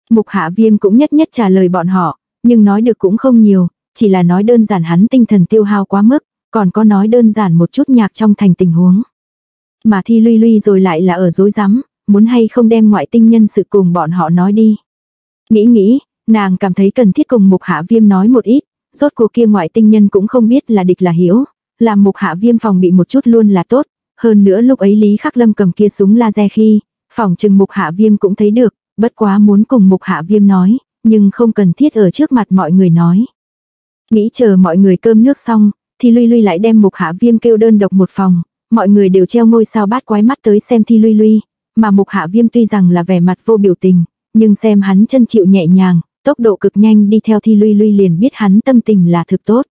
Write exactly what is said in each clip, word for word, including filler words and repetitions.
Mục Hạ Viêm cũng nhất nhất trả lời bọn họ, nhưng nói được cũng không nhiều, chỉ là nói đơn giản hắn tinh thần tiêu hao quá mức, còn có nói đơn giản một chút nhạc trong thành tình huống. Mà Thi Luy Luy rồi lại là ở rối rắm, muốn hay không đem ngoại tinh nhân sự cùng bọn họ nói đi. Nghĩ nghĩ, nàng cảm thấy cần thiết cùng Mục Hạ Viêm nói một ít, rốt cuộc kia ngoại tinh nhân cũng không biết là địch là hiếu, làm Mục Hạ Viêm phòng bị một chút luôn là tốt, hơn nữa lúc ấy Lý Khắc Lâm cầm kia súng laser khi, phòng trừng Mục Hạ Viêm cũng thấy được, bất quá muốn cùng Mục Hạ Viêm nói, nhưng không cần thiết ở trước mặt mọi người nói. Nghĩ chờ mọi người cơm nước xong, Thi Luy Luy lại đem Mục Hạ Viêm kêu đơn độc một phòng, mọi người đều treo ngôi sao bát quái mắt tới xem Thi Luy Luy, mà Mục Hạ Viêm tuy rằng là vẻ mặt vô biểu tình, nhưng xem hắn chân chịu nhẹ nhàng, tốc độ cực nhanh đi theo Thi Luy Luy liền biết hắn tâm tình là thực tốt.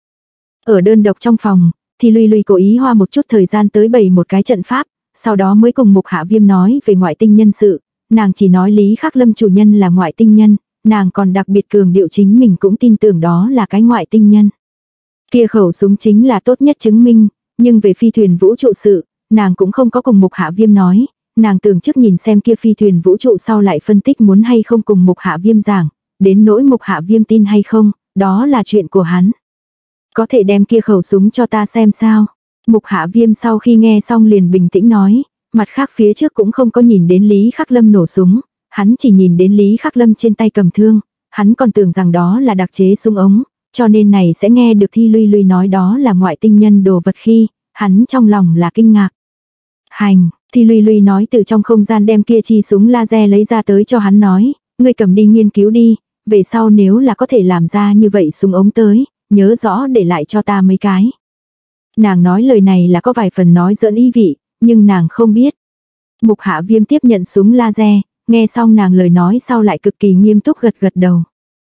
Ở đơn độc trong phòng, Thi Luy Luy cố ý hoa một chút thời gian tới bày một cái trận pháp, sau đó mới cùng Mục Hạ Viêm nói về ngoại tinh nhân sự, nàng chỉ nói Lý Khắc Lâm chủ nhân là ngoại tinh nhân, nàng còn đặc biệt cường điệu chính mình cũng tin tưởng đó là cái ngoại tinh nhân. Kia khẩu súng chính là tốt nhất chứng minh, nhưng về phi thuyền vũ trụ sự, nàng cũng không có cùng Mục Hạ Viêm nói, nàng tưởng trước nhìn xem kia phi thuyền vũ trụ sau lại phân tích muốn hay không cùng Mục Hạ Viêm giảng, đến nỗi Mục Hạ Viêm tin hay không, đó là chuyện của hắn. Có thể đem kia khẩu súng cho ta xem sao? Mục Hạ Viêm sau khi nghe xong liền bình tĩnh nói, mặt khác phía trước cũng không có nhìn đến Lý Khắc Lâm nổ súng, hắn chỉ nhìn đến Lý Khắc Lâm trên tay cầm thương, hắn còn tưởng rằng đó là đặc chế súng ống, cho nên này sẽ nghe được Thi Luy Luy nói đó là ngoại tinh nhân đồ vật khi, hắn trong lòng là kinh ngạc. Hành, Thi Luy Luy nói từ trong không gian đem kia chi súng laser lấy ra tới cho hắn nói, ngươi cầm đi nghiên cứu đi, về sau nếu là có thể làm ra như vậy súng ống tới, nhớ rõ để lại cho ta mấy cái. Nàng nói lời này là có vài phần nói giỡn ý vị, nhưng nàng không biết. Mục Hạ Viêm tiếp nhận súng laser, nghe xong nàng lời nói sau lại cực kỳ nghiêm túc gật gật đầu.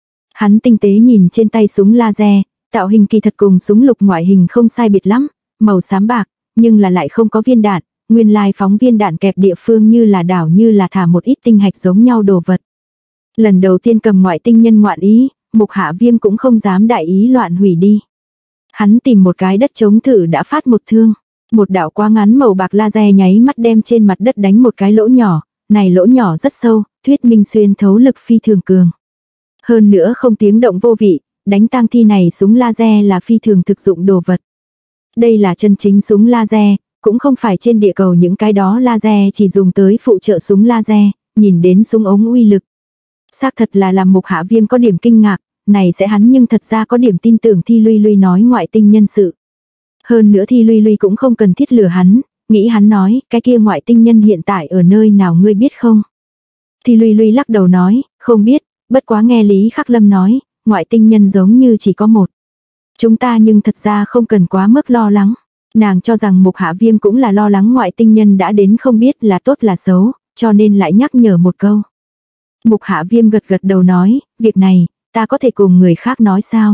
Hắn tinh tế nhìn trên tay súng laser, tạo hình kỳ thật cùng súng lục ngoại hình không sai biệt lắm, màu xám bạc, nhưng là lại không có viên đạn, nguyên lai phóng viên đạn kẹp địa phương như là đảo như là thả một ít tinh hạch giống nhau đồ vật. Lần đầu tiên cầm ngoại tinh nhân ngoạn ý, Mục Hạ Viêm cũng không dám đại ý loạn hủy đi. Hắn tìm một cái đất trống thử đã phát một thương, một đạo quá ngắn màu bạc laser nháy mắt đem trên mặt đất đánh một cái lỗ nhỏ, này lỗ nhỏ rất sâu, thuyết minh xuyên thấu lực phi thường cường. Hơn nữa không tiếng động vô vị, đánh tang thi này súng laser là phi thường thực dụng đồ vật. Đây là chân chính súng laser, cũng không phải trên địa cầu những cái đó laser chỉ dùng tới phụ trợ súng laser, nhìn đến súng ống uy lực. Xác thật là làm Mục Hạ Viêm có điểm kinh ngạc, này sẽ hắn nhưng thật ra có điểm tin tưởng Thi Luy Luy nói ngoại tinh nhân sự. Hơn nữa Thi Luy Luy cũng không cần thiết lừa hắn, nghĩ hắn nói, cái kia ngoại tinh nhân hiện tại ở nơi nào ngươi biết không? Thi Luy Luy lắc đầu nói, không biết, bất quá nghe Lý Khắc Lâm nói, ngoại tinh nhân giống như chỉ có một. Chúng ta nhưng thật ra không cần quá mức lo lắng. Nàng cho rằng Mục Hạ Viêm cũng là lo lắng ngoại tinh nhân đã đến không biết là tốt là xấu, cho nên lại nhắc nhở một câu. Mục Hạ Viêm gật gật đầu nói, việc này, ta có thể cùng người khác nói sao?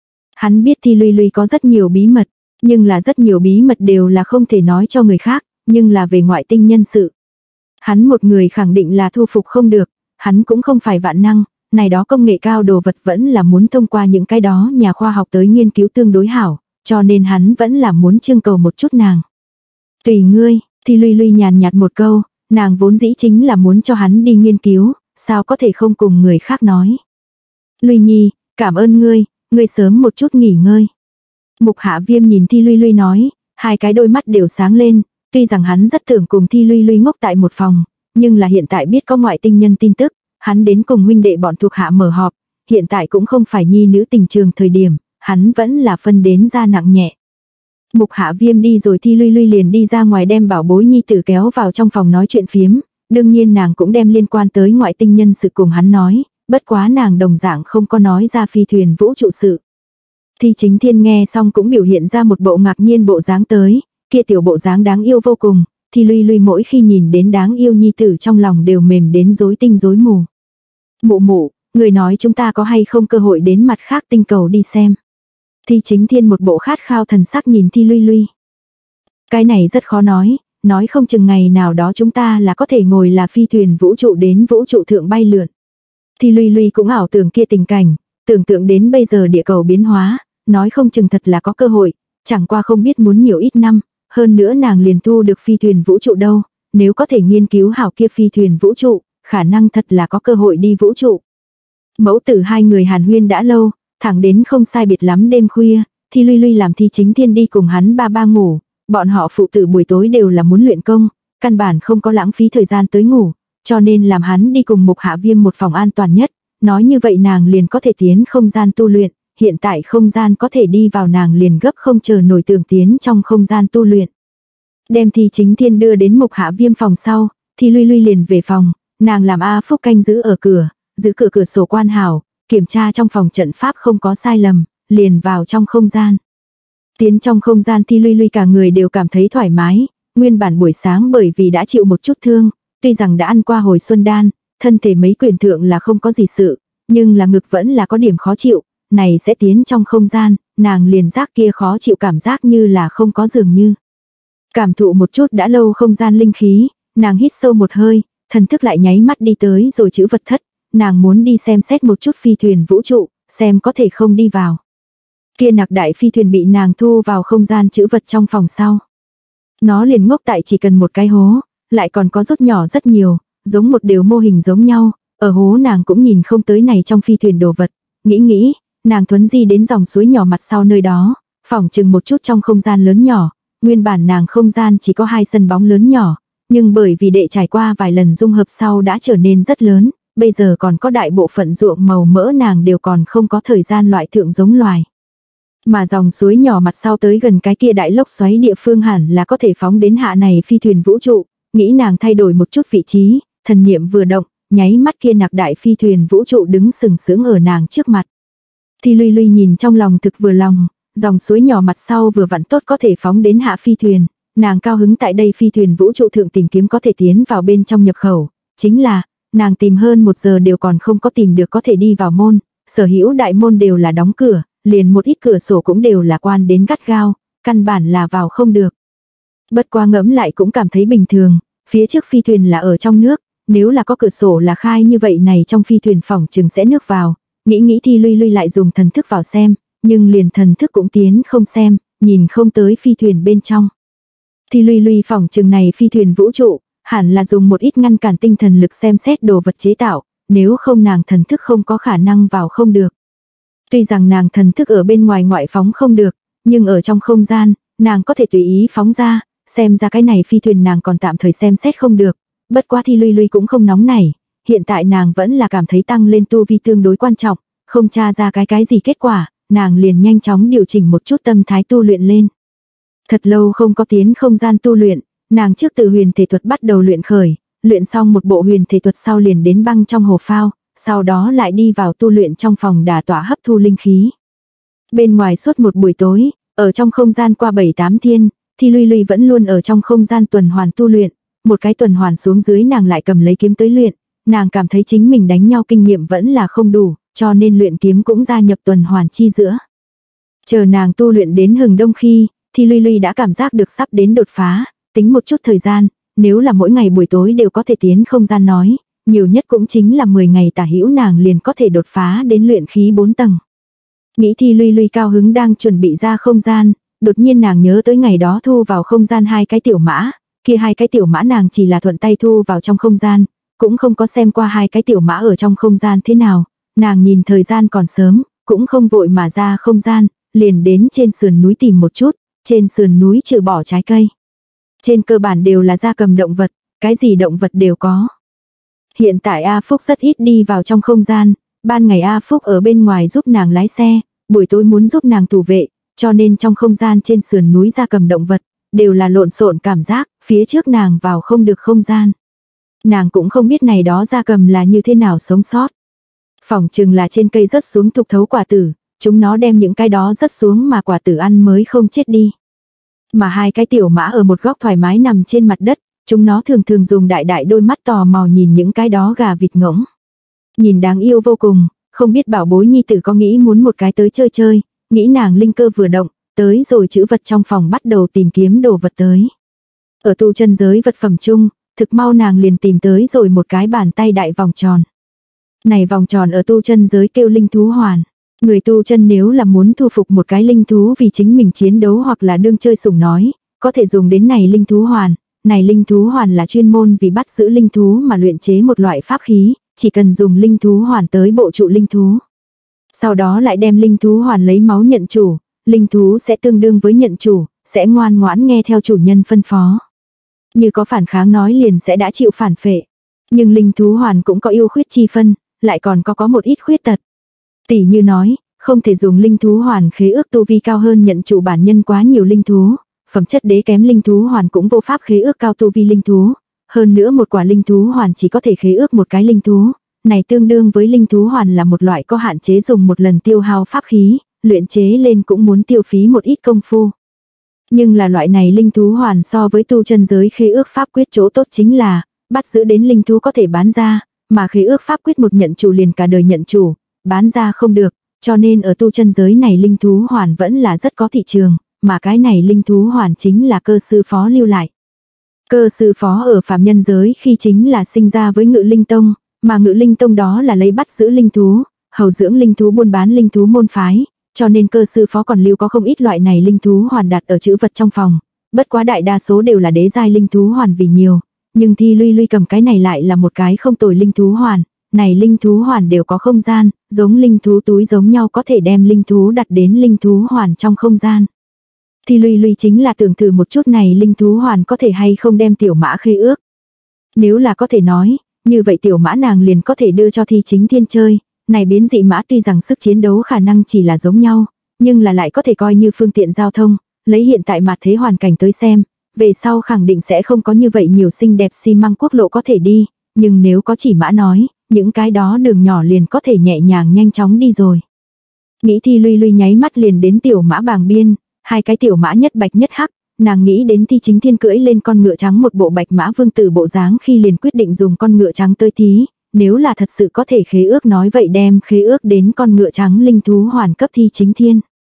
Hắn biết Thi Luy Luy có rất nhiều bí mật, nhưng là rất nhiều bí mật đều là không thể nói cho người khác, nhưng là về ngoại tinh nhân sự. Hắn một người khẳng định là thu phục không được, hắn cũng không phải vạn năng, này đó công nghệ cao đồ vật vẫn là muốn thông qua những cái đó nhà khoa học tới nghiên cứu tương đối hảo, cho nên hắn vẫn là muốn trưng cầu một chút nàng. Tùy ngươi, Thi Luy Luy nhàn nhạt một câu, nàng vốn dĩ chính là muốn cho hắn đi nghiên cứu, sao có thể không cùng người khác nói. Luy Nhi, cảm ơn ngươi, ngươi sớm một chút nghỉ ngơi. Mục Hạ Viêm nhìn Thi Luy Luy nói, hai cái đôi mắt đều sáng lên, tuy rằng hắn rất tưởng cùng Thi Luy Luy ngốc tại một phòng, nhưng là hiện tại biết có ngoại tinh nhân tin tức, hắn đến cùng huynh đệ bọn thuộc hạ mở họp, hiện tại cũng không phải nhi nữ tình trường thời điểm, hắn vẫn là phân đến ra nặng nhẹ. Mục Hạ Viêm đi rồi Thi Luy Luy liền đi ra ngoài đem bảo bối nhi tử kéo vào trong phòng nói chuyện phiếm, đương nhiên nàng cũng đem liên quan tới ngoại tinh nhân sự cùng hắn nói, bất quá nàng đồng dạng không có nói ra phi thuyền vũ trụ sự. Thi Chính Thiên nghe xong cũng biểu hiện ra một bộ ngạc nhiên bộ dáng tới, kia tiểu bộ dáng đáng yêu vô cùng, Thi Luy Luy mỗi khi nhìn đến đáng yêu nhi tử trong lòng đều mềm đến rối tinh rối mù. Mụ mụ, người nói chúng ta có hay không cơ hội đến mặt khác tinh cầu đi xem. Thi Chính Thiên một bộ khát khao thần sắc nhìn Thi Luy Luy. Cái này rất khó nói, nói không chừng ngày nào đó chúng ta là có thể ngồi là phi thuyền vũ trụ đến vũ trụ thượng bay lượn. Thi Luy Luy cũng ảo tưởng kia tình cảnh, tưởng tượng đến bây giờ địa cầu biến hóa, nói không chừng thật là có cơ hội, chẳng qua không biết muốn nhiều ít năm, hơn nữa nàng liền thu được phi thuyền vũ trụ đâu, nếu có thể nghiên cứu hảo kia phi thuyền vũ trụ, khả năng thật là có cơ hội đi vũ trụ. Mẫu tử hai người hàn huyên đã lâu, thẳng đến không sai biệt lắm đêm khuya, Thi Luy Luy làm Thi Chính Thiên đi cùng hắn ba ba ngủ, bọn họ phụ tử buổi tối đều là muốn luyện công, căn bản không có lãng phí thời gian tới ngủ, cho nên làm hắn đi cùng Mục Hạ Viêm một phòng an toàn nhất, nói như vậy nàng liền có thể tiến không gian tu luyện, hiện tại không gian có thể đi vào nàng liền gấp không chờ nổi tưởng tiến trong không gian tu luyện. Đem Thi Chính Thiên đưa đến Mục Hạ Viêm phòng sau, Thi Luy Luy liền về phòng, nàng làm A Phúc canh giữ ở cửa, giữ cửa cửa sổ quan hảo, kiểm tra trong phòng trận pháp không có sai lầm, liền vào trong không gian. Tiến trong không gian Thi Luy Luy cả người đều cảm thấy thoải mái, nguyên bản buổi sáng bởi vì đã chịu một chút thương, tuy rằng đã ăn qua hồi xuân đan, thân thể mấy quyền thượng là không có gì sự, nhưng là ngực vẫn là có điểm khó chịu, này sẽ tiến trong không gian, nàng liền giác kia khó chịu cảm giác như là không có dường như. Cảm thụ một chút đã lâu không gian linh khí, nàng hít sâu một hơi, thần thức lại nháy mắt đi tới rồi chữ vật thất, nàng muốn đi xem xét một chút phi thuyền vũ trụ, xem có thể không đi vào. Kia nặc đại phi thuyền bị nàng thu vào không gian chữ vật trong phòng sau. Nó liền ngốc tại chỉ cần một cái hố, lại còn có rút nhỏ rất nhiều, giống một đều mô hình giống nhau, ở hố nàng cũng nhìn không tới này trong phi thuyền đồ vật, nghĩ nghĩ, nàng thuấn di đến dòng suối nhỏ mặt sau nơi đó, phỏng chừng một chút trong không gian lớn nhỏ, nguyên bản nàng không gian chỉ có hai sân bóng lớn nhỏ, nhưng bởi vì đệ trải qua vài lần dung hợp sau đã trở nên rất lớn, bây giờ còn có đại bộ phận ruộng màu mỡ nàng đều còn không có thời gian loại thượng giống loài. Mà dòng suối nhỏ mặt sau tới gần cái kia đại lốc xoáy địa phương hẳn là có thể phóng đến hạ này phi thuyền vũ trụ, nghĩ nàng thay đổi một chút vị trí, thần niệm vừa động, nháy mắt kia nặc đại phi thuyền vũ trụ đứng sừng sững ở nàng trước mặt. Thi Luy Luy nhìn trong lòng thực vừa lòng, dòng suối nhỏ mặt sau vừa vặn tốt có thể phóng đến hạ phi thuyền, nàng cao hứng tại đây phi thuyền vũ trụ thượng tìm kiếm có thể tiến vào bên trong nhập khẩu, chính là, nàng tìm hơn một giờ đều còn không có tìm được có thể đi vào môn, sở hữu đại môn đều là đóng cửa, liền một ít cửa sổ cũng đều là quan đến gắt gao, căn bản là vào không được. Bất qua ngẫm lại cũng cảm thấy bình thường, phía trước phi thuyền là ở trong nước, nếu là có cửa sổ là khai như vậy này trong phi thuyền phòng chừng sẽ nước vào, nghĩ nghĩ Thi Luy Luy lại dùng thần thức vào xem, nhưng liền thần thức cũng tiến không xem, nhìn không tới phi thuyền bên trong. Thi Luy Luy phòng chừng này phi thuyền vũ trụ, hẳn là dùng một ít ngăn cản tinh thần lực xem xét đồ vật chế tạo, nếu không nàng thần thức không có khả năng vào không được. Tuy rằng nàng thần thức ở bên ngoài ngoại phóng không được, nhưng ở trong không gian, nàng có thể tùy ý phóng ra, xem ra cái này phi thuyền nàng còn tạm thời xem xét không được. Bất quá Thi Luy Luy cũng không nóng nảy, hiện tại nàng vẫn là cảm thấy tăng lên tu vi tương đối quan trọng, không tra ra cái cái gì kết quả, nàng liền nhanh chóng điều chỉnh một chút tâm thái tu luyện lên. Thật lâu không có tiến không gian tu luyện, nàng trước từ huyền thể thuật bắt đầu luyện khởi, luyện xong một bộ huyền thể thuật sau liền đến băng trong hồ phao, sau đó lại đi vào tu luyện trong phòng đả tỏa hấp thu linh khí. Bên ngoài suốt một buổi tối, ở trong không gian qua bảy tám thiên, Thi Luy Luy vẫn luôn ở trong không gian tuần hoàn tu luyện, một cái tuần hoàn xuống dưới nàng lại cầm lấy kiếm tới luyện, nàng cảm thấy chính mình đánh nhau kinh nghiệm vẫn là không đủ, cho nên luyện kiếm cũng gia nhập tuần hoàn chi giữa. Chờ nàng tu luyện đến hừng đông khi, Thi Luy Luy đã cảm giác được sắp đến đột phá, tính một chút thời gian, nếu là mỗi ngày buổi tối đều có thể tiến không gian nói, nhiều nhất cũng chính là mười ngày tả hữu nàng liền có thể đột phá đến luyện khí bốn tầng. Nghĩ Thi Luy Luy cao hứng đang chuẩn bị ra không gian, đột nhiên nàng nhớ tới ngày đó thu vào không gian hai cái tiểu mã, kia hai cái tiểu mã nàng chỉ là thuận tay thu vào trong không gian, cũng không có xem qua hai cái tiểu mã ở trong không gian thế nào, nàng nhìn thời gian còn sớm, cũng không vội mà ra không gian, liền đến trên sườn núi tìm một chút, trên sườn núi trừ bỏ trái cây. Trên cơ bản đều là gia cầm động vật, cái gì động vật đều có. Hiện tại A Phúc rất ít đi vào trong không gian, ban ngày A Phúc ở bên ngoài giúp nàng lái xe, buổi tối muốn giúp nàng thủ vệ, cho nên trong không gian trên sườn núi gia cầm động vật, đều là lộn xộn cảm giác, phía trước nàng vào không được không gian. Nàng cũng không biết này đó gia cầm là như thế nào sống sót. Phỏng chừng là trên cây rớt xuống thục thấu quả tử, chúng nó đem những cái đó rớt xuống mà quả tử ăn mới không chết đi. Mà hai cái tiểu mã ở một góc thoải mái nằm trên mặt đất, chúng nó thường thường dùng đại đại đôi mắt tò mò nhìn những cái đó gà vịt ngỗng. Nhìn đáng yêu vô cùng, không biết bảo bối nhi tử có nghĩ muốn một cái tới chơi chơi, nghĩ nàng linh cơ vừa động, tới rồi chữ vật trong phòng bắt đầu tìm kiếm đồ vật tới. Ở tu chân giới vật phẩm chung, thực mau nàng liền tìm tới rồi một cái bàn tay đại vòng tròn. Này vòng tròn ở tu chân giới kêu linh thú hoàn. Người tu chân nếu là muốn thu phục một cái linh thú vì chính mình chiến đấu hoặc là đương chơi sủng nói, có thể dùng đến này linh thú hoàn. Này linh thú hoàn là chuyên môn vì bắt giữ linh thú mà luyện chế một loại pháp khí, chỉ cần dùng linh thú hoàn tới bộ trụ linh thú. Sau đó lại đem linh thú hoàn lấy máu nhận chủ, linh thú sẽ tương đương với nhận chủ, sẽ ngoan ngoãn nghe theo chủ nhân phân phó. Như có phản kháng nói liền sẽ đã chịu phản phệ. Nhưng linh thú hoàn cũng có ưu khuyết chi phân, lại còn có có một ít khuyết tật. Tỷ như nói, không thể dùng linh thú hoàn khế ước tu vi cao hơn nhận chủ bản nhân quá nhiều linh thú, phẩm chất đế kém linh thú hoàn cũng vô pháp khế ước cao tu vi linh thú. Hơn nữa một quả linh thú hoàn chỉ có thể khế ước một cái linh thú, này tương đương với linh thú hoàn là một loại có hạn chế dùng một lần tiêu hao pháp khí, luyện chế lên cũng muốn tiêu phí một ít công phu. Nhưng là loại này linh thú hoàn so với tu chân giới khế ước pháp quyết chỗ tốt chính là, bắt giữ đến linh thú có thể bán ra, mà khế ước pháp quyết một nhận chủ liền cả đời nhận chủ, bán ra không được, cho nên ở tu chân giới này linh thú hoàn vẫn là rất có thị trường, mà cái này linh thú hoàn chính là cơ sư phó lưu lại. Cơ sư phó ở phàm nhân giới khi chính là sinh ra với Ngự Linh Tông, mà Ngự Linh Tông đó là lấy bắt giữ linh thú, hầu dưỡng linh thú buôn bán linh thú môn phái, cho nên cơ sư phó còn lưu có không ít loại này linh thú hoàn đặt ở trữ vật trong phòng, bất quá đại đa số đều là đế giai linh thú hoàn vì nhiều, nhưng Thi Luy Luy cầm cái này lại là một cái không tồi linh thú hoàn, này linh thú hoàn đều có không gian, giống linh thú túi giống nhau có thể đem linh thú đặt đến linh thú hoàn trong không gian. Thi Luy Luy chính là tưởng thử một chút này linh thú hoàn có thể hay không đem tiểu mã khế ước. Nếu là có thể nói, như vậy tiểu mã nàng liền có thể đưa cho Thi Chính Thiên chơi, này biến dị mã tuy rằng sức chiến đấu khả năng chỉ là giống nhau, nhưng là lại có thể coi như phương tiện giao thông, lấy hiện tại mặt thế hoàn cảnh tới xem, về sau khẳng định sẽ không có như vậy nhiều xinh đẹp xi măng quốc lộ có thể đi, nhưng nếu có chỉ mã nói, những cái đó đường nhỏ liền có thể nhẹ nhàng nhanh chóng đi rồi. Nghĩ Thi Luy Luy nháy mắt liền đến tiểu mã bàng biên, hai cái tiểu mã nhất bạch nhất hắc, nàng nghĩ đến Thi Chính Thiên cưỡi lên con ngựa trắng một bộ bạch mã vương tử bộ dáng khi liền quyết định dùng con ngựa trắng tới thí, nếu là thật sự có thể khế ước nói vậy đem khế ước đến con ngựa trắng linh thú hoàn cấp Thi Chính Thiên.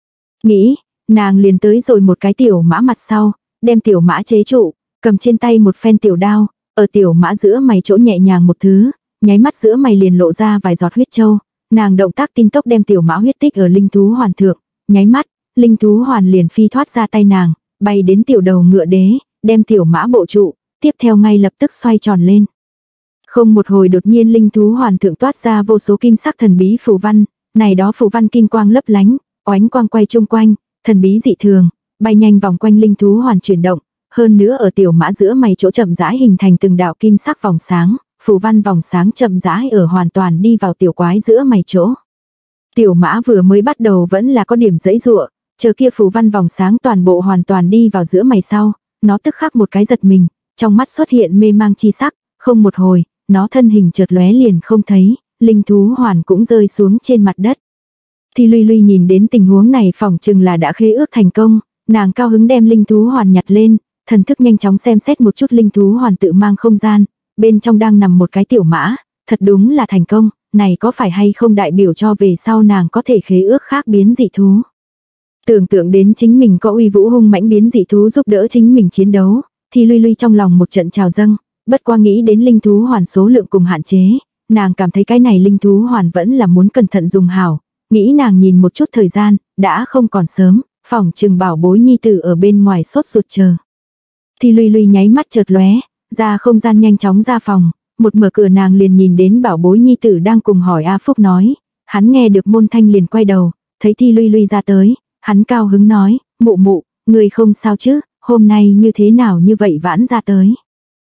Nghĩ, nàng liền tới rồi một cái tiểu mã mặt sau, đem tiểu mã chế trụ, cầm trên tay một phen tiểu đao, ở tiểu mã giữa mày chỗ nhẹ nhàng một thứ, nháy mắt giữa mày liền lộ ra vài giọt huyết châu, nàng động tác tin tốc đem tiểu mã huyết tích ở linh thú hoàn thượng, nháy mắt, linh thú hoàn liền phi thoát ra tay nàng, bay đến tiểu đầu ngựa đế, đem tiểu mã bộ trụ, tiếp theo ngay lập tức xoay tròn lên. Không một hồi đột nhiên linh thú hoàn thượng toát ra vô số kim sắc thần bí phù văn, này đó phù văn kim quang lấp lánh, oánh quang quay chung quanh, thần bí dị thường, bay nhanh vòng quanh linh thú hoàn chuyển động, hơn nữa ở tiểu mã giữa mày chỗ chậm rãi hình thành từng đạo kim sắc vòng sáng, phù văn vòng sáng chậm rãi ở hoàn toàn đi vào tiểu quái giữa mày chỗ. Tiểu mã vừa mới bắt đầu vẫn là có điểm dãy dụa, chờ kia phù văn vòng sáng toàn bộ hoàn toàn đi vào giữa mày sau, nó tức khắc một cái giật mình, trong mắt xuất hiện mê mang chi sắc, không một hồi, nó thân hình chợt lóe liền không thấy, linh thú hoàn cũng rơi xuống trên mặt đất. Thi Luy Luy nhìn đến tình huống này phỏng chừng là đã khế ước thành công, nàng cao hứng đem linh thú hoàn nhặt lên, thần thức nhanh chóng xem xét một chút linh thú hoàn tự mang không gian, bên trong đang nằm một cái tiểu mã, thật đúng là thành công, này có phải hay không đại biểu cho về sau nàng có thể khế ước khác biến dị thú. Tưởng tượng đến chính mình có uy vũ hung mãnh biến dị thú giúp đỡ chính mình chiến đấu, Thi Luy Luy trong lòng một trận trào dâng, bất qua nghĩ đến linh thú hoàn số lượng cùng hạn chế, nàng cảm thấy cái này linh thú hoàn vẫn là muốn cẩn thận dùng hảo, nghĩ nàng nhìn một chút thời gian, đã không còn sớm, phỏng chừng bảo bối nhi tử ở bên ngoài sốt ruột chờ. Thi Luy Luy nháy mắt chợt lóe, ra không gian nhanh chóng ra phòng, một mở cửa nàng liền nhìn đến bảo bối nhi tử đang cùng hỏi A Phúc nói, hắn nghe được môn thanh liền quay đầu, thấy Thi Luy Luy ra tới, hắn cao hứng nói, mụ mụ, người không sao chứ, hôm nay như thế nào như vậy vãn ra tới.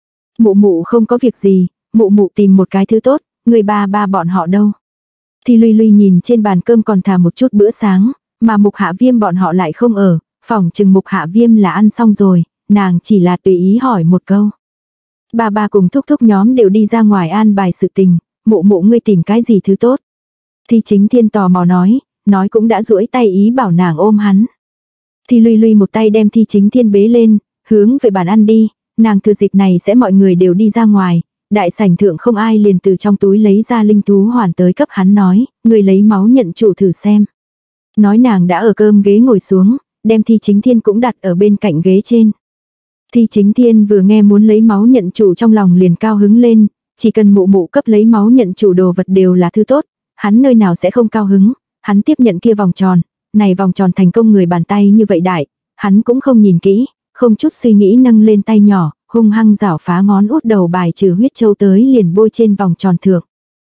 Mụ mụ không có việc gì, mụ mụ tìm một cái thứ tốt, người ba ba bọn họ đâu. Thi Luy Luy nhìn trên bàn cơm còn thả một chút bữa sáng, mà Mục Hạ Viêm bọn họ lại không ở, phỏng chừng Mục Hạ Viêm là ăn xong rồi, nàng chỉ là tùy ý hỏi một câu. Ba ba cùng thúc thúc nhóm đều đi ra ngoài an bài sự tình, mụ mụ ngươi tìm cái gì thứ tốt. Thi Chính Thiên tò mò nói, nói cũng đã duỗi tay ý bảo nàng ôm hắn. Thi Luy Luy một tay đem Thi Chính Thiên bế lên, hướng về bàn ăn đi, nàng thừa dịp này sẽ mọi người đều đi ra ngoài, đại sảnh thượng không ai liền từ trong túi lấy ra linh thú hoàn tới cấp hắn nói, người lấy máu nhận chủ thử xem. Nói nàng đã ở cơm ghế ngồi xuống, đem Thi Chính Thiên cũng đặt ở bên cạnh ghế trên. Thi Chính Thiên vừa nghe muốn lấy máu nhận chủ trong lòng liền cao hứng lên, chỉ cần mụ mụ cấp lấy máu nhận chủ đồ vật đều là thứ tốt, hắn nơi nào sẽ không cao hứng, hắn tiếp nhận kia vòng tròn, này vòng tròn thành công người bàn tay như vậy đại, hắn cũng không nhìn kỹ, không chút suy nghĩ nâng lên tay nhỏ, hung hăng rảo phá ngón út đầu bài trừ huyết châu tới liền bôi trên vòng tròn thượng.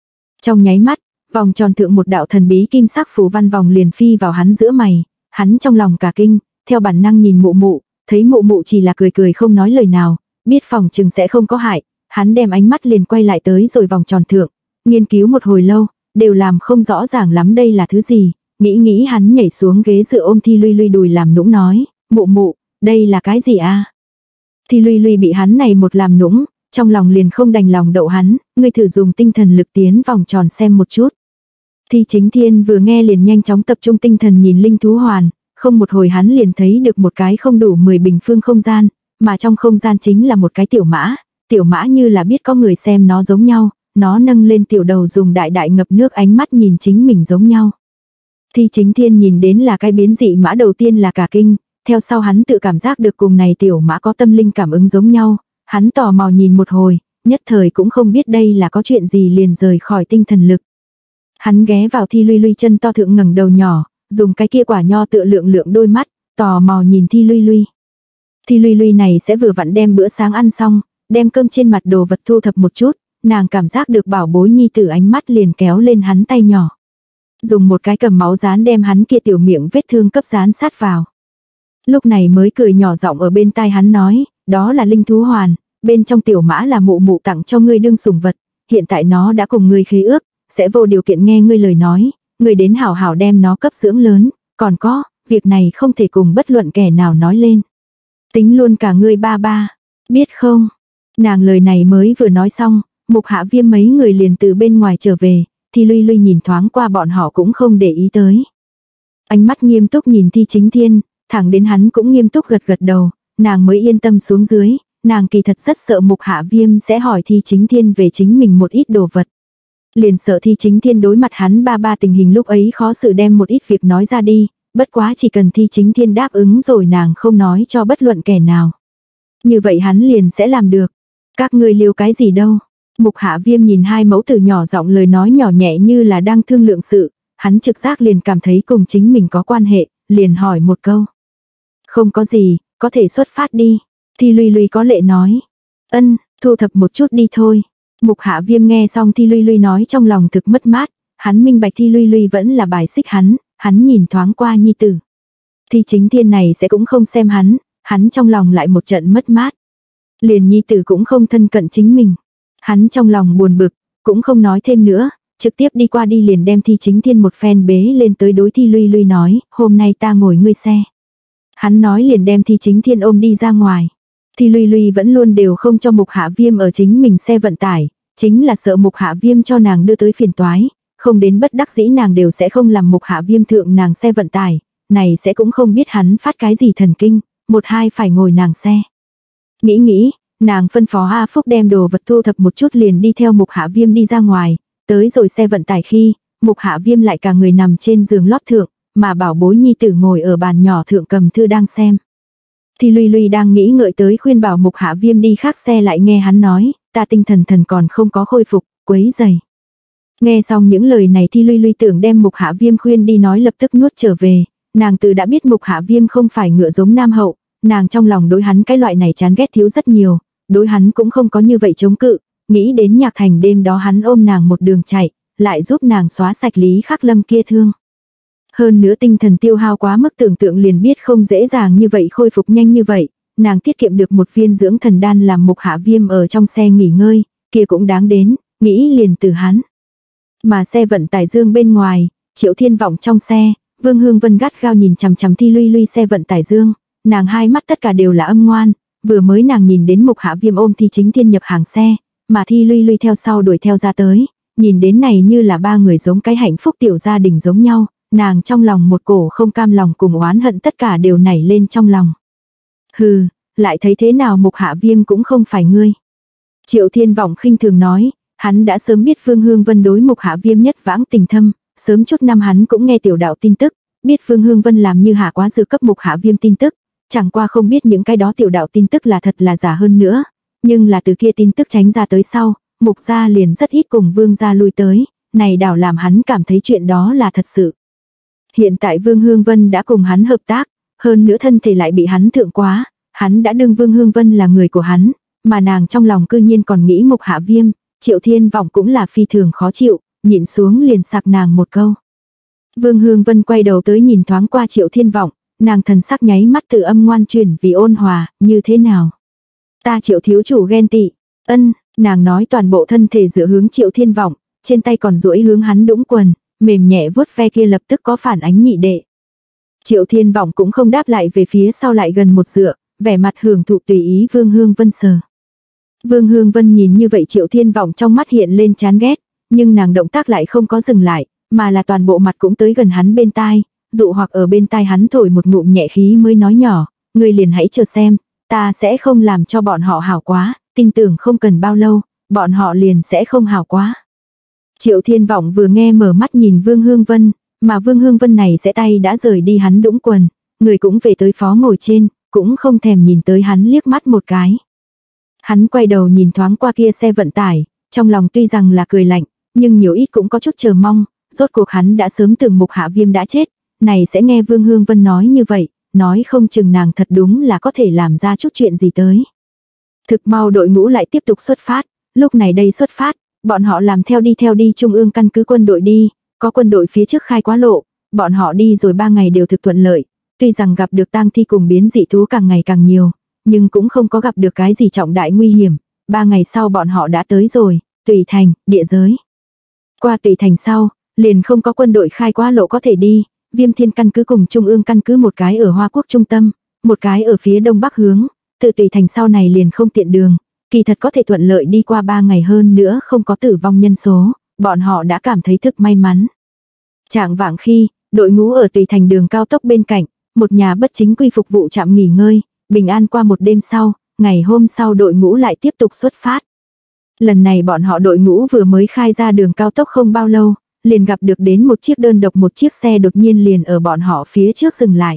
Trong nháy mắt, vòng tròn thượng một đạo thần bí kim sắc phù văn vòng liền phi vào hắn giữa mày, hắn trong lòng cả kinh, theo bản năng nhìn mụ mụ, thấy mụ mụ chỉ là cười cười không nói lời nào, biết phòng chừng sẽ không có hại, hắn đem ánh mắt liền quay lại tới rồi vòng tròn thượng, nghiên cứu một hồi lâu, đều làm không rõ ràng lắm đây là thứ gì, nghĩ nghĩ hắn nhảy xuống ghế dựa ôm Thi Luy Luy đùi làm nũng nói, mụ mụ, đây là cái gì a? Thi Luy Luy bị hắn này một làm nũng, trong lòng liền không đành lòng đậu hắn, ngươi thử dùng tinh thần lực tiến vòng tròn xem một chút. Thi Chính Thiên vừa nghe liền nhanh chóng tập trung tinh thần nhìn linh thú hoàn, không một hồi hắn liền thấy được một cái không đủ mười bình phương không gian, mà trong không gian chính là một cái tiểu mã, tiểu mã như là biết có người xem nó giống nhau, nó nâng lên tiểu đầu dùng đại đại ngập nước ánh mắt nhìn chính mình giống nhau. Thi Chính Thiên nhìn đến là cái biến dị mã đầu tiên là cả kinh, theo sau hắn tự cảm giác được cùng này tiểu mã có tâm linh cảm ứng giống nhau, hắn tò mò nhìn một hồi, nhất thời cũng không biết đây là có chuyện gì liền rời khỏi tinh thần lực. Hắn ghé vào Thi Luy Luy chân to thượng ngẩng đầu nhỏ, dùng cái kia quả nho tựa lượng lượng đôi mắt, tò mò nhìn Thi Luy Luy. Thi Luy Luy này sẽ vừa vặn đem bữa sáng ăn xong, đem cơm trên mặt đồ vật thu thập một chút, nàng cảm giác được bảo bối nhi tử ánh mắt liền kéo lên hắn tay nhỏ. Dùng một cái cầm máu dán đem hắn kia tiểu miệng vết thương cấp dán sát vào. Lúc này mới cười nhỏ giọng ở bên tai hắn nói, đó là linh thú hoàn, bên trong tiểu mã là mụ mụ tặng cho ngươi đương sủng vật, hiện tại nó đã cùng ngươi khế ước, sẽ vô điều kiện nghe ngươi lời nói, ngươi đến hảo hảo đem nó cấp dưỡng lớn, còn có, việc này không thể cùng bất luận kẻ nào nói lên. Tính luôn cả ngươi ba ba, biết không? Nàng lời này mới vừa nói xong, Mục Hạ Viêm mấy người liền từ bên ngoài trở về, Thi Luy Luy nhìn thoáng qua bọn họ cũng không để ý tới. Ánh mắt nghiêm túc nhìn Thi Chính Thiên, thẳng đến hắn cũng nghiêm túc gật gật đầu, nàng mới yên tâm xuống dưới, nàng kỳ thật rất sợ Mục Hạ Viêm sẽ hỏi Thi Chính Thiên về chính mình một ít đồ vật. Liền sợ Thi Chính Thiên đối mặt hắn ba ba tình hình lúc ấy khó xử đem một ít việc nói ra đi, bất quá chỉ cần Thi Chính Thiên đáp ứng rồi nàng không nói cho bất luận kẻ nào. Như vậy hắn liền sẽ làm được. Các ngươi liêu cái gì đâu? Mục Hạ Viêm nhìn hai mẫu tử nhỏ giọng lời nói nhỏ nhẹ như là đang thương lượng sự, hắn trực giác liền cảm thấy cùng chính mình có quan hệ, liền hỏi một câu. Không có gì, có thể xuất phát đi. Thi Luy Luy có lệ nói. Ân, thu thập một chút đi thôi. Mục Hạ Viêm nghe xong Thi Luy Luy nói trong lòng thực mất mát, hắn minh bạch Thi Luy Luy vẫn là bài xích hắn, hắn nhìn thoáng qua nhi tử. Thi Chính Thiên này sẽ cũng không xem hắn, hắn trong lòng lại một trận mất mát. Liền nhi tử cũng không thân cận chính mình. Hắn trong lòng buồn bực, cũng không nói thêm nữa, trực tiếp đi qua đi liền đem Thi Chính Thiên một phen bế lên tới đối Thi Luy Luy nói, hôm nay ta ngồi ngươi xe. Hắn nói liền đem Thi Chính Thiên ôm đi ra ngoài. Thi Luy Luy vẫn luôn đều không cho Mục Hạ Viêm ở chính mình xe vận tải, chính là sợ Mục Hạ Viêm cho nàng đưa tới phiền toái, không đến bất đắc dĩ nàng đều sẽ không làm Mục Hạ Viêm thượng nàng xe vận tải, này sẽ cũng không biết hắn phát cái gì thần kinh, một hai phải ngồi nàng xe. Nghĩ nghĩ, nàng phân phó A Phúc đem đồ vật thu thập một chút liền đi theo Mục Hạ Viêm đi ra ngoài, tới rồi xe vận tải khi, Mục Hạ Viêm lại cả người nằm trên giường lót thượng, mà bảo bối nhi tử ngồi ở bàn nhỏ thượng cầm thư đang xem. Thi Luy Luy đang nghĩ ngợi tới khuyên bảo Mục Hạ Viêm đi khác xe lại nghe hắn nói, ta tinh thần thần còn không có khôi phục, quấy rầy. Nghe xong những lời này Thi Luy Luy tưởng đem Mục Hạ Viêm khuyên đi nói lập tức nuốt trở về, nàng từ đã biết Mục Hạ Viêm không phải ngựa giống nam hậu, nàng trong lòng đối hắn cái loại này chán ghét thiếu rất nhiều, đối hắn cũng không có như vậy chống cự, nghĩ đến Nhạc Thành đêm đó hắn ôm nàng một đường chạy, lại giúp nàng xóa sạch Lý Khắc Lâm kia thương. Hơn nữa tinh thần tiêu hao quá mức tưởng tượng liền biết không dễ dàng như vậy khôi phục nhanh như vậy, nàng tiết kiệm được một viên dưỡng thần đan làm Mục Hạ Viêm ở trong xe nghỉ ngơi, kia cũng đáng đến, nghĩ liền từ hắn. Mà xe vận tải dương bên ngoài, Triệu Thiên Vọng trong xe, Vương Hương Vân gắt gao nhìn chằm chằm Thi Luy Luy xe vận tải dương, nàng hai mắt tất cả đều là âm ngoan, vừa mới nàng nhìn đến Mục Hạ Viêm ôm Thi Chính Thiên nhập hàng xe, mà Thi Luy Luy theo sau đuổi theo ra tới, nhìn đến này như là ba người giống cái hạnh phúc tiểu gia đình giống nhau, nàng trong lòng một cổ không cam lòng cùng oán hận tất cả đều nảy lên trong lòng. Hừ, lại thấy thế nào Mục Hạ Viêm cũng không phải ngươi. Triệu Thiên Vọng khinh thường nói, hắn đã sớm biết Vương Hương Vân đối Mục Hạ Viêm nhất vãng tình thâm, sớm chút năm hắn cũng nghe tiểu đạo tin tức, biết Vương Hương Vân làm như hạ quá dư cấp Mục Hạ Viêm tin tức, chẳng qua không biết những cái đó tiểu đạo tin tức là thật là giả hơn nữa, nhưng là từ kia tin tức tránh ra tới sau, Mục gia liền rất ít cùng Vương gia lui tới, này đảo làm hắn cảm thấy chuyện đó là thật sự. Hiện tại Vương Hương Vân đã cùng hắn hợp tác, hơn nữa thân thể lại bị hắn thượng quá, hắn đã đương Vương Hương Vân là người của hắn, mà nàng trong lòng cư nhiên còn nghĩ Mục Hạ Viêm, Triệu Thiên Vọng cũng là phi thường khó chịu, nhịn xuống liền sặc nàng một câu. Vương Hương Vân quay đầu tới nhìn thoáng qua Triệu Thiên Vọng, nàng thần sắc nháy mắt từ âm ngoan chuyển vì ôn hòa, như thế nào? Ta Triệu thiếu chủ ghen tị. Ân, nàng nói toàn bộ thân thể dựa hướng Triệu Thiên Vọng, trên tay còn duỗi hướng hắn đũng quần, mềm nhẹ vuốt ve kia lập tức có phản ánh nhị đệ. Triệu Thiên Vọng cũng không đáp lại, về phía sau lại gần một dựa, vẻ mặt hưởng thụ tùy ý Vương Hương Vân sờ. Vương Hương Vân nhìn như vậy Triệu Thiên Vọng trong mắt hiện lên chán ghét, nhưng nàng động tác lại không có dừng lại, mà là toàn bộ mặt cũng tới gần hắn bên tai, dụ hoặc ở bên tai hắn thổi một ngụm nhẹ khí mới nói nhỏ, ngươi liền hãy chờ xem, ta sẽ không làm cho bọn họ hảo quá, tin tưởng không cần bao lâu, bọn họ liền sẽ không hảo quá. Triệu Thiên Vọng vừa nghe mở mắt nhìn Vương Hương Vân, mà Vương Hương Vân này sẽ tay đã rời đi hắn đũng quần, người cũng về tới phó ngồi trên, cũng không thèm nhìn tới hắn liếc mắt một cái. Hắn quay đầu nhìn thoáng qua kia xe vận tải, trong lòng tuy rằng là cười lạnh, nhưng nhiều ít cũng có chút chờ mong, rốt cuộc hắn đã sớm tưởng Mục Hạ Viêm đã chết, này sẽ nghe Vương Hương Vân nói như vậy, nói không chừng nàng thật đúng là có thể làm ra chút chuyện gì tới. Thực mau đội ngũ lại tiếp tục xuất phát, lúc này đây xuất phát, bọn họ làm theo đi theo đi trung ương căn cứ quân đội đi, có quân đội phía trước khai quá lộ, bọn họ đi rồi ba ngày đều thực thuận lợi, tuy rằng gặp được tang thi cùng biến dị thú càng ngày càng nhiều, nhưng cũng không có gặp được cái gì trọng đại nguy hiểm, ba ngày sau bọn họ đã tới rồi, Tùy Thành, địa giới. Qua Tùy Thành sau, liền không có quân đội khai quá lộ có thể đi, Viêm Thiên căn cứ cùng trung ương căn cứ một cái ở Hoa Quốc trung tâm, một cái ở phía đông bắc hướng, từ Tùy Thành sau này liền không tiện đường, kỳ thật có thể thuận lợi đi qua ba ngày hơn nữa không có tử vong nhân số, bọn họ đã cảm thấy thực may mắn. Trạng vạng khi, đội ngũ ở Tùy Thành đường cao tốc bên cạnh, một nhà bất chính quy phục vụ trạm nghỉ ngơi, bình an qua một đêm sau, ngày hôm sau đội ngũ lại tiếp tục xuất phát. Lần này bọn họ đội ngũ vừa mới khai ra đường cao tốc không bao lâu, liền gặp được đến một chiếc đơn độc một chiếc xe đột nhiên liền ở bọn họ phía trước dừng lại.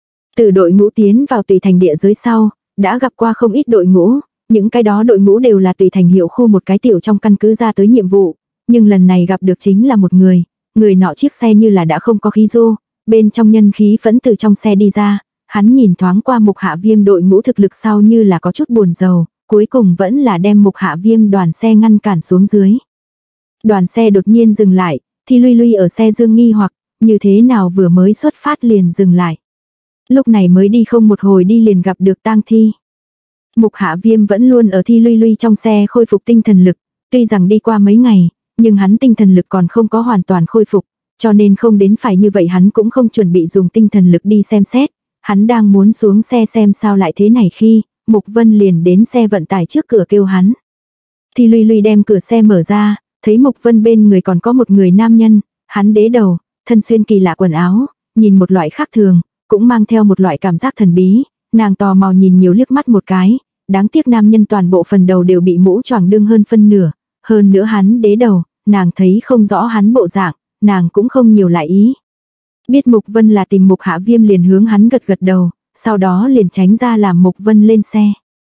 Từ đội ngũ tiến vào Tùy Thành địa giới sau, đã gặp qua không ít đội ngũ, những cái đó đội ngũ đều là Tùy Thành hiệu khu một cái tiểu trong căn cứ ra tới nhiệm vụ, nhưng lần này gặp được chính là một người, người nọ chiếc xe như là đã không có khí du, bên trong nhân khí vẫn từ trong xe đi ra, hắn nhìn thoáng qua Mục Hạ Viêm đội ngũ thực lực sau như là có chút buồn rầu, cuối cùng vẫn là đem Mục Hạ Viêm đoàn xe ngăn cản xuống dưới. Đoàn xe đột nhiên dừng lại, Thi Luy Luy ở xe dương nghi hoặc, như thế nào vừa mới xuất phát liền dừng lại. Lúc này mới đi không một hồi đi liền gặp được tang thi. Mục Hạ Viêm vẫn luôn ở Thi Luy Luy trong xe khôi phục tinh thần lực, tuy rằng đi qua mấy ngày, nhưng hắn tinh thần lực còn không có hoàn toàn khôi phục, cho nên không đến phải như vậy hắn cũng không chuẩn bị dùng tinh thần lực đi xem xét. Hắn đang muốn xuống xe xem sao lại thế này khi, Mục Vân liền đến xe vận tải trước cửa kêu hắn. Thi Luy Luy đem cửa xe mở ra, thấy Mục Vân bên người còn có một người nam nhân, hắn đế đầu, thân xuyên kỳ lạ quần áo, nhìn một loại khác thường, cũng mang theo một loại cảm giác thần bí, nàng tò mò nhìn nhiều liếc mắt một cái, đáng tiếc nam nhân toàn bộ phần đầu đều bị mũ choàng đương hơn phân nửa, hơn nữa hắn đế đầu, nàng thấy không rõ hắn bộ dạng, nàng cũng không nhiều lại ý. Biết Mục Vân là tìm Mục Hạ Viêm liền hướng hắn gật gật đầu, sau đó liền tránh ra làm Mục Vân lên xe.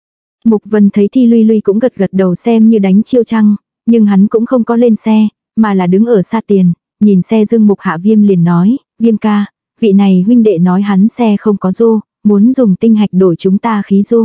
Mục Vân thấy Thi Luy Luy cũng gật gật đầu xem như đánh chiêu trăng, nhưng hắn cũng không có lên xe, mà là đứng ở xa tiền, nhìn xe dương Mục Hạ Viêm liền nói, Viêm ca, vị này huynh đệ nói hắn xe không có du, muốn dùng tinh hạch đổi chúng ta khí du.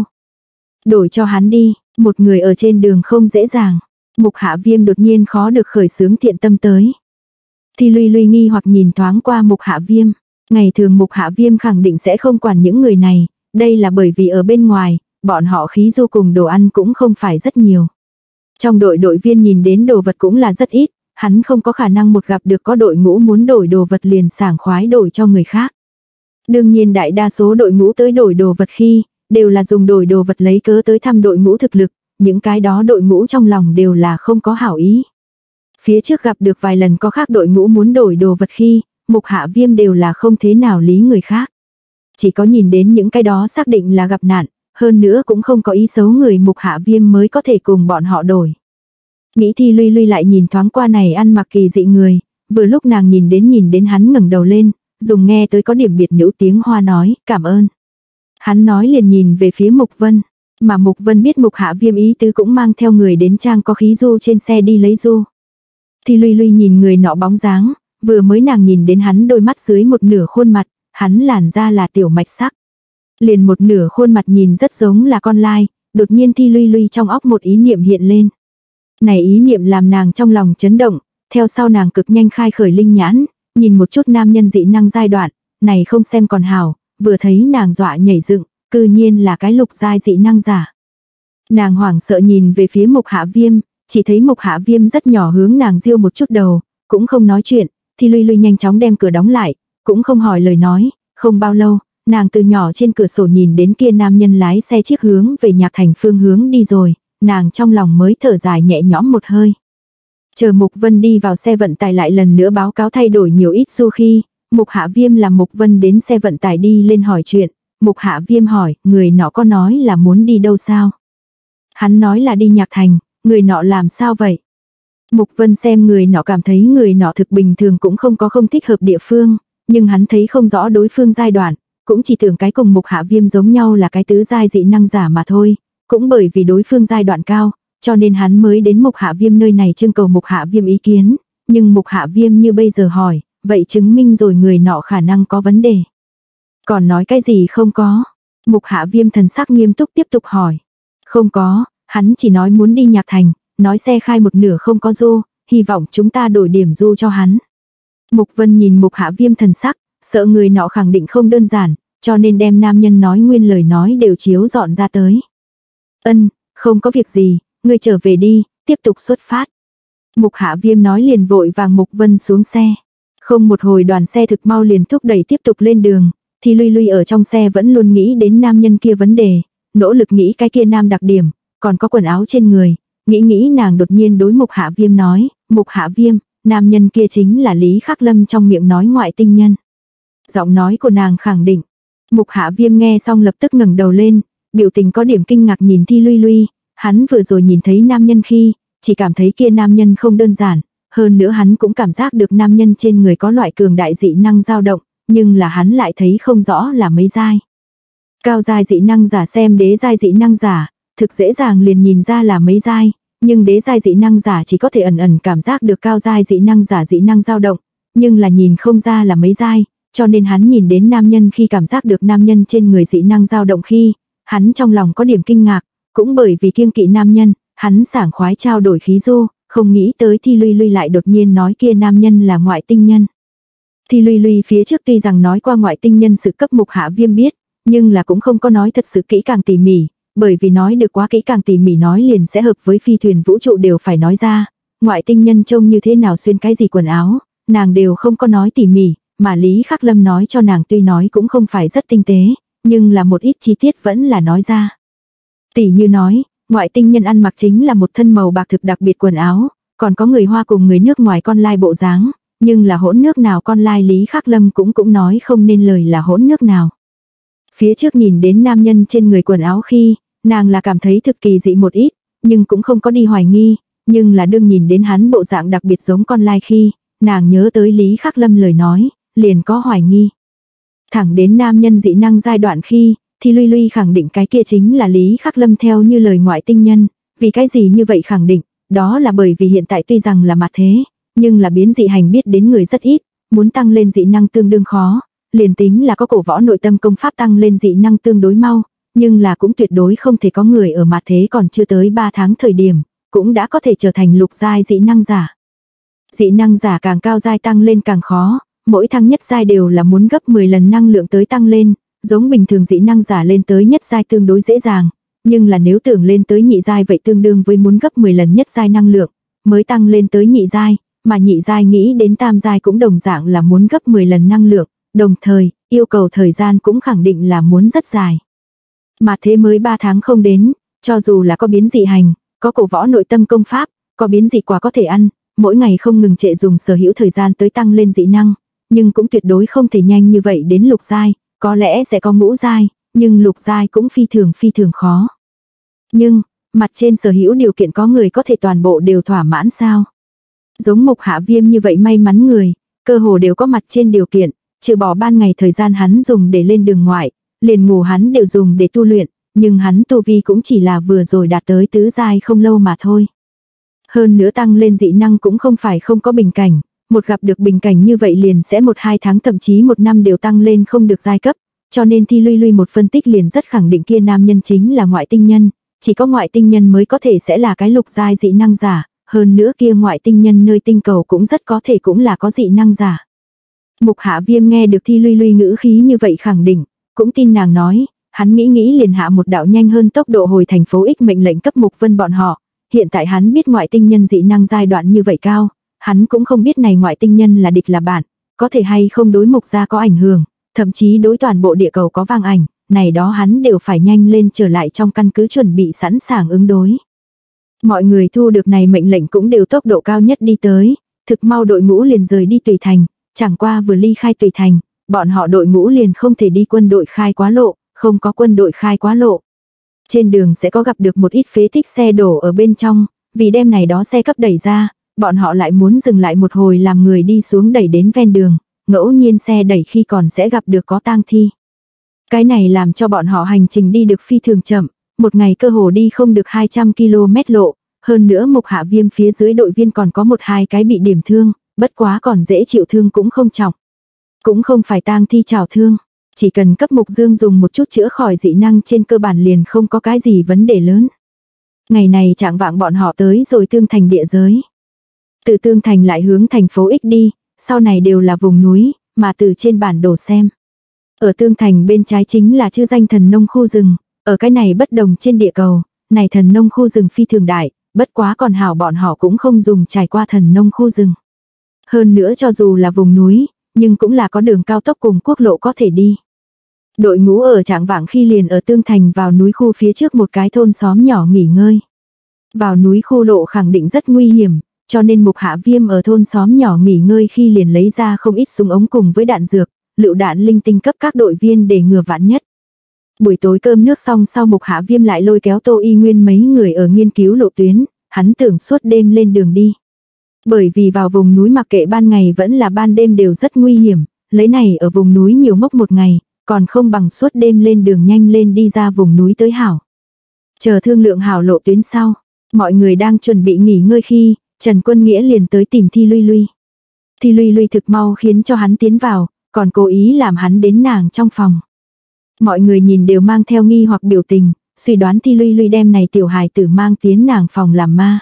Đổi cho hắn đi, một người ở trên đường không dễ dàng. Mục Hạ Viêm đột nhiên khó được khởi xướng thiện tâm tới. Thi Luy Luy nghi hoặc nhìn thoáng qua Mục Hạ Viêm. Ngày thường Mục Hạ Viêm khẳng định sẽ không quản những người này, đây là bởi vì ở bên ngoài, bọn họ khí du cùng đồ ăn cũng không phải rất nhiều. Trong đội đội viên nhìn đến đồ vật cũng là rất ít, hắn không có khả năng một gặp được có đội ngũ muốn đổi đồ vật liền sảng khoái đổi cho người khác. Đương nhiên đại đa số đội ngũ tới đổi đồ vật khi, đều là dùng đổi đồ vật lấy cớ tới thăm đội ngũ thực lực, những cái đó đội ngũ trong lòng đều là không có hảo ý. Phía trước gặp được vài lần có khác đội ngũ muốn đổi đồ vật khi, Mục Hạ Viêm đều là không thế nào lý người khác. Chỉ có nhìn đến những cái đó xác định là gặp nạn, hơn nữa cũng không có ý xấu người Mục Hạ Viêm mới có thể cùng bọn họ đổi. Nghĩ Thi Luy Luy lại nhìn thoáng qua này ăn mặc kỳ dị người, vừa lúc nàng nhìn đến nhìn đến hắn ngẩng đầu lên, dùng nghe tới có điểm biệt nữ tiếng Hoa nói, cảm ơn. Hắn nói liền nhìn về phía Mục Vân, mà Mục Vân biết Mục Hạ Viêm ý tứ cũng mang theo người đến trang có khí du trên xe đi lấy du. Thi Luy Luy nhìn người nọ bóng dáng, vừa mới nàng nhìn đến hắn đôi mắt dưới một nửa khuôn mặt, hắn làn da là tiểu mạch sắc. Liền một nửa khuôn mặt nhìn rất giống là con lai, đột nhiên Thi Luy Luy trong óc một ý niệm hiện lên. Này ý niệm làm nàng trong lòng chấn động, theo sau nàng cực nhanh khai khởi linh nhãn, nhìn một chút nam nhân dị năng giai đoạn, này không xem còn hảo, vừa thấy nàng dọa nhảy dựng, cư nhiên là cái lục giai dị năng giả. Nàng hoảng sợ nhìn về phía Mục Hạ Viêm, chỉ thấy Mục Hạ Viêm rất nhỏ hướng nàng giêu một chút đầu, cũng không nói chuyện, thì Luy Luy nhanh chóng đem cửa đóng lại, cũng không hỏi lời nói, không bao lâu, nàng từ nhỏ trên cửa sổ nhìn đến kia nam nhân lái xe chiếc hướng về Nhạc Thành phương hướng đi rồi, nàng trong lòng mới thở dài nhẹ nhõm một hơi. Chờ Mục Vân đi vào xe vận tải lại lần nữa báo cáo thay đổi nhiều ít xu khi, Mục Hạ Viêm làm Mục Vân đến xe vận tải đi lên hỏi chuyện, Mục Hạ Viêm hỏi, người nọ có nói là muốn đi đâu sao? Hắn nói là đi Nhạc Thành, người nọ làm sao vậy? Mục Vân xem người nọ cảm thấy người nọ thực bình thường cũng không có không thích hợp địa phương, nhưng hắn thấy không rõ đối phương giai đoạn, cũng chỉ tưởng cái cùng Mục Hạ Viêm giống nhau là cái tứ giai dị năng giả mà thôi, cũng bởi vì đối phương giai đoạn cao, cho nên hắn mới đến Mục Hạ Viêm nơi này trưng cầu Mục Hạ Viêm ý kiến, nhưng Mục Hạ Viêm như bây giờ hỏi, vậy chứng minh rồi người nọ khả năng có vấn đề. Còn nói cái gì không có? Mục Hạ Viêm thần sắc nghiêm túc tiếp tục hỏi. Không có, hắn chỉ nói muốn đi Nhạc Thành, nói xe khai một nửa không có du, hy vọng chúng ta đổi điểm du cho hắn. Mục Vân nhìn Mục Hạ Viêm thần sắc, sợ người nọ khẳng định không đơn giản, cho nên đem nam nhân nói nguyên lời nói đều chiếu dọn ra tới. Ân, không có việc gì, ngươi trở về đi, tiếp tục xuất phát. Mục Hạ Viêm nói liền vội vàng Mục Vân xuống xe. Không một hồi đoàn xe thực mau liền thúc đẩy tiếp tục lên đường, thì Luy Luy ở trong xe vẫn luôn nghĩ đến nam nhân kia vấn đề, nỗ lực nghĩ cái kia nam đặc điểm, còn có quần áo trên người, nghĩ nghĩ nàng đột nhiên đối Mục Hạ Viêm nói, Mục Hạ Viêm, nam nhân kia chính là Lý Khắc Lâm trong miệng nói ngoại tinh nhân. Giọng nói của nàng khẳng định. Mục Hạ Viêm nghe xong lập tức ngẩng đầu lên, biểu tình có điểm kinh ngạc nhìn Thi Luy Luy, hắn vừa rồi nhìn thấy nam nhân khi, chỉ cảm thấy kia nam nhân không đơn giản, hơn nữa hắn cũng cảm giác được nam nhân trên người có loại cường đại dị năng dao động, nhưng là hắn lại thấy không rõ là mấy giai. Cao giai dị năng giả xem đế giai dị năng giả, thực dễ dàng liền nhìn ra là mấy giai, nhưng đế giai dị năng giả chỉ có thể ẩn ẩn cảm giác được cao giai dị năng giả dị năng dao động, nhưng là nhìn không ra là mấy giai, cho nên hắn nhìn đến nam nhân khi cảm giác được nam nhân trên người dị năng dao động khi, hắn trong lòng có điểm kinh ngạc, cũng bởi vì kiêng kỵ nam nhân, hắn sảng khoái trao đổi khí du, không nghĩ tới Thi Luy Luy lại đột nhiên nói kia nam nhân là ngoại tinh nhân. Thi Luy Luy phía trước tuy rằng nói qua ngoại tinh nhân sự cấp Mục Hạ Viêm biết, nhưng là cũng không có nói thật sự kỹ càng tỉ mỉ, bởi vì nói được quá kỹ càng tỉ mỉ nói liền sẽ hợp với phi thuyền vũ trụ đều phải nói ra, ngoại tinh nhân trông như thế nào xuyên cái gì quần áo, nàng đều không có nói tỉ mỉ, mà Lý Khắc Lâm nói cho nàng tuy nói cũng không phải rất tinh tế, nhưng là một ít chi tiết vẫn là nói ra. Tỉ như nói, ngoại tinh nhân ăn mặc chính là một thân màu bạc thực đặc biệt quần áo, còn có người Hoa cùng người nước ngoài con lai bộ dáng, nhưng là hỗn nước nào con lai Lý Khắc Lâm cũng cũng nói không nên lời là hỗn nước nào. Phía trước nhìn đến nam nhân trên người quần áo khi, nàng là cảm thấy thực kỳ dị một ít, nhưng cũng không có đi hoài nghi, nhưng là đương nhìn đến hắn bộ dạng đặc biệt giống con lai khi, nàng nhớ tới Lý Khắc Lâm lời nói, liền có hoài nghi. Thẳng đến nam nhân dị năng giai đoạn khi, thì Luy Luy khẳng định cái kia chính là Lý Khắc Lâm theo như lời ngoại tinh nhân, vì cái gì như vậy khẳng định, đó là bởi vì hiện tại tuy rằng là mặt thế, nhưng là biến dị hành biết đến người rất ít, muốn tăng lên dị năng tương đương khó, liền tính là có cổ võ nội tâm công pháp tăng lên dị năng tương đối mau, nhưng là cũng tuyệt đối không thể có người ở mặt thế còn chưa tới ba tháng thời điểm, cũng đã có thể trở thành lục giai dị năng giả. Dị năng giả càng cao giai tăng lên càng khó, mỗi thăng nhất giai đều là muốn gấp mười lần năng lượng tới tăng lên, giống bình thường dị năng giả lên tới nhất giai tương đối dễ dàng, nhưng là nếu tưởng lên tới nhị giai vậy tương đương với muốn gấp mười lần nhất giai năng lượng, mới tăng lên tới nhị giai, mà nhị giai nghĩ đến tam giai cũng đồng dạng là muốn gấp mười lần năng lượng, đồng thời, yêu cầu thời gian cũng khẳng định là muốn rất dài. Mà thế mới ba tháng không đến, cho dù là có biến dị hành, có cổ võ nội tâm công pháp, có biến dị quả có thể ăn, mỗi ngày không ngừng trệ dùng sở hữu thời gian tới tăng lên dị năng, nhưng cũng tuyệt đối không thể nhanh như vậy đến lục giai, có lẽ sẽ có ngũ giai, nhưng lục giai cũng phi thường phi thường khó. Nhưng, mặt trên sở hữu điều kiện có người có thể toàn bộ đều thỏa mãn sao? Giống Mục Hạ Viêm như vậy may mắn người, cơ hồ đều có mặt trên điều kiện, trừ bỏ ban ngày thời gian hắn dùng để lên đường ngoại, liền ngủ hắn đều dùng để tu luyện, nhưng hắn tu vi cũng chỉ là vừa rồi đạt tới tứ giai không lâu mà thôi. Hơn nữa tăng lên dị năng cũng không phải không có bình cảnh, một gặp được bình cảnh như vậy liền sẽ một hai tháng thậm chí một năm đều tăng lên không được giai cấp, cho nên Thi Luy Luy một phân tích liền rất khẳng định kia nam nhân chính là ngoại tinh nhân, chỉ có ngoại tinh nhân mới có thể sẽ là cái lục giai dị năng giả, hơn nữa kia ngoại tinh nhân nơi tinh cầu cũng rất có thể cũng là có dị năng giả. Mục Hạ Viêm nghe được Thi Luy Luy ngữ khí như vậy khẳng định, cũng tin nàng nói, hắn nghĩ nghĩ liền hạ một đạo nhanh hơn tốc độ hồi thành phố X mệnh lệnh cấp Mục Vân bọn họ. Hiện tại hắn biết ngoại tinh nhân dị năng giai đoạn như vậy cao, hắn cũng không biết này ngoại tinh nhân là địch là bạn, có thể hay không đối Mục gia có ảnh hưởng, thậm chí đối toàn bộ địa cầu có vang ảnh, này đó hắn đều phải nhanh lên trở lại trong căn cứ chuẩn bị sẵn sàng ứng đối. Mọi người thu được này mệnh lệnh cũng đều tốc độ cao nhất đi tới, thực mau đội ngũ liền rời đi Tùy Thành, chẳng qua vừa ly khai Tùy Thành, bọn họ đội ngũ liền không thể đi quân đội khai quá lộ, không có quân đội khai quá lộ. Trên đường sẽ có gặp được một ít phế tích xe đổ ở bên trong, vì đem này đó xe cấp đẩy ra, bọn họ lại muốn dừng lại một hồi làm người đi xuống đẩy đến ven đường, ngẫu nhiên xe đẩy khi còn sẽ gặp được có tang thi. Cái này làm cho bọn họ hành trình đi được phi thường chậm, một ngày cơ hồ đi không được hai trăm ki lô mét lộ, hơn nữa Mục Hạ Viêm phía dưới đội viên còn có một hai cái bị điểm thương, bất quá còn dễ chịu thương cũng không trọng. Cũng không phải tang thi trảo thương, chỉ cần cấp Mục Dương dùng một chút chữa khỏi dị năng trên cơ bản liền không có cái gì vấn đề lớn. Ngày này trạng vạng bọn họ tới rồi Tương Thành địa giới. Từ Tương Thành lại hướng thành phố X đi, sau này đều là vùng núi, mà từ trên bản đồ xem. Ở Tương Thành bên trái chính là chữ danh thần nông khu rừng, ở cái này bất đồng trên địa cầu, này thần nông khu rừng phi thường đại, bất quá còn hảo bọn họ cũng không dùng trải qua thần nông khu rừng. Hơn nữa cho dù là vùng núi, nhưng cũng là có đường cao tốc cùng quốc lộ có thể đi. Đội ngũ ở trạng vạng khi liền ở Tương Thành vào núi khu phía trước một cái thôn xóm nhỏ nghỉ ngơi. Vào núi khu lộ khẳng định rất nguy hiểm, cho nên Mục Hạ Viêm ở thôn xóm nhỏ nghỉ ngơi khi liền lấy ra không ít súng ống cùng với đạn dược, lựu đạn linh tinh cấp các đội viên để ngừa vạn nhất. Buổi tối cơm nước xong sau Mục Hạ Viêm lại lôi kéo Tô Y Nguyên mấy người ở nghiên cứu lộ tuyến, hắn tưởng suốt đêm lên đường đi. Bởi vì vào vùng núi mặc kệ ban ngày vẫn là ban đêm đều rất nguy hiểm, lấy này ở vùng núi nhiều ngốc một ngày, còn không bằng suốt đêm lên đường nhanh lên đi ra vùng núi tới hảo. Chờ thương lượng hảo lộ tuyến sau, mọi người đang chuẩn bị nghỉ ngơi khi, Trần Quân Nghĩa liền tới tìm Thi Luy Luy. Thi Luy Luy thực mau khiến cho hắn tiến vào, còn cố ý làm hắn đến nàng trong phòng. Mọi người nhìn đều mang theo nghi hoặc biểu tình, suy đoán Thi Luy Luy đem này tiểu hài tử mang tiến nàng phòng làm ma.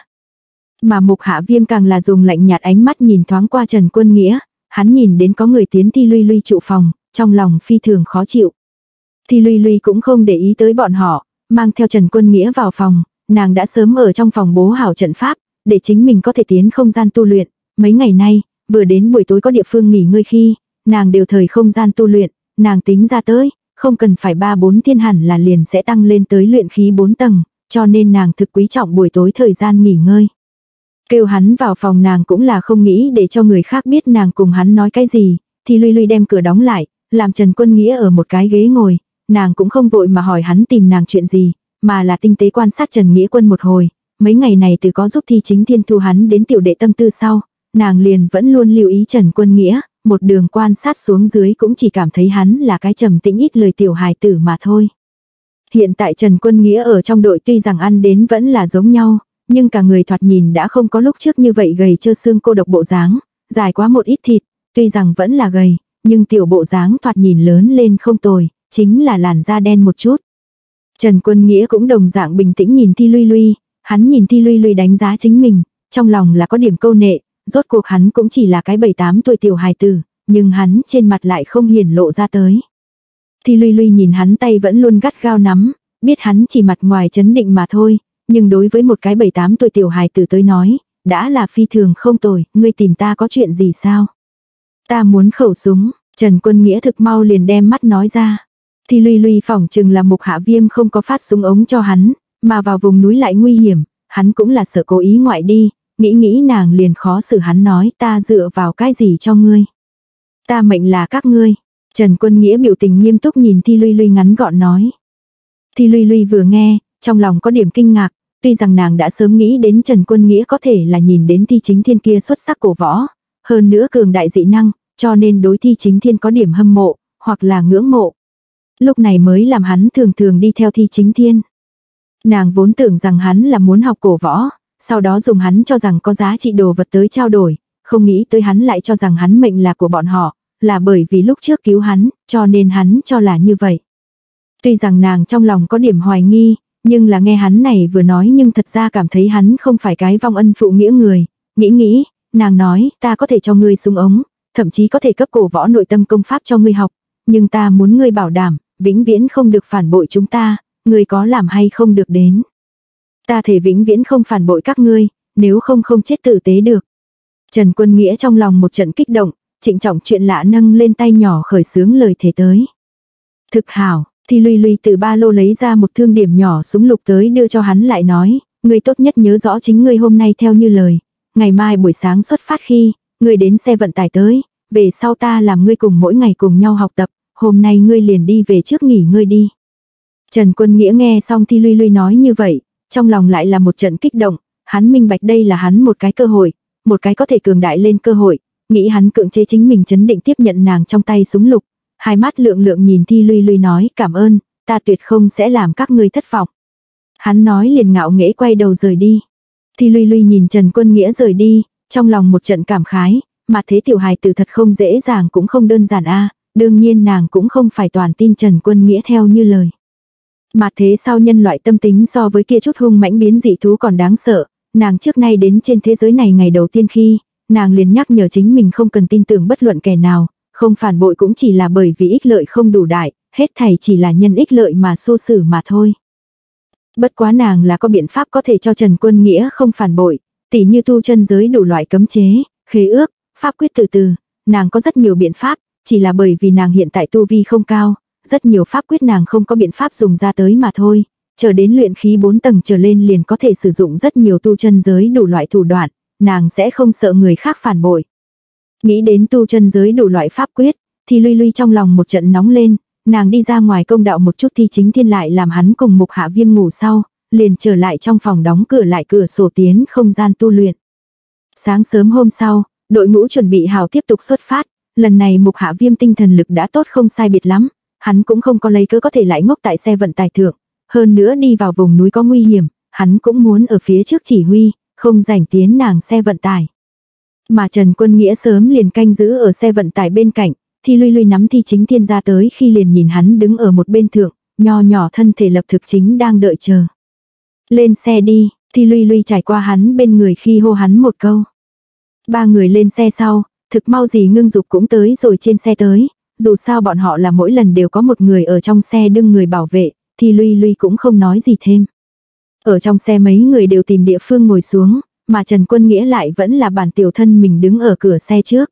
Mà Mục Hạ Viêm càng là dùng lạnh nhạt ánh mắt nhìn thoáng qua Trần Quân Nghĩa, hắn nhìn đến có người tiến Thi Luy Luy trụ phòng, trong lòng phi thường khó chịu. Thi Luy Luy cũng không để ý tới bọn họ, mang theo Trần Quân Nghĩa vào phòng, nàng đã sớm ở trong phòng bố hảo trận pháp, để chính mình có thể tiến không gian tu luyện. Mấy ngày nay, vừa đến buổi tối có địa phương nghỉ ngơi khi, nàng đều thời không gian tu luyện, nàng tính ra tới, không cần phải ba bốn thiên hẳn là liền sẽ tăng lên tới luyện khí bốn tầng, cho nên nàng thực quý trọng buổi tối thời gian nghỉ ngơi. Kêu hắn vào phòng nàng cũng là không nghĩ để cho người khác biết nàng cùng hắn nói cái gì, thì Luy Luy đem cửa đóng lại, làm Trần Quân Nghĩa ở một cái ghế ngồi, nàng cũng không vội mà hỏi hắn tìm nàng chuyện gì, mà là tinh tế quan sát Trần Nghĩa Quân một hồi. Mấy ngày này từ có giúp Thi Chính Thiên thu hắn đến tiểu đệ tâm tư sau, nàng liền vẫn luôn lưu ý Trần Quân Nghĩa, một đường quan sát xuống dưới cũng chỉ cảm thấy hắn là cái trầm tĩnh ít lời tiểu hài tử mà thôi. Hiện tại Trần Quân Nghĩa ở trong đội tuy rằng ăn đến vẫn là giống nhau, nhưng cả người thoạt nhìn đã không có lúc trước như vậy gầy trơ xương cô độc bộ dáng, dài quá một ít thịt, tuy rằng vẫn là gầy, nhưng tiểu bộ dáng thoạt nhìn lớn lên không tồi, chính là làn da đen một chút. Trần Quân Nghĩa cũng đồng dạng bình tĩnh nhìn Thi Luy Luy, hắn nhìn Thi Luy Luy đánh giá chính mình, trong lòng là có điểm câu nệ, rốt cuộc hắn cũng chỉ là cái bảy tám tuổi tiểu hài tử, nhưng hắn trên mặt lại không hiển lộ ra tới. Thi Luy Luy nhìn hắn tay vẫn luôn gắt gao nắm, biết hắn chỉ mặt ngoài chấn định mà thôi, nhưng đối với một cái bảy tám tuổi tiểu hài tử tới nói, đã là phi thường không tồi, ngươi tìm ta có chuyện gì sao? Ta muốn khẩu súng, Trần Quân Nghĩa thực mau liền đem mắt nói ra. Thi Luy Luy phỏng chừng là Mục Hạ Viêm không có phát súng ống cho hắn, mà vào vùng núi lại nguy hiểm, hắn cũng là sợ cố ý ngoại đi, nghĩ nghĩ nàng liền khó xử hắn nói ta dựa vào cái gì cho ngươi. Ta mệnh là các ngươi. Trần Quân Nghĩa biểu tình nghiêm túc nhìn Thi Luy Luy ngắn gọn nói. Thi Luy Luy vừa nghe, trong lòng có điểm kinh ngạc, tuy rằng nàng đã sớm nghĩ đến Trần Quân Nghĩa có thể là nhìn đến Thi Chính Thiên kia xuất sắc cổ võ, hơn nữa cường đại dị năng, cho nên đối Thi Chính Thiên có điểm hâm mộ, hoặc là ngưỡng mộ. Lúc này mới làm hắn thường thường đi theo Thi Chính Thiên. Nàng vốn tưởng rằng hắn là muốn học cổ võ, sau đó dùng hắn cho rằng có giá trị đồ vật tới trao đổi, không nghĩ tới hắn lại cho rằng hắn mệnh là của bọn họ, là bởi vì lúc trước cứu hắn, cho nên hắn cho là như vậy. Tuy rằng nàng trong lòng có điểm hoài nghi, Nhưng là nghe hắn này vừa nói nhưng thật ra cảm thấy hắn không phải cái vong ân phụ nghĩa người. Nghĩ nghĩ, nàng nói, ta có thể cho ngươi súng ống, thậm chí có thể cấp cổ võ nội tâm công pháp cho ngươi học. Nhưng ta muốn ngươi bảo đảm, vĩnh viễn không được phản bội chúng ta, ngươi có làm hay không được đến. Ta thể vĩnh viễn không phản bội các ngươi, nếu không không chết tử tế được. Trần Quân Nghĩa trong lòng một trận kích động, trịnh trọng chuyện lạ nâng lên tay nhỏ khởi xướng lời thể tới. Thực hảo, Thi Luy Luy từ ba lô lấy ra một thương điểm nhỏ súng lục tới đưa cho hắn lại nói, ngươi tốt nhất nhớ rõ chính ngươi hôm nay theo như lời. Ngày mai buổi sáng xuất phát khi, ngươi đến xe vận tải tới, về sau ta làm ngươi cùng mỗi ngày cùng nhau học tập, hôm nay ngươi liền đi về trước nghỉ ngơi đi. Trần Quân Nghĩa nghe xong Thi Luy Luy nói như vậy, trong lòng lại là một trận kích động, hắn minh bạch đây là hắn một cái cơ hội, một cái có thể cường đại lên cơ hội, nghĩ hắn cưỡng chế chính mình chấn định tiếp nhận nàng trong tay súng lục, hai mắt lượng lượng nhìn Thi Luy Luy nói cảm ơn, ta tuyệt không sẽ làm các ngươi thất vọng. Hắn nói liền ngạo nghễ quay đầu rời đi. Thi Luy Luy nhìn Trần Quân Nghĩa rời đi, trong lòng một trận cảm khái, mà thế tiểu hài tử thật không dễ dàng cũng không đơn giản a, đương nhiên nàng cũng không phải toàn tin Trần Quân Nghĩa theo như lời. Mà thế sao nhân loại tâm tính so với kia chút hung mãnh biến dị thú còn đáng sợ, nàng trước nay đến trên thế giới này ngày đầu tiên khi, nàng liền nhắc nhở chính mình không cần tin tưởng bất luận kẻ nào, không phản bội cũng chỉ là bởi vì ích lợi không đủ đại, hết thảy chỉ là nhân ích lợi mà xô xử mà thôi. Bất quá nàng là có biện pháp có thể cho Trần Quân Nghĩa không phản bội, tỉ như tu chân giới đủ loại cấm chế, khế ước, pháp quyết từ từ, nàng có rất nhiều biện pháp, chỉ là bởi vì nàng hiện tại tu vi không cao, rất nhiều pháp quyết nàng không có biện pháp dùng ra tới mà thôi, chờ đến luyện khí bốn tầng trở lên liền có thể sử dụng rất nhiều tu chân giới đủ loại thủ đoạn, nàng sẽ không sợ người khác phản bội. Nghĩ đến tu chân giới đủ loại pháp quyết, thì Luy Luy trong lòng một trận nóng lên, nàng đi ra ngoài công đạo một chút Thi Chính Thiên lại làm hắn cùng Mục Hạ Viêm ngủ sau, liền trở lại trong phòng đóng cửa lại cửa sổ tiến không gian tu luyện. Sáng sớm hôm sau, đội ngũ chuẩn bị hào tiếp tục xuất phát, lần này Mục Hạ Viêm tinh thần lực đã tốt không sai biệt lắm, hắn cũng không có lấy cớ có thể lại ngốc tại xe vận tải thượng, hơn nữa đi vào vùng núi có nguy hiểm, hắn cũng muốn ở phía trước chỉ huy, không rảnh tiến nàng xe vận tải. Mà Trần Quân Nghĩa sớm liền canh giữ ở xe vận tải bên cạnh, Thi Luy Luy nắm Thi Chính Thiên ra tới khi liền nhìn hắn đứng ở một bên thượng, nho nhỏ thân thể lập thực chính đang đợi chờ. Lên xe đi, Thi Luy Luy trải qua hắn bên người khi hô hắn một câu. Ba người lên xe sau, thực mau gì ngưng dục cũng tới rồi trên xe tới, dù sao bọn họ là mỗi lần đều có một người ở trong xe đương người bảo vệ, Thi Luy Luy cũng không nói gì thêm. Ở trong xe mấy người đều tìm địa phương ngồi xuống, mà Trần Quân Nghĩa lại vẫn là bản tiểu thân mình đứng ở cửa xe trước.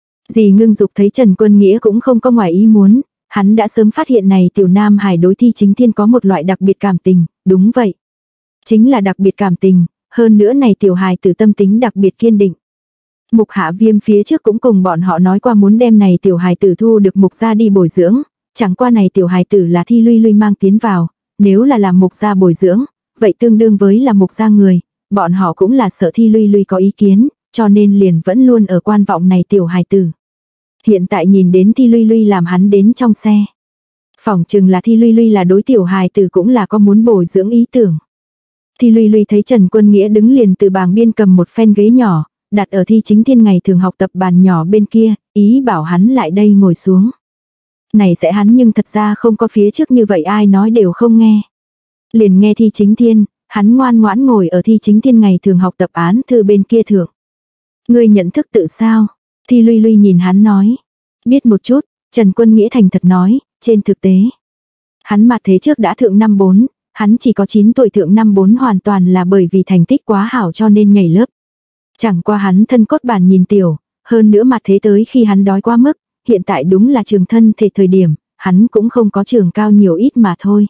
Dì ngưng dục thấy Trần Quân Nghĩa cũng không có ngoài ý muốn, hắn đã sớm phát hiện này tiểu nam hài đối Thi Chính Thiên có một loại đặc biệt cảm tình, đúng vậy. Chính là đặc biệt cảm tình, hơn nữa này tiểu hài tử tâm tính đặc biệt kiên định. Mục Hạ Viêm phía trước cũng cùng bọn họ nói qua muốn đem này tiểu hài tử thu được Mục gia đi bồi dưỡng, chẳng qua này tiểu hài tử là Thi Luy Luy mang tiến vào, nếu là làm Mục gia bồi dưỡng, vậy tương đương với là Mục gia người, bọn họ cũng là sợ Thi Luy Luy có ý kiến, cho nên liền vẫn luôn ở quan vọng này tiểu hài tử. Hiện tại nhìn đến Thi Luy Luy làm hắn đến trong xe. Phỏng chừng là Thi Luy Luy là đối tiểu hài tử cũng là có muốn bồi dưỡng ý tưởng. Thi Luy Luy thấy Trần Quân Nghĩa đứng liền từ bàng biên cầm một phen ghế nhỏ, đặt ở Thi Chính Thiên ngày thường học tập bàn nhỏ bên kia, ý bảo hắn lại đây ngồi xuống. Này sẽ hắn nhưng thật ra không có phía trước như vậy ai nói đều không nghe. Liền nghe Thi Chính Thiên, hắn ngoan ngoãn ngồi ở Thi Chính Thiên ngày thường học tập án thư bên kia thượng. Ngươi nhận thức tự sao? Thi Luy Luy nhìn hắn nói. Biết một chút, Trần Quân Nghĩa thành thật nói, trên thực tế. Hắn mặt thế trước đã thượng năm bốn, hắn chỉ có chín tuổi thượng năm bốn hoàn toàn là bởi vì thành tích quá hảo cho nên nhảy lớp. Chẳng qua hắn thân cốt bản nhìn tiểu, hơn nữa mặt thế tới khi hắn đói quá mức, hiện tại đúng là trường thân thể thời điểm, hắn cũng không có trường cao nhiều ít mà thôi.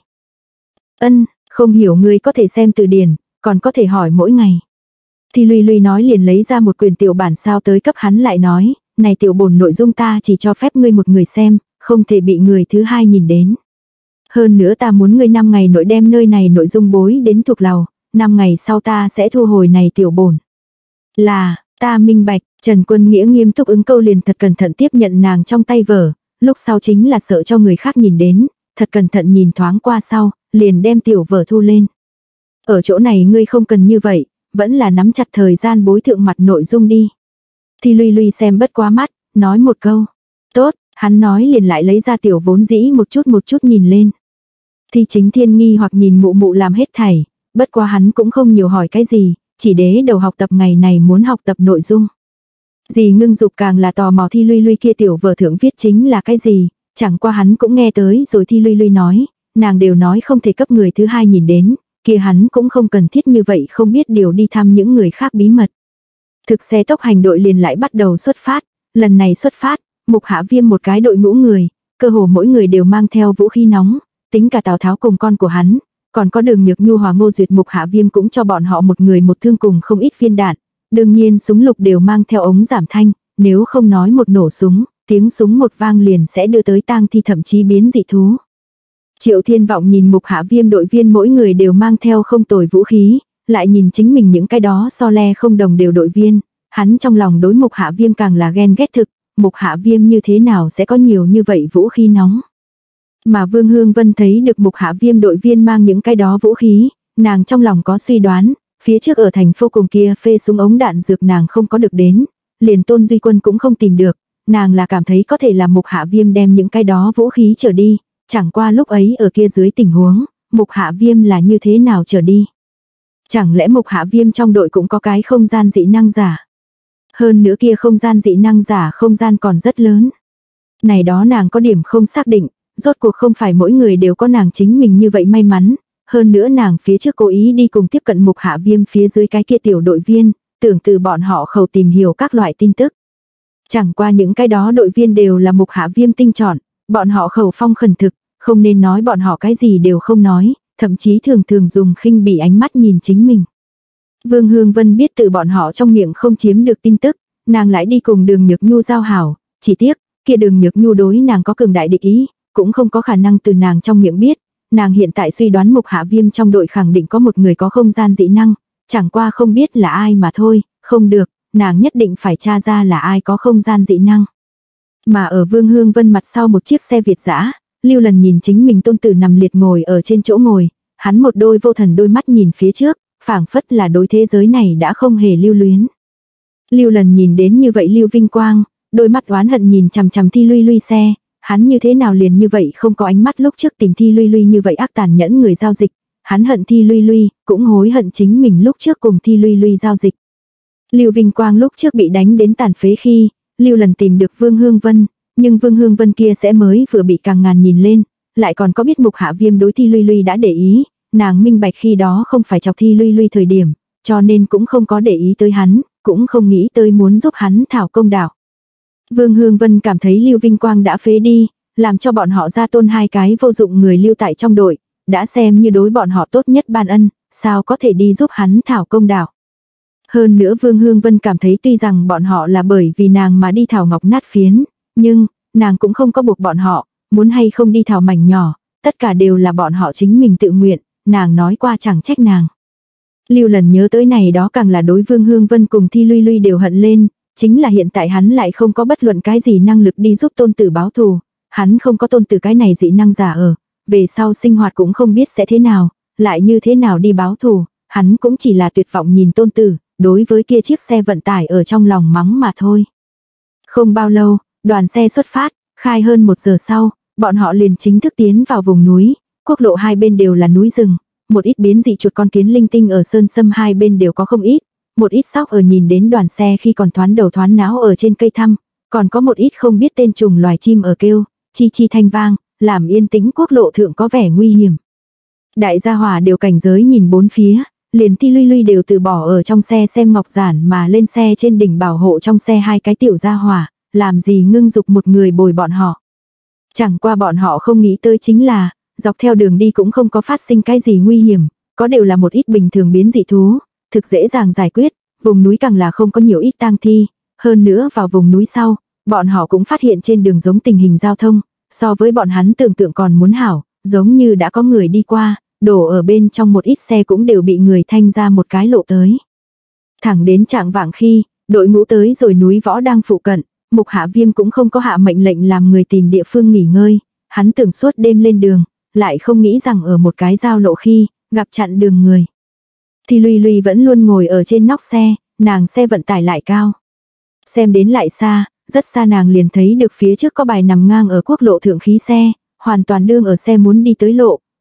Ân, không hiểu ngươi có thể xem từ điển, còn có thể hỏi mỗi ngày. Thi Luy Luy nói liền lấy ra một quyển tiểu bản sao tới cấp hắn lại nói, này tiểu bổn nội dung ta chỉ cho phép ngươi một người xem, không thể bị người thứ hai nhìn đến. Hơn nữa ta muốn ngươi năm ngày nội đem nơi này nội dung bối đến thuộc lầu, năm ngày sau ta sẽ thu hồi này tiểu bổn. Là, ta minh bạch, Trần Quân Nghĩa nghiêm túc ứng câu liền thật cẩn thận tiếp nhận nàng trong tay vở, lúc sau chính là sợ cho người khác nhìn đến, thật cẩn thận nhìn thoáng qua sau, liền đem tiểu vở thu lên. Ở chỗ này ngươi không cần như vậy, vẫn là nắm chặt thời gian bối thượng mặt nội dung đi. Thi Luy Luy xem bất quá mắt, nói một câu. Tốt, hắn nói liền lại lấy ra tiểu vốn dĩ một chút một chút nhìn lên. Thi Chính Thiên nghi hoặc nhìn mụ mụ làm hết thảy, bất quá hắn cũng không nhiều hỏi cái gì, chỉ đế đầu học tập ngày này muốn học tập nội dung. Dì Ngưng Dục càng là tò mò Thi Luy Luy kia tiểu vở thượng viết chính là cái gì, chẳng qua hắn cũng nghe tới rồi Thi Luy Luy nói, nàng đều nói không thể cấp người thứ hai nhìn đến, kia hắn cũng không cần thiết như vậy không biết điều đi thăm những người khác bí mật. Thực xe tốc hành đội liền lại bắt đầu xuất phát, lần này xuất phát, Mục Hạ Viêm một cái đội ngũ người, cơ hồ mỗi người đều mang theo vũ khí nóng, tính cả Tào Tháo cùng con của hắn, còn có Đường Nhược Nhu Hòa Ngô Duyệt. Mục Hạ Viêm cũng cho bọn họ một người một thương cùng không ít viên đạn, đương nhiên súng lục đều mang theo ống giảm thanh, nếu không nói một nổ súng, tiếng súng một vang liền sẽ đưa tới tang thi thậm chí biến dị thú. Triệu Thiên Vọng nhìn Mục Hạ Viêm đội viên mỗi người đều mang theo không tồi vũ khí, lại nhìn chính mình những cái đó so le không đồng đều đội viên, hắn trong lòng đối Mục Hạ Viêm càng là ghen ghét thực, Mục Hạ Viêm như thế nào sẽ có nhiều như vậy vũ khí nóng. Mà Vương Hương Vân thấy được Mục Hạ Viêm đội viên mang những cái đó vũ khí, nàng trong lòng có suy đoán, phía trước ở thành phố cùng kia phê súng ống đạn dược nàng không có được đến, liền Tôn Duy Quân cũng không tìm được, nàng là cảm thấy có thể là Mục Hạ Viêm đem những cái đó vũ khí trở đi, chẳng qua lúc ấy ở kia dưới tình huống, Mục Hạ Viêm là như thế nào trở đi. Chẳng lẽ Mục Hạ Viêm trong đội cũng có cái không gian dị năng giả? Hơn nữa kia không gian dị năng giả không gian còn rất lớn. Này đó nàng có điểm không xác định, rốt cuộc không phải mỗi người đều có nàng chính mình như vậy may mắn. Hơn nữa nàng phía trước cố ý đi cùng tiếp cận Mục Hạ Viêm phía dưới cái kia tiểu đội viên, tưởng từ bọn họ khẩu tìm hiểu các loại tin tức. Chẳng qua những cái đó đội viên đều là Mục Hạ Viêm tinh chọn, bọn họ khẩu phong khẩn thực, không nên nói bọn họ cái gì đều không nói, thậm chí thường thường dùng khinh bỉ ánh mắt nhìn chính mình. Vương Hương Vân biết từ bọn họ trong miệng không chiếm được tin tức, nàng lại đi cùng Đường Nhược Nhu giao hảo, chỉ tiếc, kia Đường Nhược Nhu đối nàng có cường đại địch ý, cũng không có khả năng từ nàng trong miệng biết. Nàng hiện tại suy đoán Mục Hạ Viêm trong đội khẳng định có một người có không gian dị năng, chẳng qua không biết là ai mà thôi, không được, nàng nhất định phải tra ra là ai có không gian dị năng. Mà ở Vương Hương Vân mặt sau một chiếc xe Việt dã, Lưu Lần nhìn chính mình tôn tử nằm liệt ngồi ở trên chỗ ngồi, hắn một đôi vô thần đôi mắt nhìn phía trước, phảng phất là đối thế giới này đã không hề lưu luyến. Lưu Lần nhìn đến như vậy Lưu Vinh Quang, đôi mắt oán hận nhìn chằm chằm Thi Luy Luy xe, hắn như thế nào liền như vậy không có ánh mắt lúc trước tìm Thi Luy Luy như vậy ác tàn nhẫn người giao dịch, hắn hận Thi Luy Luy, cũng hối hận chính mình lúc trước cùng Thi Luy Luy giao dịch. Lưu Vinh Quang lúc trước bị đánh đến tàn phế khi, Lưu Lần tìm được Vương Hương Vân, nhưng Vương Hương Vân kia sẽ mới vừa bị càng ngàn nhìn lên, lại còn có biết Mục Hạ Viêm đối Thi Luy Luy đã để ý, nàng minh bạch khi đó không phải chọc Thi Luy Luy thời điểm, cho nên cũng không có để ý tới hắn, cũng không nghĩ tới muốn giúp hắn thảo công đạo. Vương Hương Vân cảm thấy Lưu Vinh Quang đã phế đi, làm cho bọn họ ra tôn hai cái vô dụng người lưu tại trong đội, đã xem như đối bọn họ tốt nhất ban ân, sao có thể đi giúp hắn thảo công đạo. Hơn nữa Vương Hương Vân cảm thấy tuy rằng bọn họ là bởi vì nàng mà đi thảo ngọc nát phiến, nhưng, nàng cũng không có buộc bọn họ, muốn hay không đi thảo mảnh nhỏ, tất cả đều là bọn họ chính mình tự nguyện, nàng nói qua chẳng trách nàng. Lưu Lần nhớ tới này đó càng là đối Vương Hương Vân cùng Thi Luy Luy đều hận lên, chính là hiện tại hắn lại không có bất luận cái gì năng lực đi giúp tôn tử báo thù, hắn không có tôn tử cái này dị năng giả ở, về sau sinh hoạt cũng không biết sẽ thế nào, lại như thế nào đi báo thù, hắn cũng chỉ là tuyệt vọng nhìn tôn tử, đối với kia chiếc xe vận tải ở trong lòng mắng mà thôi. Không bao lâu, đoàn xe xuất phát, khai hơn một giờ sau, bọn họ liền chính thức tiến vào vùng núi, quốc lộ hai bên đều là núi rừng, một ít biến dị chuột con kiến linh tinh ở sơn sâm hai bên đều có không ít, một ít sóc ở nhìn đến đoàn xe khi còn thoán đầu thoán não ở trên cây thăm, còn có một ít không biết tên trùng loài chim ở kêu, chi chi thanh vang, làm yên tĩnh quốc lộ thượng có vẻ nguy hiểm. Đại gia hỏa đều cảnh giới nhìn bốn phía, liền Thi Luy Luy đều từ bỏ ở trong xe xem ngọc giản mà lên xe trên đỉnh bảo hộ trong xe hai cái tiểu gia hỏa, làm gì Ngưng Dục một người bồi bọn họ. Chẳng qua bọn họ không nghĩ tới chính là, dọc theo đường đi cũng không có phát sinh cái gì nguy hiểm, có đều là một ít bình thường biến dị thú, thực dễ dàng giải quyết, vùng núi càng là không có nhiều ít tang thi, hơn nữa vào vùng núi sau, bọn họ cũng phát hiện trên đường giống tình hình giao thông, so với bọn hắn tưởng tượng còn muốn hảo, giống như đã có người đi qua, đổ ở bên trong một ít xe cũng đều bị người thanh ra một cái lộ tới. Thẳng đến trạng vạng khi, đội ngũ tới rồi núi Võ đang phụ cận, Mục Hạ Viêm cũng không có hạ mệnh lệnh làm người tìm địa phương nghỉ ngơi, hắn tưởng suốt đêm lên đường, lại không nghĩ rằng ở một cái giao lộ khi, gặp chặn đường người. Thì Luy Luy vẫn luôn ngồi ở trên nóc xe, nàng xe vận tải lại cao. Xem đến lại xa, rất xa nàng liền thấy được phía trước có bài nằm ngang ở quốc lộ thượng khí xe, hoàn toàn đương ở xe muốn đi tới lộ,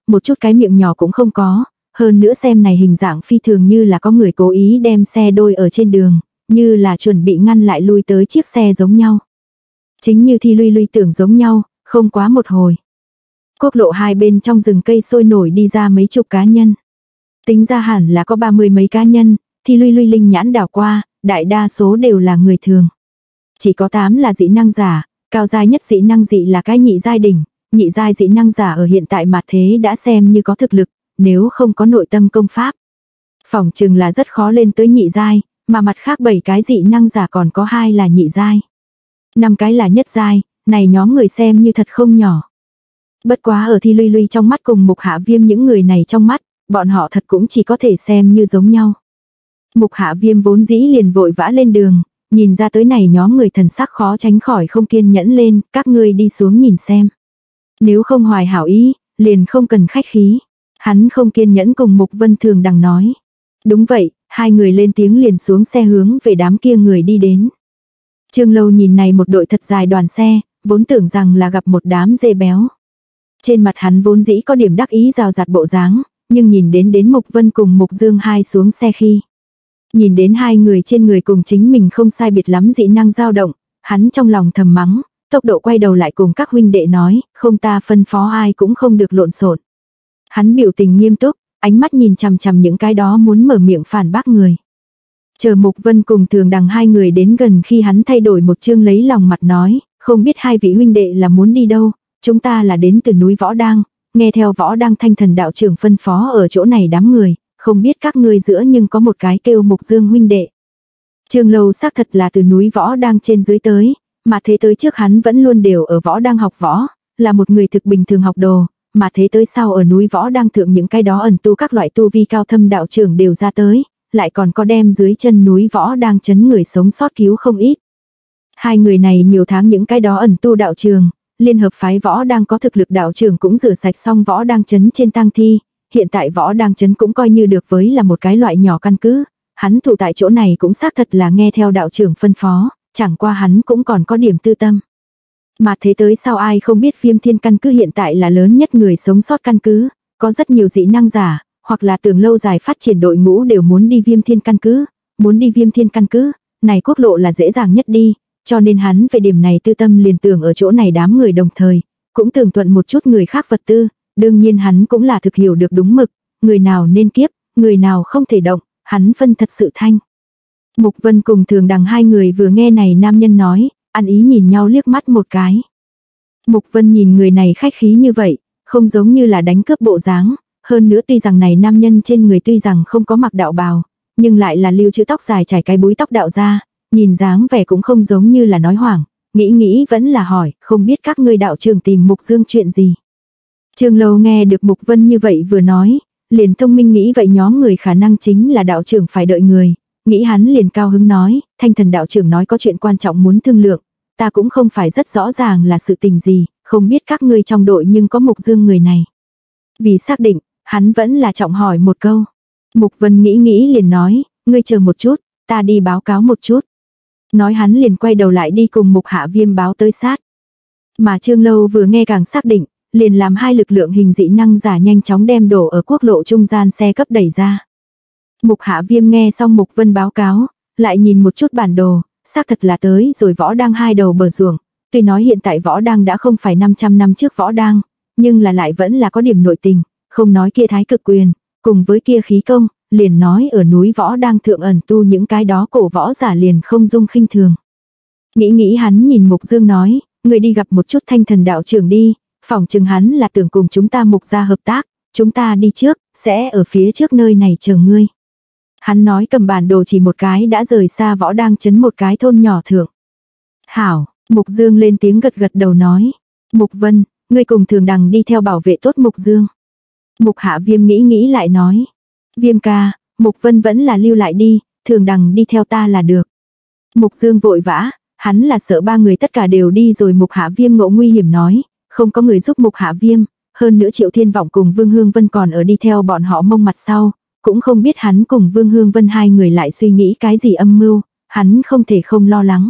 một chút cái miệng nhỏ cũng không có, hơn nữa xem này hình dạng phi thường như là có người cố ý đem xe đôi ở trên đường, như là chuẩn bị ngăn lại lui tới chiếc xe giống nhau. Chính như Thi Luy Luy tưởng giống nhau, không quá một hồi. Quốc lộ hai bên trong rừng cây sôi nổi đi ra mấy chục cá nhân. Tính ra hẳn là có ba mươi mấy cá nhân, Thi Luy Luy linh nhãn đảo qua, đại đa số đều là người thường. Chỉ có tám là dị năng giả, cao giai nhất dị năng dị là cái nhị giai đỉnh, nhị giai dị năng giả ở hiện tại mặt thế đã xem như có thực lực, nếu không có nội tâm công pháp. Phỏng chừng là rất khó lên tới nhị giai, mà mặt khác bảy cái dị năng giả còn có hai là nhị giai. năm cái là nhất giai, này nhóm người xem như thật không nhỏ. Bất quá ở Thi Luy Luy trong mắt cùng Mục Hạ Viêm những người này trong mắt, bọn họ thật cũng chỉ có thể xem như giống nhau. Mục Hạ Viêm vốn dĩ liền vội vã lên đường, nhìn ra tới này nhóm người thần sắc khó tránh khỏi không kiên nhẫn lên, các ngươi đi xuống nhìn xem. Nếu không hoài hảo ý, liền không cần khách khí. Hắn không kiên nhẫn cùng Mục Vân Thường đằng nói. Đúng vậy, hai người lên tiếng liền xuống xe hướng về đám kia người đi đến. Trương Lâu nhìn này một đội thật dài đoàn xe, vốn tưởng rằng là gặp một đám dê béo. Trên mặt hắn vốn dĩ có điểm đắc ý rào rạt bộ dáng, nhưng nhìn đến đến Mục Vân cùng Mục Dương hai xuống xe khi. Nhìn đến hai người trên người cùng chính mình không sai biệt lắm dị năng dao động, hắn trong lòng thầm mắng, tốc độ quay đầu lại cùng các huynh đệ nói, không ta phân phó ai cũng không được lộn xộn. Hắn biểu tình nghiêm túc, ánh mắt nhìn chằm chằm những cái đó muốn mở miệng phản bác người. Chờ Mục Vân cùng Thường Đằng hai người đến gần khi hắn thay đổi một chương lấy lòng mặt nói, không biết hai vị huynh đệ là muốn đi đâu, chúng ta là đến từ núi Võ Đang, nghe theo Võ Đang Thanh Thần đạo trưởng phân phó ở chỗ này đám người, không biết các ngươi giữa nhưng có một cái kêu Mục Dương huynh đệ. Trương Lâu xác thật là từ núi Võ Đang trên dưới tới, mà thế tới trước hắn vẫn luôn đều ở Võ Đang học võ, là một người thực bình thường học đồ, mà thế tới sau ở núi Võ Đang thượng những cái đó ẩn tu các loại tu vi cao thâm đạo trưởng đều ra tới, lại còn có đem dưới chân núi Võ Đang chấn người sống sót cứu không ít. Hai người này nhiều tháng những cái đó ẩn tu đạo trường, liên hợp phái Võ Đang có thực lực đạo trưởng cũng rửa sạch xong Võ Đang chấn trên tang thi, hiện tại Võ Đang chấn cũng coi như được với là một cái loại nhỏ căn cứ, hắn thủ tại chỗ này cũng xác thật là nghe theo đạo trưởng phân phó, chẳng qua hắn cũng còn có điểm tư tâm. Mà thế tới sao ai không biết Viêm Thiên căn cứ hiện tại là lớn nhất người sống sót căn cứ, có rất nhiều dị năng giả, hoặc là tưởng lâu dài phát triển đội ngũ đều muốn đi Viêm Thiên căn cứ, muốn đi Viêm Thiên căn cứ, này quốc lộ là dễ dàng nhất đi, cho nên hắn về điểm này tư tâm liền tưởng ở chỗ này đám người đồng thời, cũng tưởng thuận một chút người khác vật tư, đương nhiên hắn cũng là thực hiểu được đúng mực, người nào nên kiếp, người nào không thể động, hắn phân thật sự thanh. Mục Vân cùng Thường Đằng hai người vừa nghe này nam nhân nói, ăn ý nhìn nhau liếc mắt một cái. Mục Vân nhìn người này khách khí như vậy, không giống như là đánh cướp bộ dáng, hơn nữa tuy rằng này nam nhân trên người tuy rằng không có mặc đạo bào, nhưng lại là lưu trữ tóc dài trải cái búi tóc đạo ra, nhìn dáng vẻ cũng không giống như là nói hoảng, nghĩ nghĩ vẫn là hỏi, không biết các ngươi đạo trưởng tìm Mục Dương chuyện gì. Trương Lâu nghe được Mục Vân như vậy vừa nói, liền thông minh nghĩ vậy nhóm người khả năng chính là đạo trưởng phải đợi người, nghĩ hắn liền cao hứng nói, Thanh Thần đạo trưởng nói có chuyện quan trọng muốn thương lượng, ta cũng không phải rất rõ ràng là sự tình gì, không biết các ngươi trong đội nhưng có Mục Dương người này. Vì xác định, hắn vẫn là trọng hỏi một câu. Mục Vân nghĩ nghĩ liền nói, ngươi chờ một chút, ta đi báo cáo một chút. Nói hắn liền quay đầu lại đi cùng Mục Hạ Viêm báo tới sát. Mà Trương Lâu vừa nghe càng xác định, liền làm hai lực lượng hình dị năng giả nhanh chóng đem đổ ở quốc lộ trung gian xe cấp đẩy ra. Mục Hạ Viêm nghe xong Mục Vân báo cáo, lại nhìn một chút bản đồ, xác thật là tới rồi Võ Đang hai đầu bờ ruộng. Tuy nói hiện tại Võ Đang đã không phải năm trăm năm trước Võ Đang, nhưng là lại vẫn là có điểm nội tình, không nói kia thái cực quyền, cùng với kia khí công, liền nói ở núi Võ Đang thượng ẩn tu những cái đó cổ võ giả liền không dung khinh thường. Nghĩ nghĩ hắn nhìn Mục Dương nói, người đi gặp một chút Thanh Thần đạo trưởng đi, phỏng chừng hắn là tưởng cùng chúng ta Mục gia hợp tác, chúng ta đi trước, sẽ ở phía trước nơi này chờ ngươi. Hắn nói cầm bản đồ chỉ một cái đã rời xa Võ Đang chấn một cái thôn nhỏ thượng. Hảo, Mục Dương lên tiếng gật gật đầu nói. Mục Vân, ngươi cùng Thường Đằng đi theo bảo vệ tốt Mục Dương. Mục Hạ Viêm nghĩ nghĩ lại nói. Viêm ca, Mục Vân vẫn là lưu lại đi, Thường Đằng đi theo ta là được. Mục Dương vội vã, hắn là sợ ba người tất cả đều đi rồi. Mục Hạ Viêm ngộ nguy hiểm nói, không có người giúp Mục Hạ Viêm, hơn nữa Triệu Thiên Vọng cùng Vương Hương Vân còn ở đi theo bọn họ mông mặt sau, cũng không biết hắn cùng Vương Hương Vân hai người lại suy nghĩ cái gì âm mưu, hắn không thể không lo lắng.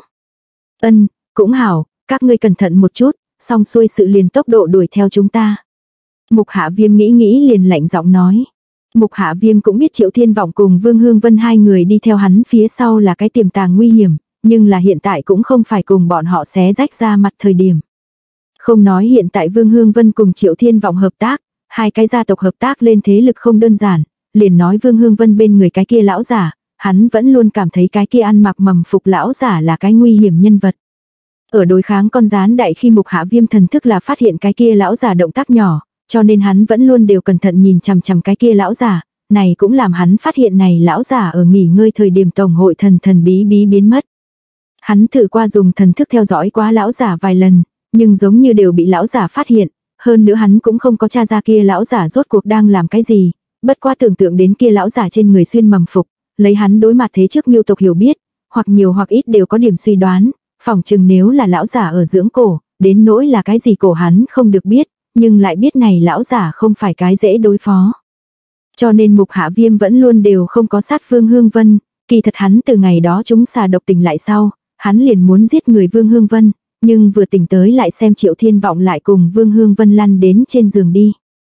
Ân, cũng hảo, các ngươi cẩn thận một chút, xong xuôi sự liền tốc độ đuổi theo chúng ta. Mục Hạ Viêm nghĩ nghĩ liền lạnh giọng nói. Mục Hạ Viêm cũng biết Triệu Thiên Vọng cùng Vương Hương Vân hai người đi theo hắn phía sau là cái tiềm tàng nguy hiểm, nhưng là hiện tại cũng không phải cùng bọn họ xé rách ra mặt thời điểm. Không nói hiện tại Vương Hương Vân cùng Triệu Thiên Vọng hợp tác, hai cái gia tộc hợp tác lên thế lực không đơn giản, liền nói Vương Hương Vân bên người cái kia lão giả, hắn vẫn luôn cảm thấy cái kia ăn mặc mầm phục lão giả là cái nguy hiểm nhân vật. Ở đối kháng con gián đại khi Mục Hạ Viêm thần thức là phát hiện cái kia lão giả động tác nhỏ, cho nên hắn vẫn luôn đều cẩn thận nhìn chằm chằm cái kia lão giả, này cũng làm hắn phát hiện này lão giả ở nghỉ ngơi thời điểm tổng hội thần thần bí bí biến mất. Hắn thử qua dùng thần thức theo dõi quá lão giả vài lần, nhưng giống như đều bị lão giả phát hiện, hơn nữa hắn cũng không có tra ra kia lão giả rốt cuộc đang làm cái gì, bất quá tưởng tượng đến kia lão giả trên người xuyên mầm phục, lấy hắn đối mặt thế trước miêu tộc hiểu biết, hoặc nhiều hoặc ít đều có điểm suy đoán, phỏng chừng nếu là lão giả ở dưỡng cổ, đến nỗi là cái gì cổ hắn không được biết, nhưng lại biết này lão giả không phải cái dễ đối phó. Cho nên Mục Hạ Viêm vẫn luôn đều không có sát Vương Hương Vân, kỳ thật hắn từ ngày đó chúng xà độc tỉnh lại sau, hắn liền muốn giết người Vương Hương Vân, nhưng vừa tỉnh tới lại xem Triệu Thiên Vọng lại cùng Vương Hương Vân lăn đến trên giường đi.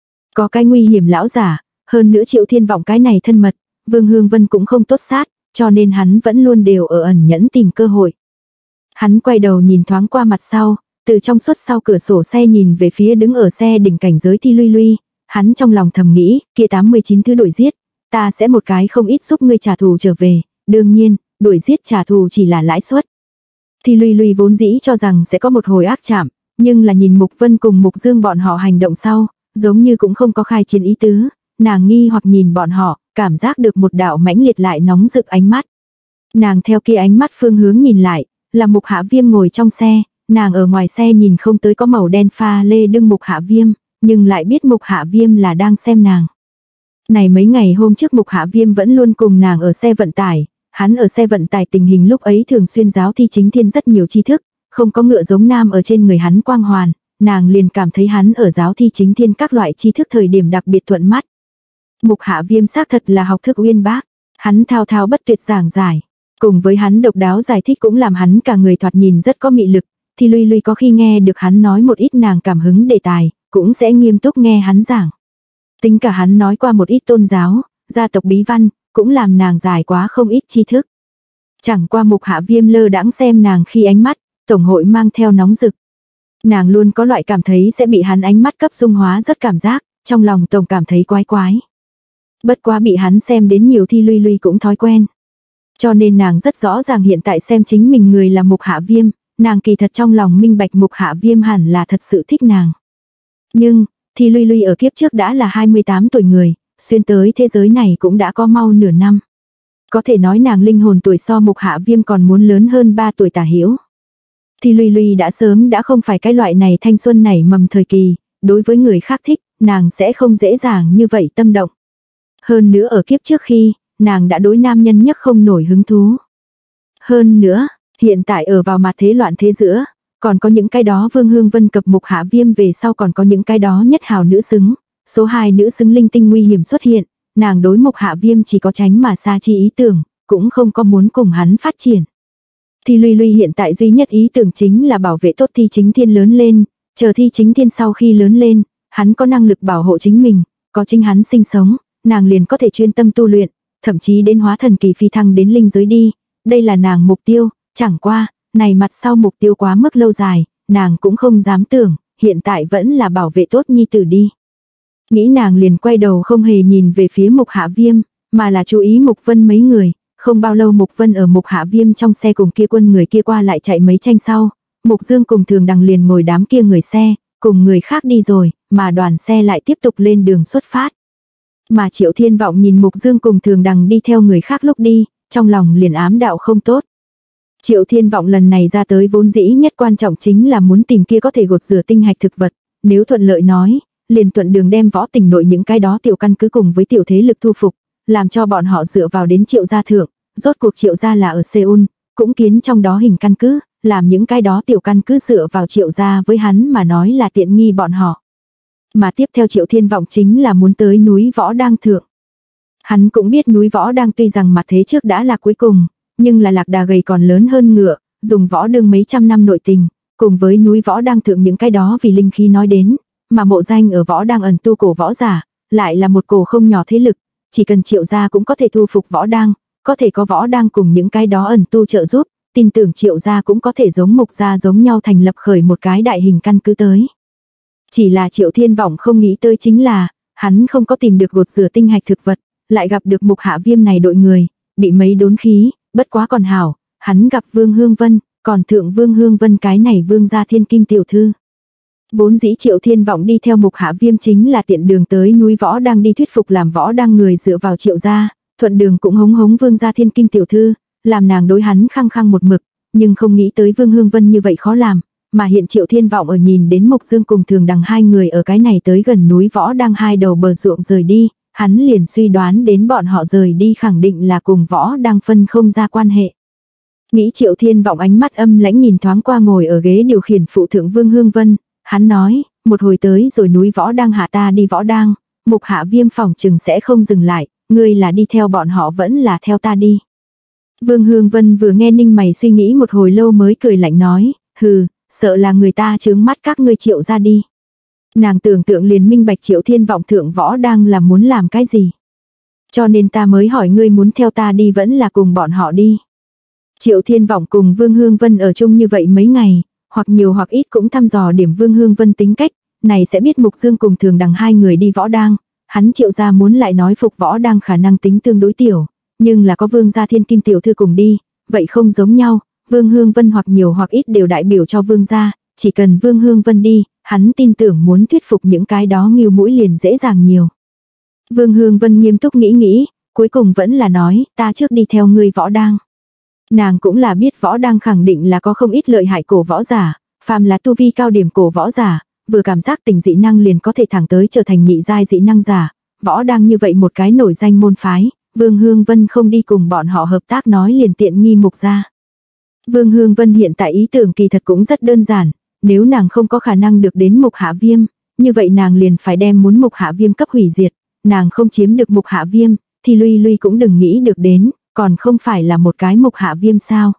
Có cái nguy hiểm lão giả, hơn nữa Triệu Thiên Vọng cái này thân mật, Vương Hương Vân cũng không tốt sát, cho nên hắn vẫn luôn đều ở ẩn nhẫn tìm cơ hội. Hắn quay đầu nhìn thoáng qua mặt sau, từ trong suốt sau cửa sổ xe nhìn về phía đứng ở xe đỉnh cảnh giới Thi Luy Luy, hắn trong lòng thầm nghĩ, kia tám mươi chín thứ đuổi giết, ta sẽ một cái không ít giúp ngươi trả thù trở về, đương nhiên, đuổi giết trả thù chỉ là lãi suất. Thi Luy Luy vốn dĩ cho rằng sẽ có một hồi ác chạm, nhưng là nhìn Mục Vân cùng Mục Dương bọn họ hành động sau, giống như cũng không có khai chiến ý tứ, nàng nghi hoặc nhìn bọn họ, cảm giác được một đạo mãnh liệt lại nóng rực ánh mắt. Nàng theo kia ánh mắt phương hướng nhìn lại, là Mục Hạ Viêm ngồi trong xe, nàng ở ngoài xe nhìn không tới có màu đen pha lê đương Mục Hạ Viêm, nhưng lại biết Mục Hạ Viêm là đang xem nàng. Này mấy ngày hôm trước Mục Hạ Viêm vẫn luôn cùng nàng ở xe vận tải, hắn ở xe vận tải tình hình lúc ấy thường xuyên giáo thi chính thiên rất nhiều tri thức, không có ngựa giống nam ở trên người hắn quang hoàn, nàng liền cảm thấy hắn ở giáo thi chính thiên các loại tri thức thời điểm đặc biệt thuận mắt. Mục Hạ Viêm xác thật là học thức uyên bác, hắn thao thao bất tuyệt giảng giải, cùng với hắn độc đáo giải thích cũng làm hắn cả người thoạt nhìn rất có mị lực, Thi Luy Luy có khi nghe được hắn nói một ít nàng cảm hứng đề tài, cũng sẽ nghiêm túc nghe hắn giảng. Tính cả hắn nói qua một ít tôn giáo, gia tộc bí văn, cũng làm nàng giải quá không ít tri thức. Chẳng qua Mục Hạ Viêm lơ đãng xem nàng khi ánh mắt, tổng hội mang theo nóng rực. Nàng luôn có loại cảm thấy sẽ bị hắn ánh mắt cấp dung hóa rất cảm giác, trong lòng tổng cảm thấy quái quái. Bất quá bị hắn xem đến nhiều Thi Luy Luy cũng thói quen. Cho nên nàng rất rõ ràng hiện tại xem chính mình người là Mục Hạ Viêm, nàng kỳ thật trong lòng minh bạch Mục Hạ Viêm hẳn là thật sự thích nàng. Nhưng, Thi Luy Luy ở kiếp trước đã là hai mươi tám tuổi người, xuyên tới thế giới này cũng đã có mau nửa năm. Có thể nói nàng linh hồn tuổi so Mục Hạ Viêm còn muốn lớn hơn ba tuổi tả hữu. Thi Luy Luy đã sớm đã không phải cái loại này thanh xuân nảy mầm thời kỳ, đối với người khác thích, nàng sẽ không dễ dàng như vậy tâm động. Hơn nữa ở kiếp trước khi, nàng đã đối nam nhân nhất không nổi hứng thú. Hơn nữa, hiện tại ở vào mặt thế loạn thế giữa, còn có những cái đó Vương Hương Vân cập Mục Hạ Viêm về sau còn có những cái đó nhất hào nữ xứng. Số hai nữ xứng linh tinh nguy hiểm xuất hiện, nàng đối Mục Hạ Viêm chỉ có tránh mà xa chi ý tưởng, cũng không có muốn cùng hắn phát triển. Thi Luy Luy hiện tại duy nhất ý tưởng chính là bảo vệ tốt Thi Chính Thiên lớn lên, chờ Thi Chính Thiên sau khi lớn lên, hắn có năng lực bảo hộ chính mình, có chính hắn sinh sống, nàng liền có thể chuyên tâm tu luyện, thậm chí đến hóa thần kỳ phi thăng đến linh giới đi, đây là nàng mục tiêu, chẳng qua, này mặt sau mục tiêu quá mức lâu dài, nàng cũng không dám tưởng, hiện tại vẫn là bảo vệ tốt nhi tử đi. Nghĩ nàng liền quay đầu không hề nhìn về phía Mục Hạ Viêm, mà là chú ý Mục Vân mấy người, không bao lâu Mục Vân ở Mục Hạ Viêm trong xe cùng kia quân người kia qua lại chạy mấy tranh sau, Mục Dương cùng Thường Đằng liền ngồi đám kia người xe, cùng người khác đi rồi, mà đoàn xe lại tiếp tục lên đường xuất phát. Mà Triệu Thiên Vọng nhìn Mục Dương cùng Thường Đằng đi theo người khác lúc đi, trong lòng liền ám đạo không tốt. Triệu Thiên Vọng lần này ra tới vốn dĩ nhất quan trọng chính là muốn tìm kia có thể gột rửa tinh hạch thực vật, nếu thuận lợi nói, liền thuận đường đem Võ Tỉnh nội những cái đó tiểu căn cứ cùng với tiểu thế lực thu phục, làm cho bọn họ dựa vào đến Triệu gia thượng, rốt cuộc Triệu gia là ở Seoul, cũng kiến trong đó hình căn cứ, làm những cái đó tiểu căn cứ dựa vào Triệu gia với hắn mà nói là tiện nghi bọn họ. Mà tiếp theo Triệu Thiên Vọng chính là muốn tới núi Võ Đang thượng. Hắn cũng biết núi Võ Đang tuy rằng mặt thế trước đã là cuối cùng, nhưng là lạc đà gầy còn lớn hơn ngựa, dùng võ đương mấy trăm năm nội tình, cùng với núi Võ Đang thượng những cái đó vì linh khí nói đến, mà Mộ Danh ở Võ Đang ẩn tu cổ võ giả, lại là một cổ không nhỏ thế lực, chỉ cần Triệu gia cũng có thể thu phục Võ Đang, có thể có Võ Đang cùng những cái đó ẩn tu trợ giúp, tin tưởng Triệu gia cũng có thể giống Mục gia giống nhau thành lập khởi một cái đại hình căn cứ tới. Chỉ là Triệu Thiên Vọng không nghĩ tới chính là, hắn không có tìm được gột rửa tinh hạch thực vật, lại gặp được Mục Hạ Viêm này đội người, bị mấy đốn khí, bất quá còn hảo, hắn gặp Vương Hương Vân, còn thượng Vương Hương Vân cái này Vương gia thiên kim tiểu thư. Vốn dĩ Triệu Thiên Vọng đi theo Mục Hạ Viêm chính là tiện đường tới núi Võ Đang đi thuyết phục làm Võ Đang người dựa vào Triệu gia, thuận đường cũng hống hống Vương gia thiên kim tiểu thư, làm nàng đối hắn khăng khăng một mực, nhưng không nghĩ tới Vương Hương Vân như vậy khó làm, mà hiện Triệu Thiên Vọng ở nhìn đến Mục Dương cùng Thường Đằng hai người ở cái này tới gần núi Võ Đang hai đầu bờ ruộng rời đi, hắn liền suy đoán đến bọn họ rời đi khẳng định là cùng Võ Đang phân không ra quan hệ. Nghĩ Triệu Thiên Vọng ánh mắt âm lãnh nhìn thoáng qua ngồi ở ghế điều khiển phụ thượng Vương Hương Vân, hắn nói, một hồi tới rồi núi Võ Đang hạ ta đi Võ Đang, Mục Hạ Viêm phòng chừng sẽ không dừng lại, ngươi là đi theo bọn họ vẫn là theo ta đi. Vương Hương Vân vừa nghe ninh mày suy nghĩ một hồi lâu mới cười lạnh nói, hừ, sợ là người ta chướng mắt các ngươi Triệu ra đi. Nàng tưởng tượng liền minh bạch Triệu Thiên Vọng thượng Võ Đang là muốn làm cái gì. Cho nên ta mới hỏi ngươi muốn theo ta đi vẫn là cùng bọn họ đi. Triệu Thiên Vọng cùng Vương Hương Vân ở chung như vậy mấy ngày, hoặc nhiều hoặc ít cũng thăm dò điểm Vương Hương Vân tính cách, này sẽ biết Mục Dương cùng Thường Đằng hai người đi Võ Đang, hắn Triệu gia muốn lại nói phục Võ Đang khả năng tính tương đối tiểu, nhưng là có Vương gia thiên kim tiểu thư cùng đi, vậy không giống nhau, Vương Hương Vân hoặc nhiều hoặc ít đều đại biểu cho Vương gia, chỉ cần Vương Hương Vân đi, hắn tin tưởng muốn thuyết phục những cái đó nghêu mũi liền dễ dàng nhiều. Vương Hương Vân nghiêm túc nghĩ nghĩ, cuối cùng vẫn là nói, ta trước đi theo ngươi Võ Đang. Nàng cũng là biết Võ Đang khẳng định là có không ít lợi hại cổ võ giả, phàm là tu vi cao điểm cổ võ giả, vừa cảm giác tình dị năng liền có thể thẳng tới trở thành nhị giai dị năng giả, Võ Đang như vậy một cái nổi danh môn phái, Vương Hương Vân không đi cùng bọn họ hợp tác nói liền tiện nghi Mục gia. Vương Hương Vân hiện tại ý tưởng kỳ thật cũng rất đơn giản, nếu nàng không có khả năng được đến Mục Hạ Viêm, như vậy nàng liền phải đem muốn Mục Hạ Viêm cấp hủy diệt, nàng không chiếm được Mục Hạ Viêm, thì Luy Luy cũng đừng nghĩ được đến, còn không phải là một cái Mục Hạ Viêm sao.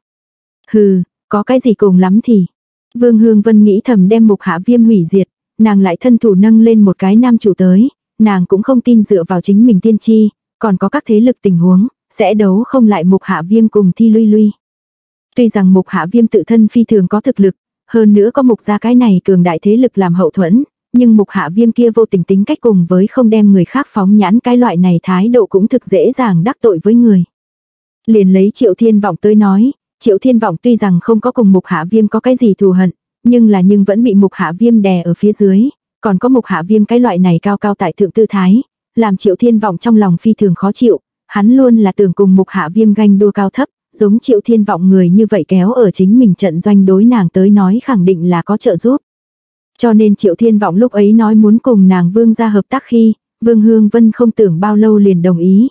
Hừ, có cái gì cùng lắm thì. Vương Hương Vân nghĩ thầm đem Mục Hạ Viêm hủy diệt, nàng lại thân thủ nâng lên một cái nam chủ tới, nàng cũng không tin dựa vào chính mình tiên tri, còn có các thế lực tình huống, sẽ đấu không lại Mục Hạ Viêm cùng Thi Luy Luy. Tuy rằng Mục Hạ Viêm tự thân phi thường có thực lực, hơn nữa có Mục gia cái này cường đại thế lực làm hậu thuẫn, nhưng Mục Hạ Viêm kia vô tình tính cách cùng với không đem người khác phóng nhãn cái loại này thái độ cũng thực dễ dàng đắc tội với người. Liền lấy Triệu Thiên Vọng tới nói, Triệu Thiên Vọng tuy rằng không có cùng Mục Hạ Viêm có cái gì thù hận, nhưng là nhưng vẫn bị Mục Hạ Viêm đè ở phía dưới, còn có Mục Hạ Viêm cái loại này cao cao tại thượng tư thái, làm Triệu Thiên Vọng trong lòng phi thường khó chịu, hắn luôn là tưởng cùng Mục Hạ Viêm ganh đua cao thấp, giống Triệu Thiên Vọng người như vậy kéo ở chính mình trận doanh đối nàng tới nói khẳng định là có trợ giúp. Cho nên Triệu Thiên Vọng lúc ấy nói muốn cùng nàng Vương gia hợp tác khi, Vương Hương Vân không tưởng bao lâu liền đồng ý.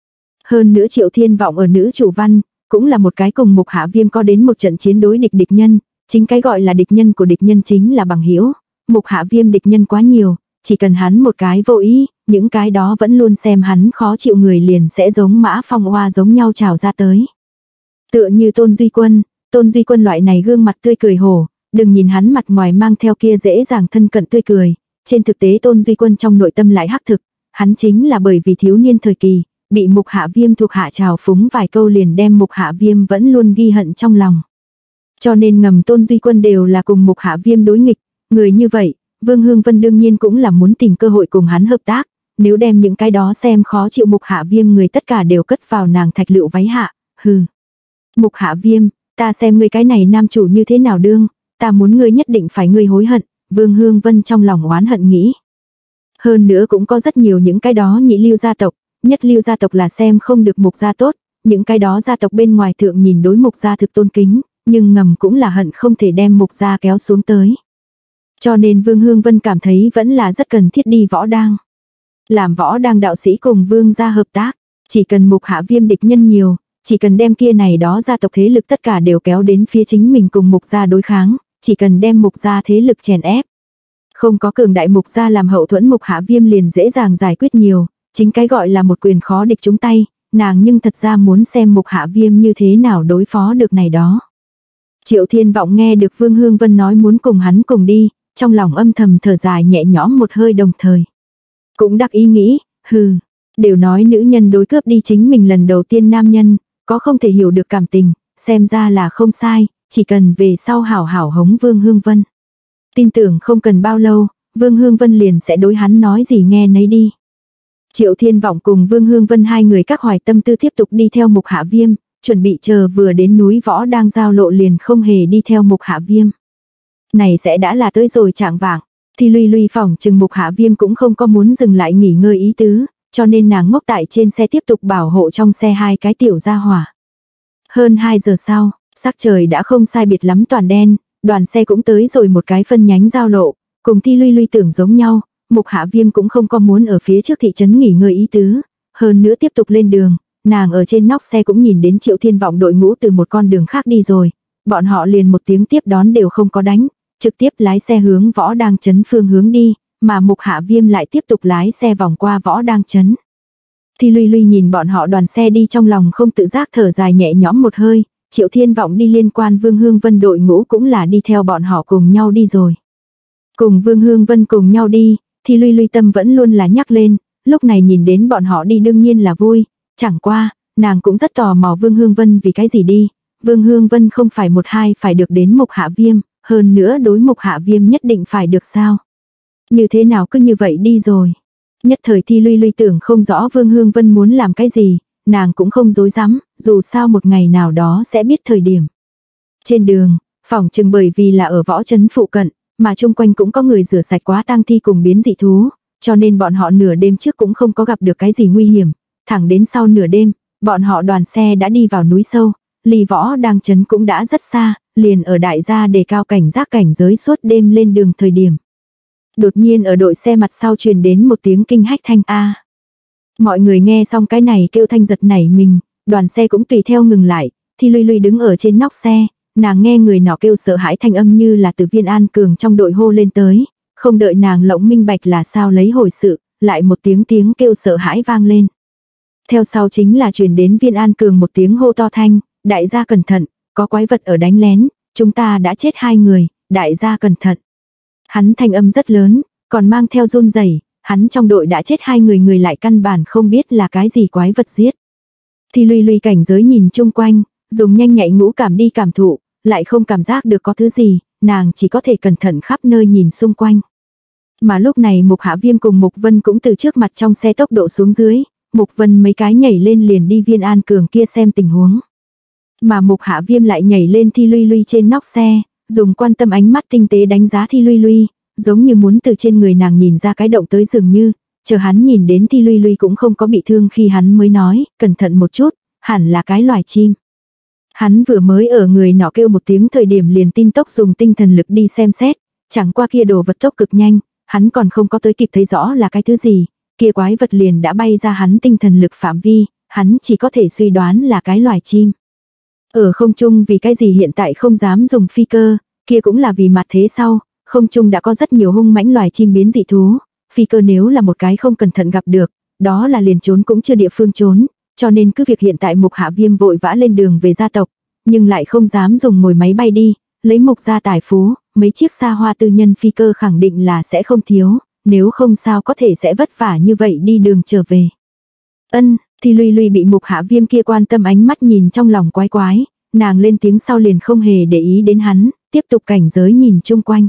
Hơn nữa Triệu Thiên Vọng ở nữ chủ văn, cũng là một cái cùng Mục Hạ Viêm có đến một trận chiến đối địch địch nhân, chính cái gọi là địch nhân của địch nhân chính là bằng hữu. Mục Hạ Viêm địch nhân quá nhiều, chỉ cần hắn một cái vô ý, những cái đó vẫn luôn xem hắn khó chịu người liền sẽ giống mã phong hoa giống nhau trào ra tới. Tựa như Tôn Duy Quân, Tôn Duy Quân loại này gương mặt tươi cười hổ, đừng nhìn hắn mặt ngoài mang theo kia dễ dàng thân cận tươi cười, trên thực tế Tôn Duy Quân trong nội tâm lại hắc thực, hắn chính là bởi vì thiếu niên thời kỳ, bị Mục Hạ Viêm thuộc hạ trào phúng vài câu liền đem Mục Hạ Viêm vẫn luôn ghi hận trong lòng. Cho nên ngầm Tôn Duy Quân đều là cùng Mục Hạ Viêm đối nghịch, người như vậy, Vương Hương Vân đương nhiên cũng là muốn tìm cơ hội cùng hắn hợp tác, nếu đem những cái đó xem khó chịu Mục Hạ Viêm người tất cả đều cất vào nàng thạch lựu váy hạ, hừ. Mục Hạ Viêm, ta xem ngươi cái này nam chủ như thế nào đương, ta muốn ngươi nhất định phải ngươi hối hận, Vương Hương Vân trong lòng oán hận nghĩ. Hơn nữa cũng có rất nhiều những cái đó nhị lưu gia tộc, nhất lưu gia tộc là xem không được Mục gia tốt, những cái đó gia tộc bên ngoài thượng nhìn đối Mục gia thực tôn kính, nhưng ngầm cũng là hận không thể đem Mục gia kéo xuống tới. Cho nên Vương Hương Vân cảm thấy vẫn là rất cần thiết đi Võ Đang. Làm Võ Đang đạo sĩ cùng Vương gia hợp tác, chỉ cần Mục Hạ Viêm địch nhân nhiều, chỉ cần đem kia này đó gia tộc thế lực tất cả đều kéo đến phía chính mình cùng Mục gia đối kháng, chỉ cần đem Mục gia thế lực chèn ép. Không có cường đại Mục gia làm hậu thuẫn Mục Hạ Viêm liền dễ dàng giải quyết nhiều, chính cái gọi là một quyền khó địch chúng tay, nàng nhưng thật ra muốn xem Mục Hạ Viêm như thế nào đối phó được này đó. Triệu Thiên Vọng nghe được Vương Hương Vân nói muốn cùng hắn cùng đi, trong lòng âm thầm thở dài nhẹ nhõm một hơi đồng thời. Cũng đắc ý nghĩ, hừ, đều nói nữ nhân đối cướp đi chính mình lần đầu tiên nam nhân, có không thể hiểu được cảm tình, xem ra là không sai, chỉ cần về sau hảo hảo hống Vương Hương Vân. Tin tưởng không cần bao lâu, Vương Hương Vân liền sẽ đối hắn nói gì nghe nấy đi. Triệu Thiên Vọng cùng Vương Hương Vân hai người các hoài tâm tư tiếp tục đi theo Mục Hạ Viêm, chuẩn bị chờ vừa đến núi Võ đang giao lộ liền không hề đi theo Mục Hạ Viêm. Này sẽ đã là tới rồi trạng vạng, thì Luy Luy phỏng chừng Mục Hạ Viêm cũng không có muốn dừng lại nghỉ ngơi ý tứ, cho nên nàng ngốc tại trên xe tiếp tục bảo hộ trong xe hai cái tiểu gia hỏa. Hơn hai giờ sau, sắc trời đã không sai biệt lắm toàn đen, đoàn xe cũng tới rồi một cái phân nhánh giao lộ, cùng Thi Luy Luy tưởng giống nhau, Mục Hạ Viêm cũng không có muốn ở phía trước thị trấn nghỉ ngơi ý tứ, hơn nữa tiếp tục lên đường, nàng ở trên nóc xe cũng nhìn đến Triệu Thiên Vọng đội ngũ từ một con đường khác đi rồi, bọn họ liền một tiếng tiếp đón đều không có đánh, trực tiếp lái xe hướng Võ Đang trấn phương hướng đi, mà Mục Hạ Viêm lại tiếp tục lái xe vòng qua Võ Đang trấn. Thi Luy Luy nhìn bọn họ đoàn xe đi trong lòng không tự giác thở dài nhẹ nhõm một hơi, Triệu Thiên Vọng đi liên quan Vương Hương Vân đội ngũ cũng là đi theo bọn họ cùng nhau đi rồi. Cùng Vương Hương Vân cùng nhau đi, Thi Luy Luy tâm vẫn luôn là nhắc lên, lúc này nhìn đến bọn họ đi đương nhiên là vui, chẳng qua, nàng cũng rất tò mò Vương Hương Vân vì cái gì đi, Vương Hương Vân không phải một hai phải được đến Mục Hạ Viêm, hơn nữa đối Mục Hạ Viêm nhất định phải được sao. Như thế nào cứ như vậy đi rồi. Nhất thời Thi Luy Luy tưởng không rõ Vương Hương Vân muốn làm cái gì, nàng cũng không dối dám, dù sao một ngày nào đó sẽ biết thời điểm. Trên đường, phỏng chừng bởi vì là ở Võ trấn phụ cận, mà chung quanh cũng có người rửa sạch quá tang thi cùng biến dị thú, cho nên bọn họ nửa đêm trước cũng không có gặp được cái gì nguy hiểm. Thẳng đến sau nửa đêm, bọn họ đoàn xe đã đi vào núi sâu, ly Võ Đang trấn cũng đã rất xa, liền ở đại gia đề cao cảnh giác cảnh giới suốt đêm lên đường thời điểm. Đột nhiên ở đội xe mặt sau truyền đến một tiếng kinh hách thanh a. Mọi người nghe xong cái này kêu thanh giật nảy mình, đoàn xe cũng tùy theo ngừng lại, Thi Luy Luy đứng ở trên nóc xe, nàng nghe người nọ kêu sợ hãi thanh âm như là từ Viên An Cường trong đội hô lên tới, không đợi nàng lộng minh bạch là sao lấy hồi sự, lại một tiếng tiếng kêu sợ hãi vang lên. Theo sau chính là truyền đến Viên An Cường một tiếng hô to thanh, đại gia cẩn thận, có quái vật ở đánh lén, chúng ta đã chết hai người, đại gia cẩn thận. Hắn thanh âm rất lớn, còn mang theo run rẩy, hắn trong đội đã chết hai người người lại căn bản không biết là cái gì quái vật giết. Thì Luy Luy cảnh giới nhìn chung quanh, dùng nhanh nhạy ngũ cảm đi cảm thụ, lại không cảm giác được có thứ gì, nàng chỉ có thể cẩn thận khắp nơi nhìn xung quanh. Mà lúc này Mục Hạ Viêm cùng Mục Vân cũng từ trước mặt trong xe tốc độ xuống dưới, Mục Vân mấy cái nhảy lên liền đi Viên An Cường kia xem tình huống. Mà Mục Hạ Viêm lại nhảy lên Thi Luy Luy trên nóc xe, dùng quan tâm ánh mắt tinh tế đánh giá Thi Luy Luy, giống như muốn từ trên người nàng nhìn ra cái động tới dường như, chờ hắn nhìn đến Thi Luy Luy cũng không có bị thương khi hắn mới nói, cẩn thận một chút, hẳn là cái loài chim. Hắn vừa mới ở người nọ kêu một tiếng thời điểm liền tin tốc dùng tinh thần lực đi xem xét, chẳng qua kia đồ vật tốc cực nhanh, hắn còn không có tới kịp thấy rõ là cái thứ gì, kia quái vật liền đã bay ra hắn tinh thần lực phạm vi, hắn chỉ có thể suy đoán là cái loài chim. Ở không trung vì cái gì hiện tại không dám dùng phi cơ, kia cũng là vì mặt thế sau, không trung đã có rất nhiều hung mãnh loài chim biến dị thú, phi cơ nếu là một cái không cẩn thận gặp được, đó là liền trốn cũng chưa địa phương trốn, cho nên cứ việc hiện tại Mục Hạ Viêm vội vã lên đường về gia tộc, nhưng lại không dám dùng ngồi máy bay đi, lấy Mục gia tài phú, mấy chiếc xa hoa tư nhân phi cơ khẳng định là sẽ không thiếu, nếu không sao có thể sẽ vất vả như vậy đi đường trở về. Ân, thì Luy Luy bị Mục Hạ Viêm kia quan tâm ánh mắt nhìn trong lòng quái quái, nàng lên tiếng sau liền không hề để ý đến hắn, tiếp tục cảnh giới nhìn chung quanh.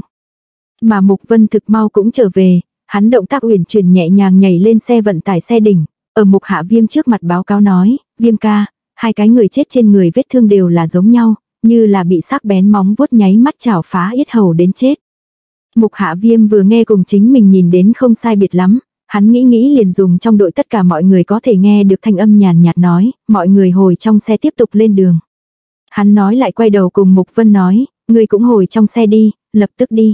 Mà Mục Vân thực mau cũng trở về, hắn động tác uyển chuyển nhẹ nhàng nhảy lên xe vận tải xe đỉnh, ở Mục Hạ Viêm trước mặt báo cáo nói, Viêm ca, hai cái người chết trên người vết thương đều là giống nhau, như là bị sắc bén móng vuốt nháy mắt chảo phá yết hầu đến chết. Mục Hạ Viêm vừa nghe cùng chính mình nhìn đến không sai biệt lắm, hắn nghĩ nghĩ liền dùng trong đội tất cả mọi người có thể nghe được thanh âm nhàn nhạt nói, mọi người hồi trong xe tiếp tục lên đường. Hắn nói lại quay đầu cùng Mục Vân nói, ngươi cũng hồi trong xe đi, lập tức đi.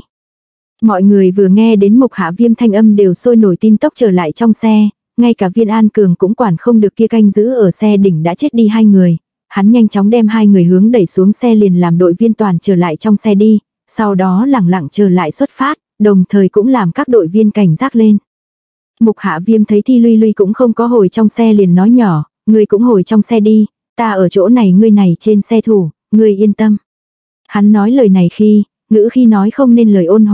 Mọi người vừa nghe đến Mục Hạ Viêm thanh âm đều sôi nổi tin tốc trở lại trong xe, ngay cả Viên An Cường cũng quản không được kia canh giữ ở xe đỉnh đã chết đi hai người. Hắn nhanh chóng đem hai người hướng đẩy xuống xe liền làm đội viên toàn trở lại trong xe đi, sau đó lẳng lặng trở lại xuất phát, đồng thời cũng làm các đội viên cảnh giác lên. Mục Hạ Viêm thấy Thi Luy Luy cũng không có hồi trong xe liền nói nhỏ, ngươi cũng hồi trong xe đi, ta ở chỗ này ngươi này trên xe thủ, ngươi yên tâm. Hắn nói lời này khi, ngữ khi nói không nên lời ôn hòa,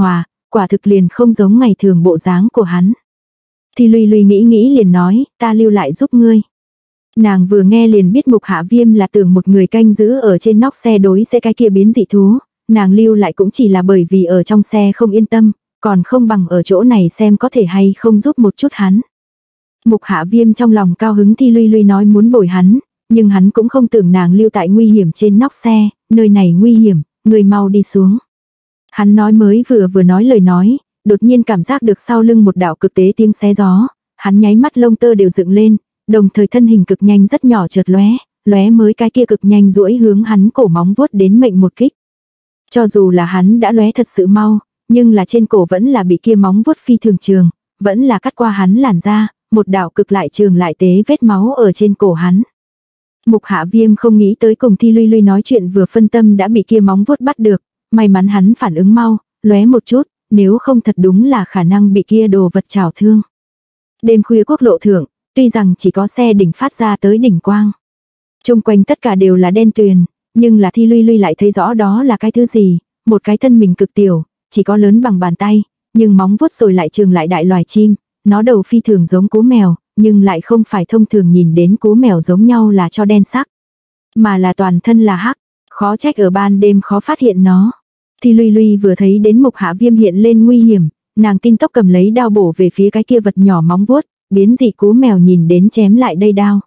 quả thực liền không giống ngày thường bộ dáng của hắn. Thi Luy Luy nghĩ nghĩ liền nói, ta lưu lại giúp ngươi. Nàng vừa nghe liền biết Mục Hạ Viêm là tưởng một người canh giữ ở trên nóc xe đối sẽ cái kia biến dị thú, nàng lưu lại cũng chỉ là bởi vì ở trong xe không yên tâm, còn không bằng ở chỗ này xem có thể hay không giúp một chút hắn. Mục Hạ Viêm trong lòng cao hứng Thi Luy Luy nói muốn bồi hắn, nhưng hắn cũng không tưởng nàng lưu tại nguy hiểm trên nóc xe, nơi này nguy hiểm, người mau đi xuống. Hắn nói mới vừa vừa nói lời nói, đột nhiên cảm giác được sau lưng một đạo cực tế tiếng xé gió, hắn nháy mắt lông tơ đều dựng lên, đồng thời thân hình cực nhanh rất nhỏ chợt lóe, lóe mới cái kia cực nhanh duỗi hướng hắn cổ móng vuốt đến mệnh một kích. Cho dù là hắn đã lóe thật sự mau, nhưng là trên cổ vẫn là bị kia móng vuốt phi thường trường, vẫn là cắt qua hắn làn da, một đạo cực lại trường lại tế vết máu ở trên cổ hắn. Mục Hạ Viêm không nghĩ tới cùng Thi Luy Luy nói chuyện vừa phân tâm đã bị kia móng vuốt bắt được, may mắn hắn phản ứng mau, lóe một chút, nếu không thật đúng là khả năng bị kia đồ vật chảo thương. Đêm khuya quốc lộ thượng, tuy rằng chỉ có xe đỉnh phát ra tới đỉnh quang. Trung quanh tất cả đều là đen tuyền, nhưng là Thi Luy Luy lại thấy rõ đó là cái thứ gì, một cái thân mình cực tiểu, chỉ có lớn bằng bàn tay, nhưng móng vuốt rồi lại trường lại đại loài chim, nó đầu phi thường giống cú mèo, nhưng lại không phải thông thường nhìn đến cú mèo giống nhau là cho đen sắc, mà là toàn thân là hắc, khó trách ở ban đêm khó phát hiện nó. Thi Luy Luy vừa thấy đến Mục Hạ Viêm hiện lên nguy hiểm, nàng tin tốc cầm lấy đao bổ về phía cái kia vật nhỏ móng vuốt, biến dị cú mèo nhìn đến chém lại đây đao.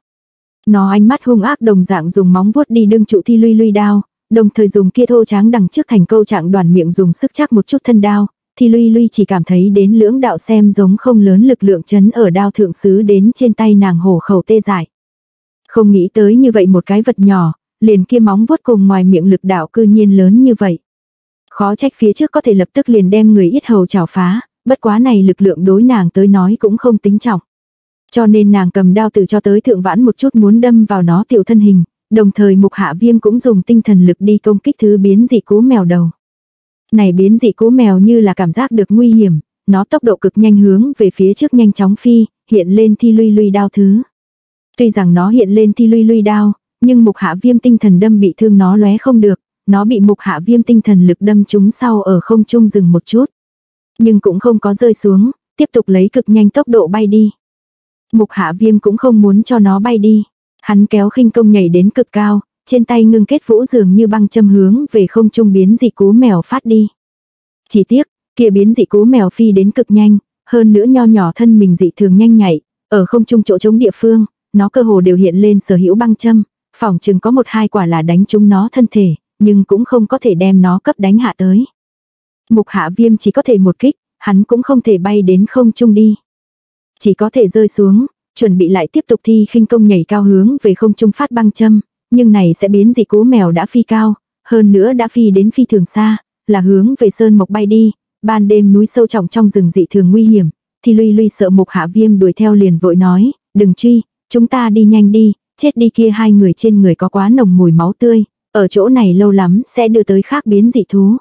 Nó ánh mắt hung ác đồng dạng dùng móng vuốt đi đương trụ Thi Luy Luy đao, đồng thời dùng kia thô tráng đằng trước thành câu trạng đoàn miệng dùng sức chắc một chút thân đao. Thi Luy Luy chỉ cảm thấy đến lưỡng đạo xem giống không lớn lực lượng chấn ở đao thượng xứ đến trên tay nàng hổ khẩu tê dại. Không nghĩ tới như vậy một cái vật nhỏ, liền kia móng vuốt cùng ngoài miệng lực đạo cư nhiên lớn như vậy. Khó trách phía trước có thể lập tức liền đem người yết hầu chảo phá, bất quá này lực lượng đối nàng tới nói cũng không tính trọng. Cho nên nàng cầm đao từ cho tới thượng vãn một chút muốn đâm vào nó tiểu thân hình, đồng thời Mục Hạ Viêm cũng dùng tinh thần lực đi công kích thứ biến dị cú mèo đầu. Này biến dị cú mèo như là cảm giác được nguy hiểm, nó tốc độ cực nhanh hướng về phía trước nhanh chóng phi, hiện lên Thi Luy Luy đao thứ. Tuy rằng nó hiện lên Thi Luy Luy đao, nhưng Mục Hạ Viêm tinh thần đâm bị thương nó lóe không được, nó bị Mục Hạ Viêm tinh thần lực đâm trúng sau ở không trung dừng một chút. Nhưng cũng không có rơi xuống, tiếp tục lấy cực nhanh tốc độ bay đi. Mục Hạ Viêm cũng không muốn cho nó bay đi. Hắn kéo khinh công nhảy đến cực cao, trên tay ngưng kết vũ dường như băng châm hướng về không trung biến dị cú mèo phát đi. Chỉ tiếc, kia biến dị cú mèo phi đến cực nhanh, hơn nữa nho nhỏ thân mình dị thường nhanh nhạy, ở không trung chỗ trống địa phương, nó cơ hồ đều hiện lên sở hữu băng châm, phỏng chừng có một hai quả là đánh trúng nó thân thể, nhưng cũng không có thể đem nó cấp đánh hạ tới. Mục Hạ Viêm chỉ có thể một kích, hắn cũng không thể bay đến không trung đi. Chỉ có thể rơi xuống, chuẩn bị lại tiếp tục thi khinh công nhảy cao hướng về không trung phát băng châm, nhưng này sẽ biến dị cú mèo đã phi cao, hơn nữa đã phi đến phi thường xa, là hướng về sơn mộc bay đi, ban đêm núi sâu trọng trong rừng dị thường nguy hiểm, Thi Luy Luy sợ Mục Hạ Viêm đuổi theo liền vội nói, đừng truy, chúng ta đi nhanh đi, chết đi kia hai người trên người có quá nồng mùi máu tươi, ở chỗ này lâu lắm sẽ đưa tới khác biến dị thú.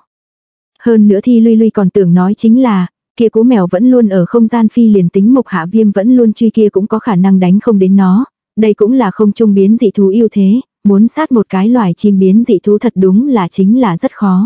Hơn nữa Thi Luy Luy còn tưởng nói chính là, kia cú mèo vẫn luôn ở không gian phi liền tính Mục Hạ Viêm vẫn luôn truy kia cũng có khả năng đánh không đến nó, đây cũng là không trung biến dị thú ưu thế, muốn sát một cái loài chim biến dị thú thật đúng là chính là rất khó.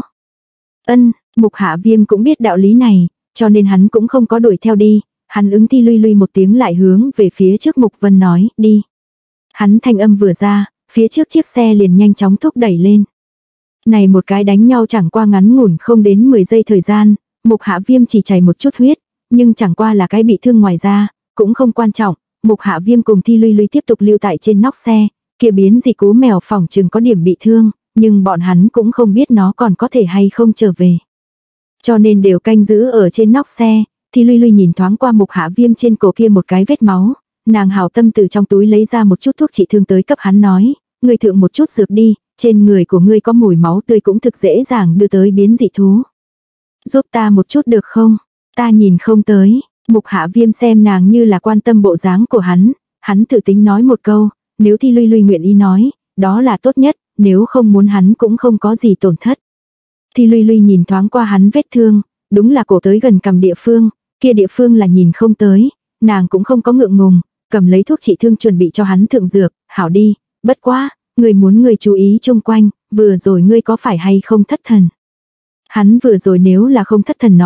Ân, Mục Hạ Viêm cũng biết đạo lý này, cho nên hắn cũng không có đuổi theo đi, hắn ứng Thi Luy Luy một tiếng lại hướng về phía trước Mục Vân nói, đi. Hắn thanh âm vừa ra, phía trước chiếc xe liền nhanh chóng thúc đẩy lên. Này một cái đánh nhau chẳng qua ngắn ngủn không đến mười giây thời gian, Mục Hạ Viêm chỉ chảy một chút huyết, nhưng chẳng qua là cái bị thương ngoài da, cũng không quan trọng, Mục Hạ Viêm cùng Thi Luy Luy tiếp tục lưu tại trên nóc xe, kia biến dị cú mèo phỏng chừng có điểm bị thương, nhưng bọn hắn cũng không biết nó còn có thể hay không trở về. Cho nên đều canh giữ ở trên nóc xe, Thi Luy Luy nhìn thoáng qua Mục Hạ Viêm trên cổ kia một cái vết máu, nàng hảo tâm từ trong túi lấy ra một chút thuốc trị thương tới cấp hắn nói, ngươi thượng một chút dược đi, trên người của ngươi có mùi máu tươi cũng thực dễ dàng đưa tới biến dị thú. Giúp ta một chút được không? Ta nhìn không tới. Mục Hạ Viêm xem nàng như là quan tâm bộ dáng của hắn, hắn thử tính nói một câu, nếu Thi Luy Luy nguyện ý nói, đó là tốt nhất, nếu không muốn hắn cũng không có gì tổn thất. Thi Luy Luy nhìn thoáng qua hắn vết thương, đúng là cổ tới gần cầm địa phương, kia địa phương là nhìn không tới, nàng cũng không có ngượng ngùng, cầm lấy thuốc trị thương chuẩn bị cho hắn thượng dược, hảo đi, bất quá, người muốn người chú ý chung quanh, vừa rồi ngươi có phải hay không thất thần. Hắn vừa rồi nếu là không thất thần nói,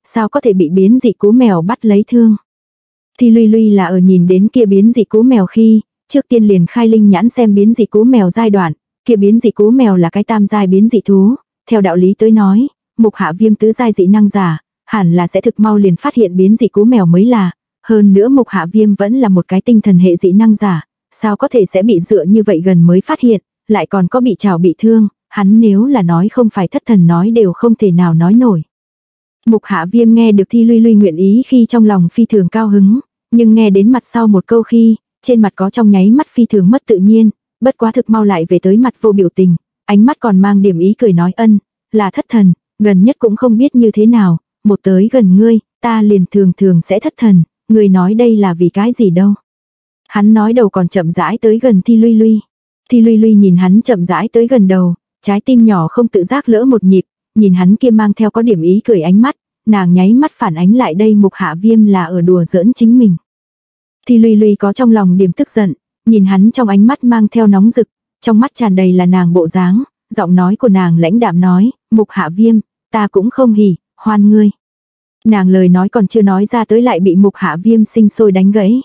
sao có thể bị biến dị cú mèo bắt lấy thương. Thi Luy Luy là ở nhìn đến kia biến dị cú mèo khi, trước tiên liền khai linh nhãn xem biến dị cú mèo giai đoạn, kia biến dị cú mèo là cái tam giai biến dị thú, theo đạo lý tới nói, Mục Hạ Viêm tứ giai dị năng giả, hẳn là sẽ thực mau liền phát hiện biến dị cú mèo mới là, hơn nữa Mục Hạ Viêm vẫn là một cái tinh thần hệ dị năng giả, sao có thể sẽ bị dựa như vậy gần mới phát hiện, lại còn có bị trào bị thương, hắn nếu là nói không phải thất thần nói đều không thể nào nói nổi. Mục Hạ Viêm nghe được Thi Luy Luy nguyện ý khi trong lòng phi thường cao hứng, nhưng nghe đến mặt sau một câu khi, trên mặt có trong nháy mắt phi thường mất tự nhiên, bất quá thực mau lại về tới mặt vô biểu tình, ánh mắt còn mang điểm ý cười nói ân, là thất thần, gần nhất cũng không biết như thế nào, một tới gần ngươi, ta liền thường thường sẽ thất thần, ngươi nói đây là vì cái gì đâu. Hắn nói đầu còn chậm rãi tới gần Thi Luy Luy. Thi Luy Luy nhìn hắn chậm rãi tới gần đầu, trái tim nhỏ không tự giác lỡ một nhịp, nhìn hắn kia mang theo có điểm ý cười ánh mắt, nàng nháy mắt phản ánh lại đây Mục Hạ Viêm là ở đùa giỡn chính mình. Thi Luy Luy có trong lòng điểm tức giận, nhìn hắn trong ánh mắt mang theo nóng rực, trong mắt tràn đầy là nàng bộ dáng, giọng nói của nàng lãnh đạm nói, Mục Hạ Viêm, ta cũng không hỉ, hoan ngươi. Nàng lời nói còn chưa nói ra tới lại bị Mục Hạ Viêm sinh sôi đánh gãy.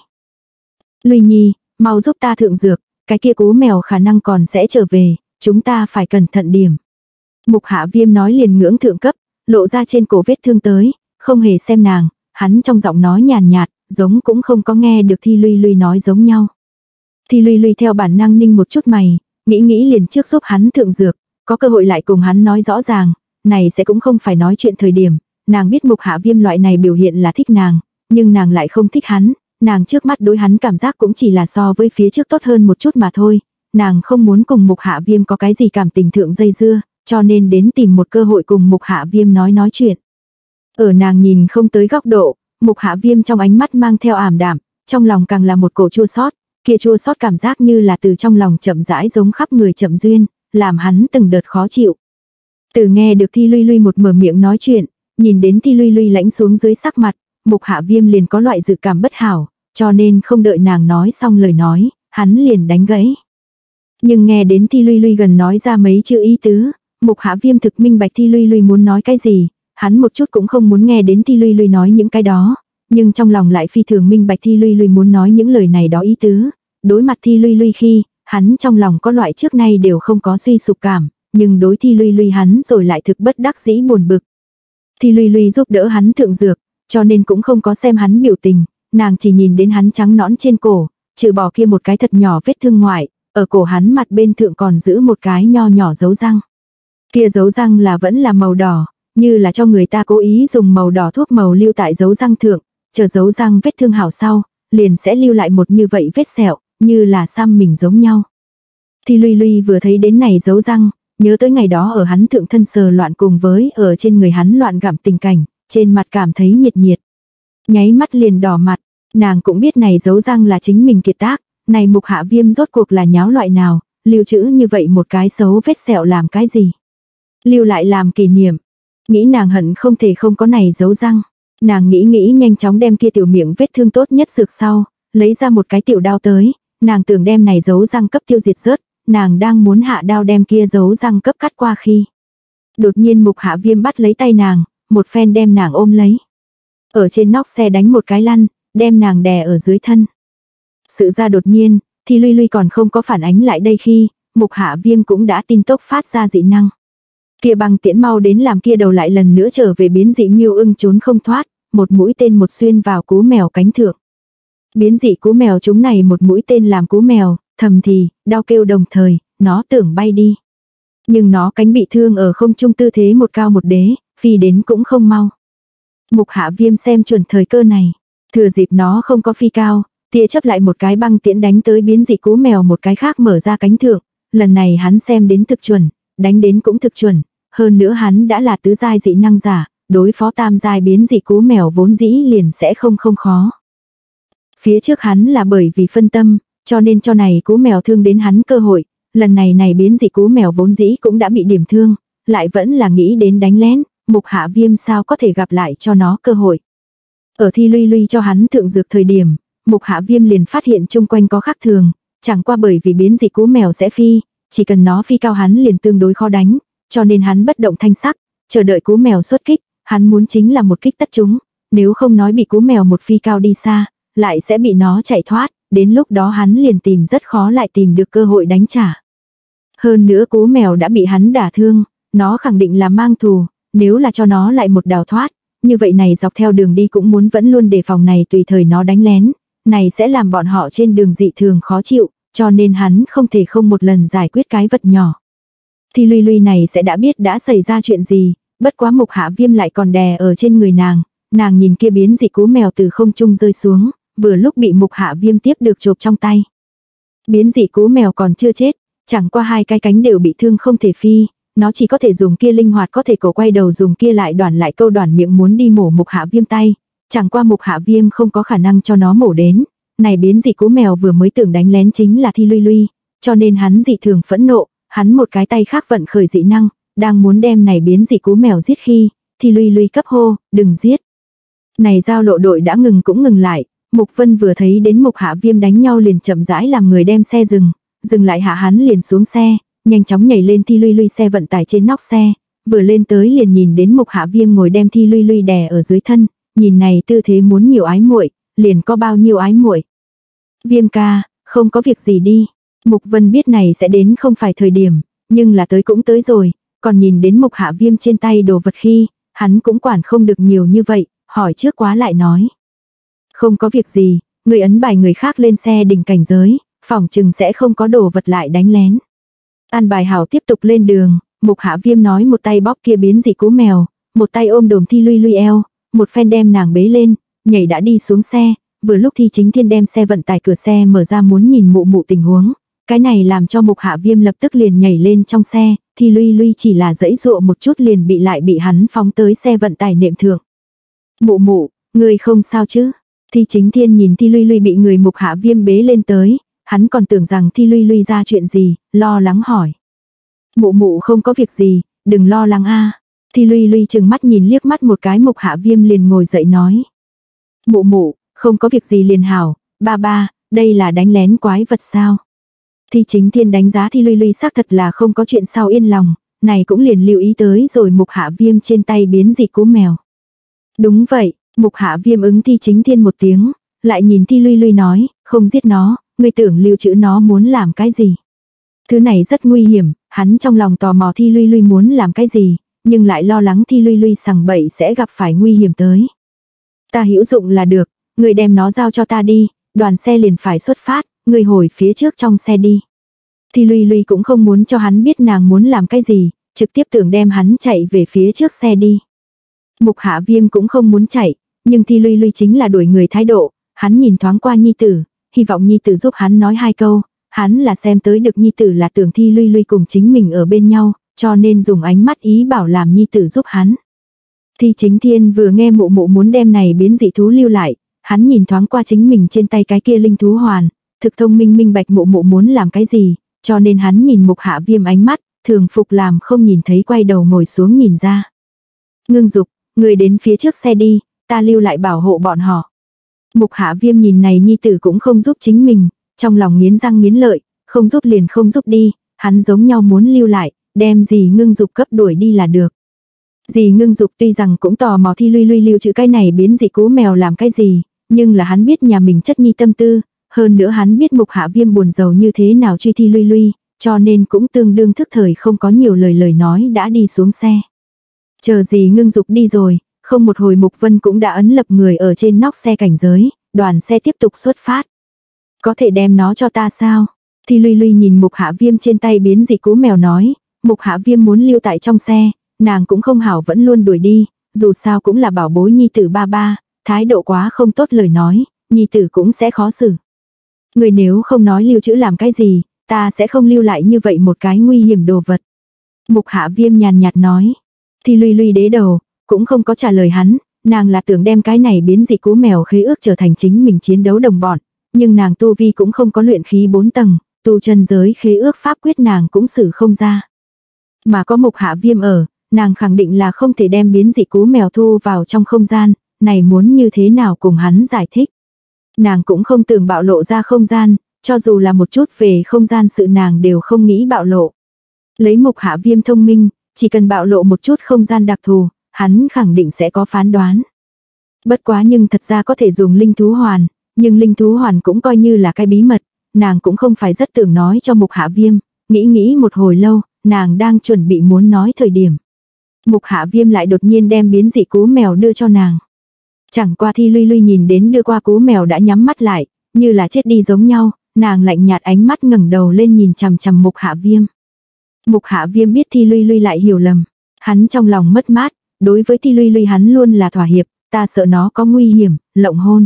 Luy Nhi, mau giúp ta thượng dược, cái kia cú mèo khả năng còn sẽ trở về, chúng ta phải cẩn thận điểm. Mục Hạ Viêm nói liền ngưỡng thượng cấp, lộ ra trên cổ vết thương tới, không hề xem nàng, hắn trong giọng nói nhàn nhạt, giống cũng không có nghe được Thi Luy Luy nói giống nhau. Thi Luy Luy theo bản năng ninh một chút mày, nghĩ nghĩ liền trước giúp hắn thượng dược, có cơ hội lại cùng hắn nói rõ ràng, này sẽ cũng không phải nói chuyện thời điểm, nàng biết Mục Hạ Viêm loại này biểu hiện là thích nàng, nhưng nàng lại không thích hắn, nàng trước mắt đối hắn cảm giác cũng chỉ là so với phía trước tốt hơn một chút mà thôi, nàng không muốn cùng Mục Hạ Viêm có cái gì cảm tình thượng dây dưa, cho nên đến tìm một cơ hội cùng Mục Hạ Viêm nói nói chuyện. Ở nàng nhìn không tới góc độ, Mục Hạ Viêm trong ánh mắt mang theo ảm đạm, trong lòng càng là một cổ chua xót, kia chua xót cảm giác như là từ trong lòng chậm rãi giống khắp người chậm duyên, làm hắn từng đợt khó chịu. Từ nghe được Thi Luy Luy một mở miệng nói chuyện, nhìn đến Thi Luy Luy lãnh xuống dưới sắc mặt, Mục Hạ Viêm liền có loại dự cảm bất hảo, cho nên không đợi nàng nói xong lời nói, hắn liền đánh gãy. Nhưng nghe đến Thi Luy Luy gần nói ra mấy chữ ý tứ, Mục Hạ Viêm thực minh bạch Thi Luy Luy muốn nói cái gì, hắn một chút cũng không muốn nghe đến Thi Luy Luy nói những cái đó, nhưng trong lòng lại phi thường minh bạch Thi Luy Luy muốn nói những lời này đó ý tứ. Đối mặt Thi Luy Luy khi, hắn trong lòng có loại trước nay đều không có suy sụp cảm, nhưng đối Thi Luy Luy hắn rồi lại thực bất đắc dĩ buồn bực. Thi Luy Luy giúp đỡ hắn thượng dược, cho nên cũng không có xem hắn biểu tình, nàng chỉ nhìn đến hắn trắng nõn trên cổ, trừ bỏ kia một cái thật nhỏ vết thương ngoại, ở cổ hắn mặt bên thượng còn giữ một cái nho nhỏ dấu răng. Kia dấu răng là vẫn là màu đỏ, như là cho người ta cố ý dùng màu đỏ thuốc màu lưu tại dấu răng thượng, chờ dấu răng vết thương hảo sau, liền sẽ lưu lại một như vậy vết sẹo, như là xăm mình giống nhau. Thi Luy Luy vừa thấy đến này dấu răng, nhớ tới ngày đó ở hắn thượng thân sờ loạn cùng với ở trên người hắn loạn gặm tình cảnh, trên mặt cảm thấy nhiệt nhiệt. Nháy mắt liền đỏ mặt, nàng cũng biết này dấu răng là chính mình kiệt tác, này Mục Hạ Viêm rốt cuộc là nháo loại nào, lưu trữ như vậy một cái xấu vết sẹo làm cái gì. Lưu lại làm kỷ niệm, nghĩ nàng hận không thể không có này dấu răng. Nàng nghĩ nghĩ nhanh chóng đem kia tiểu miệng vết thương tốt nhất dược sau, lấy ra một cái tiểu đao tới, nàng tưởng đem này dấu răng cấp tiêu diệt rớt, nàng đang muốn hạ đao đem kia dấu răng cấp cắt qua khi. Đột nhiên Mục Hạ Viêm bắt lấy tay nàng, một phen đem nàng ôm lấy. Ở trên nóc xe đánh một cái lăn, đem nàng đè ở dưới thân. Sự ra đột nhiên, Thi Luy Luy còn không có phản ánh lại đây khi, Mục Hạ Viêm cũng đã tin tốc phát ra dị năng. Kia băng tiễn mau đến làm kia đầu lại lần nữa trở về biến dị miêu ưng trốn không thoát, một mũi tên một xuyên vào cú mèo cánh thượng. Biến dị cú mèo chúng này một mũi tên làm cú mèo, thầm thì, đau kêu đồng thời, nó tưởng bay đi. Nhưng nó cánh bị thương ở không trung tư thế một cao một đế, phi đến cũng không mau. Mục Hạ Viêm xem chuẩn thời cơ này, thừa dịp nó không có phi cao, tia chấp lại một cái băng tiễn đánh tới biến dị cú mèo một cái khác mở ra cánh thượng, lần này hắn xem đến thực chuẩn, đánh đến cũng thực chuẩn, hơn nữa hắn đã là tứ giai dị năng giả, đối phó tam giai biến dị cú mèo vốn dĩ liền sẽ không không khó. Phía trước hắn là bởi vì phân tâm, cho nên cho này cú mèo thương đến hắn cơ hội, lần này này biến dị cú mèo vốn dĩ cũng đã bị điểm thương, lại vẫn là nghĩ đến đánh lén, Mục Hạ Viêm sao có thể gặp lại cho nó cơ hội. Ở Thi Luy Luy cho hắn thượng dược thời điểm, Mục Hạ Viêm liền phát hiện chung quanh có khác thường, chẳng qua bởi vì biến dị cú mèo sẽ phi, chỉ cần nó phi cao hắn liền tương đối khó đánh, cho nên hắn bất động thanh sắc, chờ đợi cú mèo xuất kích, Hắn muốn chính là một kích tất chúng, nếu không nói bị cú mèo một phi cao đi xa, lại sẽ bị nó chạy thoát, đến lúc đó hắn liền tìm rất khó lại tìm được cơ hội đánh trả. Hơn nữa cú mèo đã bị hắn đả thương, nó khẳng định là mang thù, nếu là cho nó lại một đào thoát, như vậy này dọc theo đường đi cũng muốn vẫn luôn đề phòng này tùy thời nó đánh lén, này sẽ làm bọn họ trên đường dị thường khó chịu, cho nên hắn không thể không một lần giải quyết cái vật nhỏ. Thì Lui Lui này sẽ đã biết đã xảy ra chuyện gì, bất quá Mục Hạ Viêm lại còn đè ở trên người nàng, nàng nhìn kia biến dị cú mèo từ không trung rơi xuống, vừa lúc bị Mục Hạ Viêm tiếp được chộp trong tay. Biến dị cú mèo còn chưa chết, chẳng qua hai cái cánh đều bị thương không thể phi, nó chỉ có thể dùng kia linh hoạt có thể cổ quay đầu dùng kia lại đoản lại câu đoản miệng muốn đi mổ Mục Hạ Viêm tay, chẳng qua Mục Hạ Viêm không có khả năng cho nó mổ đến. Này biến dị cú mèo vừa mới tưởng đánh lén chính là Thi Lui Lui, cho nên hắn dị thường phẫn nộ, hắn một cái tay khác vận khởi dị năng, đang muốn đem này biến dị cú mèo giết khi, Thi Lui Lui cấp hô, đừng giết. Này giao lộ đội đã ngừng cũng ngừng lại, Mục Vân vừa thấy đến Mục Hạ Viêm đánh nhau liền chậm rãi làm người đem xe dừng, dừng lại hạ hắn liền xuống xe, nhanh chóng nhảy lên Thi Lui Lui xe vận tải trên nóc xe, vừa lên tới liền nhìn đến Mục Hạ Viêm ngồi đem Thi Lui Lui đè ở dưới thân, nhìn này tư thế muốn nhiều ái muội, liền có bao nhiêu ái muội. Viêm ca, không có việc gì đi. Mục Vân biết này sẽ đến không phải thời điểm, nhưng là tới cũng tới rồi, còn nhìn đến Mục Hạ Viêm trên tay đồ vật khi, hắn cũng quản không được nhiều như vậy, hỏi trước quá lại nói. Không có việc gì, người ấn bài người khác lên xe đỉnh cảnh giới, phòng chừng sẽ không có đồ vật lại đánh lén. An bài hảo tiếp tục lên đường, Mục Hạ Viêm nói một tay bóp kia biến dị cú mèo, một tay ôm đồm Thi Lui Lui eo, một phen đem nàng bế lên, nhảy đã đi xuống xe, vừa lúc Thi Chính Thiên đem xe vận tải cửa xe mở ra muốn nhìn mụ mụ tình huống, cái này làm cho Mục Hạ Viêm lập tức liền nhảy lên trong xe, Thi Lui Lui chỉ là giãy dụa một chút liền bị lại bị hắn phóng tới xe vận tải nệm thượng. Mụ mụ, người không sao chứ? Thi Chính Thiên nhìn Thi Lui Lui bị người Mục Hạ Viêm bế lên tới, hắn còn tưởng rằng Thi Lui Lui ra chuyện gì, lo lắng hỏi. Mụ mụ không có việc gì, đừng lo lắng a. Thi Lui Lui chừng mắt nhìn liếc mắt một cái Mục Hạ Viêm liền ngồi dậy nói. Mụ mụ, không có việc gì liền hảo, ba ba, đây là đánh lén quái vật sao? Thi Chính Thiên đánh giá Thi Lui Lui xác thật là không có chuyện sao yên lòng, này cũng liền lưu ý tới rồi Mục Hạ Viêm trên tay biến dị cú mèo. Đúng vậy, Mục Hạ Viêm ứng Thi Chính Thiên một tiếng, lại nhìn Thi Lui Lui nói, không giết nó, ngươi tưởng lưu trữ nó muốn làm cái gì? Thứ này rất nguy hiểm, hắn trong lòng tò mò Thi Lui Lui muốn làm cái gì, nhưng lại lo lắng Thi Lui Lui sằng bậy sẽ gặp phải nguy hiểm tới. Ta hữu dụng là được, người đem nó giao cho ta đi, đoàn xe liền phải xuất phát, người hồi phía trước trong xe đi. Thi Lui Lui cũng không muốn cho hắn biết nàng muốn làm cái gì, trực tiếp tưởng đem hắn chạy về phía trước xe đi. Mục Hạ Viêm cũng không muốn chạy, nhưng Thi Lui Lui chính là đuổi người thái độ, hắn nhìn thoáng qua nhi tử, hy vọng nhi tử giúp hắn nói hai câu, hắn là xem tới được nhi tử là tưởng Thi Lui Lui cùng chính mình ở bên nhau, cho nên dùng ánh mắt ý bảo làm nhi tử giúp hắn. Thi Chính Thiên vừa nghe mụ mụ muốn đem này biến dị thú lưu lại, hắn nhìn thoáng qua chính mình trên tay cái kia linh thú hoàn, thực thông minh minh bạch mụ mụ muốn làm cái gì, cho nên hắn nhìn Mục Hạ Viêm ánh mắt, thường phục làm không nhìn thấy quay đầu ngồi xuống nhìn ra. Ngưng Dục, người đến phía trước xe đi, ta lưu lại bảo hộ bọn họ. Mục Hạ Viêm nhìn này nhi tử cũng không giúp chính mình, trong lòng nghiến răng nghiến lợi, không giúp liền không giúp đi, hắn giống nhau muốn lưu lại, đem dì Ngưng Dục cấp đuổi đi là được. Dì Ngưng Dục tuy rằng cũng tò mò Thi Lui Lui lưu trữ cái này biến dị cú mèo làm cái gì, nhưng là hắn biết nhà mình chất nhi tâm tư, hơn nữa hắn biết Mục Hạ Viêm buồn rầu như thế nào truy Thi Lui Lui, cho nên cũng tương đương thức thời không có nhiều lời lời nói đã đi xuống xe. Chờ dì Ngưng Dục đi rồi, không một hồi Mục Vân cũng đã ấn lập người ở trên nóc xe cảnh giới, đoàn xe tiếp tục xuất phát. Có thể đem nó cho ta sao? Thi Lui Lui nhìn Mục Hạ Viêm trên tay biến dị cú mèo nói, Mục Hạ Viêm muốn lưu tại trong xe, nàng cũng không hảo vẫn luôn đuổi đi, dù sao cũng là bảo bối nhi tử ba ba, thái độ quá không tốt lời nói, nhi tử cũng sẽ khó xử. Người nếu không nói lưu trữ làm cái gì, ta sẽ không lưu lại như vậy một cái nguy hiểm đồ vật. Mục Hạ Viêm nhàn nhạt nói. Thi Lui Lui đế đầu, cũng không có trả lời hắn, nàng là tưởng đem cái này biến dị cú mèo khế ước trở thành chính mình chiến đấu đồng bọn, nhưng nàng tu vi cũng không có luyện khí bốn tầng, tu chân giới khế ước pháp quyết nàng cũng xử không ra. Mà có Mục Hạ Viêm ở, nàng khẳng định là không thể đem biến dị cú mèo thu vào trong không gian, này muốn như thế nào cùng hắn giải thích. Nàng cũng không tưởng bạo lộ ra không gian, cho dù là một chút về không gian sự nàng đều không nghĩ bạo lộ. Lấy Mục Hạ Viêm thông minh, chỉ cần bạo lộ một chút không gian đặc thù, hắn khẳng định sẽ có phán đoán. Bất quá nhưng thật ra có thể dùng linh thú hoàn, nhưng linh thú hoàn cũng coi như là cái bí mật, nàng cũng không phải rất tưởng nói cho Mục Hạ Viêm, nghĩ nghĩ một hồi lâu, nàng đang chuẩn bị muốn nói thời điểm. Mục Hạ Viêm lại đột nhiên đem biến dị cú mèo đưa cho nàng. Chẳng qua Thi Luy Luy nhìn đến đưa qua cú mèo đã nhắm mắt lại, như là chết đi giống nhau, nàng lạnh nhạt ánh mắt ngẩng đầu lên nhìn chằm chằm Mục Hạ Viêm. Mục Hạ Viêm biết Thi Luy Luy lại hiểu lầm, hắn trong lòng mất mát, đối với Thi Luy Luy hắn luôn là thỏa hiệp, ta sợ nó có nguy hiểm, lộng hôn.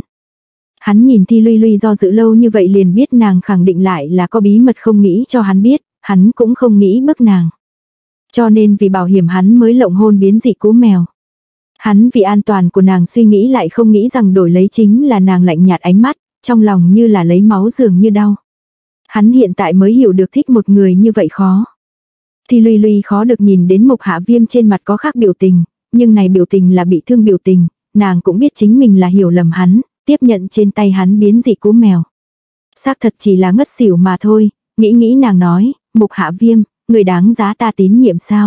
Hắn nhìn Thi Luy Luy do dự lâu như vậy liền biết nàng khẳng định lại là có bí mật không nghĩ cho hắn biết, hắn cũng không nghĩ bức nàng. Cho nên vì bảo hiểm hắn mới lộng hôn biến dị cú mèo. Hắn vì an toàn của nàng suy nghĩ lại không nghĩ rằng đổi lấy chính là nàng lạnh nhạt ánh mắt, trong lòng như là lấy máu dường như đau. Hắn hiện tại mới hiểu được thích một người như vậy khó. Thi Luy Luy khó được nhìn đến Mục Hạ Viêm trên mặt có khác biểu tình, nhưng này biểu tình là bị thương biểu tình, nàng cũng biết chính mình là hiểu lầm hắn, tiếp nhận trên tay hắn biến dị cú mèo. Xác thật chỉ là ngất xỉu mà thôi, nghĩ nghĩ nàng nói, Mục Hạ Viêm, người đáng giá ta tín nhiệm sao?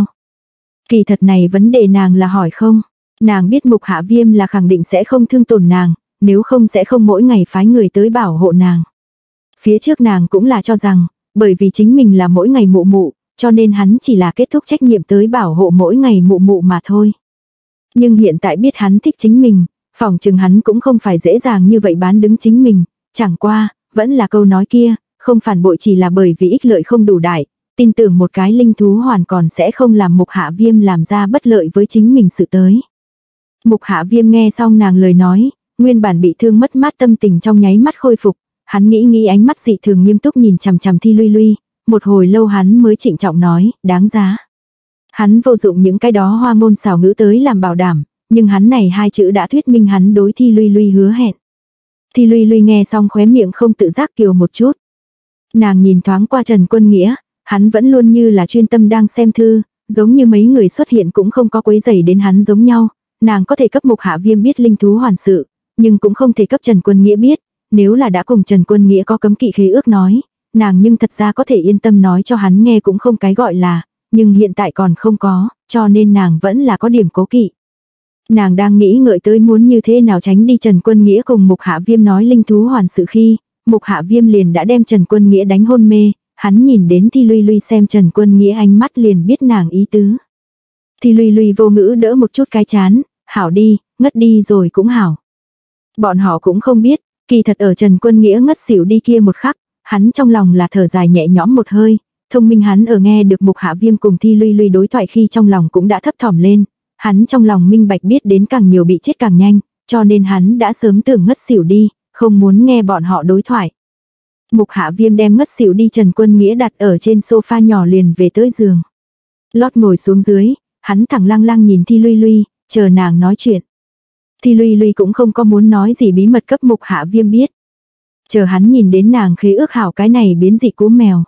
Kỳ thật này vấn đề nàng là hỏi không, nàng biết Mục Hạ Viêm là khẳng định sẽ không thương tổn nàng, nếu không sẽ không mỗi ngày phái người tới bảo hộ nàng. Phía trước nàng cũng là cho rằng, bởi vì chính mình là mỗi ngày mụ mụ, cho nên hắn chỉ là kết thúc trách nhiệm tới bảo hộ mỗi ngày mụ mụ mà thôi. Nhưng hiện tại biết hắn thích chính mình, phỏng chừng hắn cũng không phải dễ dàng như vậy bán đứng chính mình, chẳng qua, vẫn là câu nói kia, không phản bội chỉ là bởi vì ích lợi không đủ đại, tin tưởng một cái linh thú hoàn còn sẽ không làm Mục Hạ Viêm làm ra bất lợi với chính mình sự tới. Mục Hạ Viêm nghe xong nàng lời nói, nguyên bản bị thương mất mát tâm tình trong nháy mắt khôi phục, hắn nghĩ nghĩ ánh mắt dị thường nghiêm túc nhìn chằm chằm Thi Luy Luy, một hồi lâu hắn mới trịnh trọng nói, đáng giá. Hắn vô dụng những cái đó hoa ngôn xảo ngữ tới làm bảo đảm, nhưng hắn này hai chữ đã thuyết minh hắn đối Thi Luy Luy hứa hẹn. Thi Luy Luy nghe xong khóe miệng không tự giác kiều một chút. Nàng nhìn thoáng qua Trần Quân Nghĩa, hắn vẫn luôn như là chuyên tâm đang xem thư, giống như mấy người xuất hiện cũng không có quấy rầy đến hắn giống nhau. Nàng có thể cấp Mục Hạ Viêm biết linh thú hoàn sự, nhưng cũng không thể cấp Trần Quân Nghĩa biết, nếu là đã cùng Trần Quân Nghĩa có cấm kỵ khế ước nói, nàng nhưng thật ra có thể yên tâm nói cho hắn nghe cũng không cái gọi là, nhưng hiện tại còn không có, cho nên nàng vẫn là có điểm cố kỵ. Nàng đang nghĩ ngợi tới muốn như thế nào tránh đi Trần Quân Nghĩa cùng Mục Hạ Viêm nói linh thú hoàn sự khi, Mục Hạ Viêm liền đã đem Trần Quân Nghĩa đánh hôn mê, hắn nhìn đến Thi Luy Luy xem Trần Quân Nghĩa ánh mắt liền biết nàng ý tứ. Thi Luy Luy vô ngữ đỡ một chút cái chán, hảo đi, ngất đi rồi cũng hảo. Bọn họ cũng không biết, kỳ thật ở Trần Quân Nghĩa ngất xỉu đi kia một khắc, hắn trong lòng là thở dài nhẹ nhõm một hơi, thông minh hắn ở nghe được Mục Hạ Viêm cùng Thi Luy Luy đối thoại khi trong lòng cũng đã thấp thỏm lên, hắn trong lòng minh bạch biết đến càng nhiều bị chết càng nhanh, cho nên hắn đã sớm tưởng ngất xỉu đi, không muốn nghe bọn họ đối thoại. Mục Hạ Viêm đem ngất xỉu đi Trần Quân Nghĩa đặt ở trên sofa nhỏ liền về tới giường. Lót ngồi xuống dưới, hắn thẳng lăng lăng nhìn Thi Luy Luy, chờ nàng nói chuyện. Thi Luy Luy cũng không có muốn nói gì bí mật cấp Mục Hạ Viêm biết. Chờ hắn nhìn đến nàng khế ước hảo cái này biến dị cú mèo.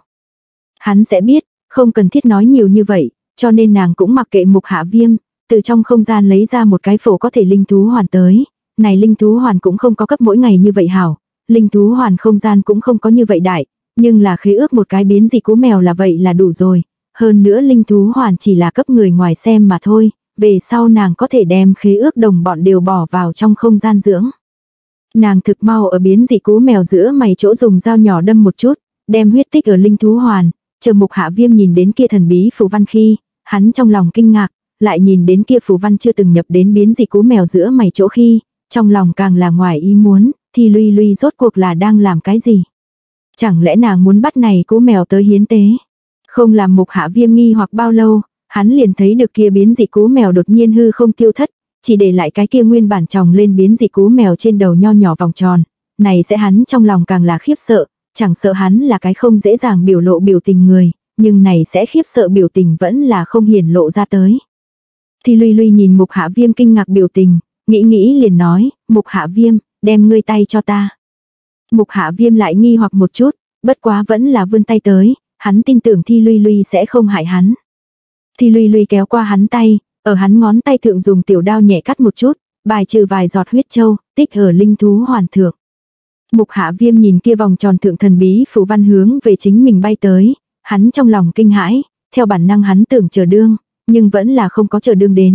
Hắn sẽ biết, không cần thiết nói nhiều như vậy, cho nên nàng cũng mặc kệ Mục Hạ Viêm, từ trong không gian lấy ra một cái phổ có thể linh thú hoàn tới. Này linh thú hoàn cũng không có cấp mỗi ngày như vậy hảo, linh thú hoàn không gian cũng không có như vậy đại, nhưng là khế ước một cái biến dị cú mèo là vậy là đủ rồi. Hơn nữa linh thú hoàn chỉ là cấp người ngoài xem mà thôi, về sau nàng có thể đem khế ước đồng bọn đều bỏ vào trong không gian dưỡng. Nàng thực mau ở biến dị cú mèo giữa mày chỗ dùng dao nhỏ đâm một chút, đem huyết tích ở linh thú hoàn, chờ Mục Hạ Viêm nhìn đến kia thần bí phù văn khi, hắn trong lòng kinh ngạc, lại nhìn đến kia phù văn chưa từng nhập đến biến dị cú mèo giữa mày chỗ khi, trong lòng càng là ngoài ý muốn, Thi Luy Luy rốt cuộc là đang làm cái gì? Chẳng lẽ nàng muốn bắt này cú mèo tới hiến tế? Không làm Mục Hạ Viêm nghi hoặc bao lâu, hắn liền thấy được kia biến dị cú mèo đột nhiên hư không tiêu thất, chỉ để lại cái kia nguyên bản tròng lên biến dị cú mèo trên đầu nho nhỏ vòng tròn. Này sẽ hắn trong lòng càng là khiếp sợ, chẳng sợ hắn là cái không dễ dàng biểu lộ biểu tình người, nhưng này sẽ khiếp sợ biểu tình vẫn là không hiển lộ ra tới. Thi Luy Luy nhìn Mục Hạ Viêm kinh ngạc biểu tình, nghĩ nghĩ liền nói, Mục Hạ Viêm, đem ngươi tay cho ta. Mục Hạ Viêm lại nghi hoặc một chút, bất quá vẫn là vươn tay tới, hắn tin tưởng Thi Luy Luy sẽ không hại hắn. Thi Luy Luy kéo qua hắn tay, ở hắn ngón tay thượng dùng tiểu đao nhẹ cắt một chút, bài trừ vài giọt huyết châu, tích ở linh thú hoàn thượng. Mục Hạ Viêm nhìn kia vòng tròn thượng thần bí phù văn hướng về chính mình bay tới, hắn trong lòng kinh hãi, theo bản năng hắn tưởng chờ đương, nhưng vẫn là không có chờ đương đến,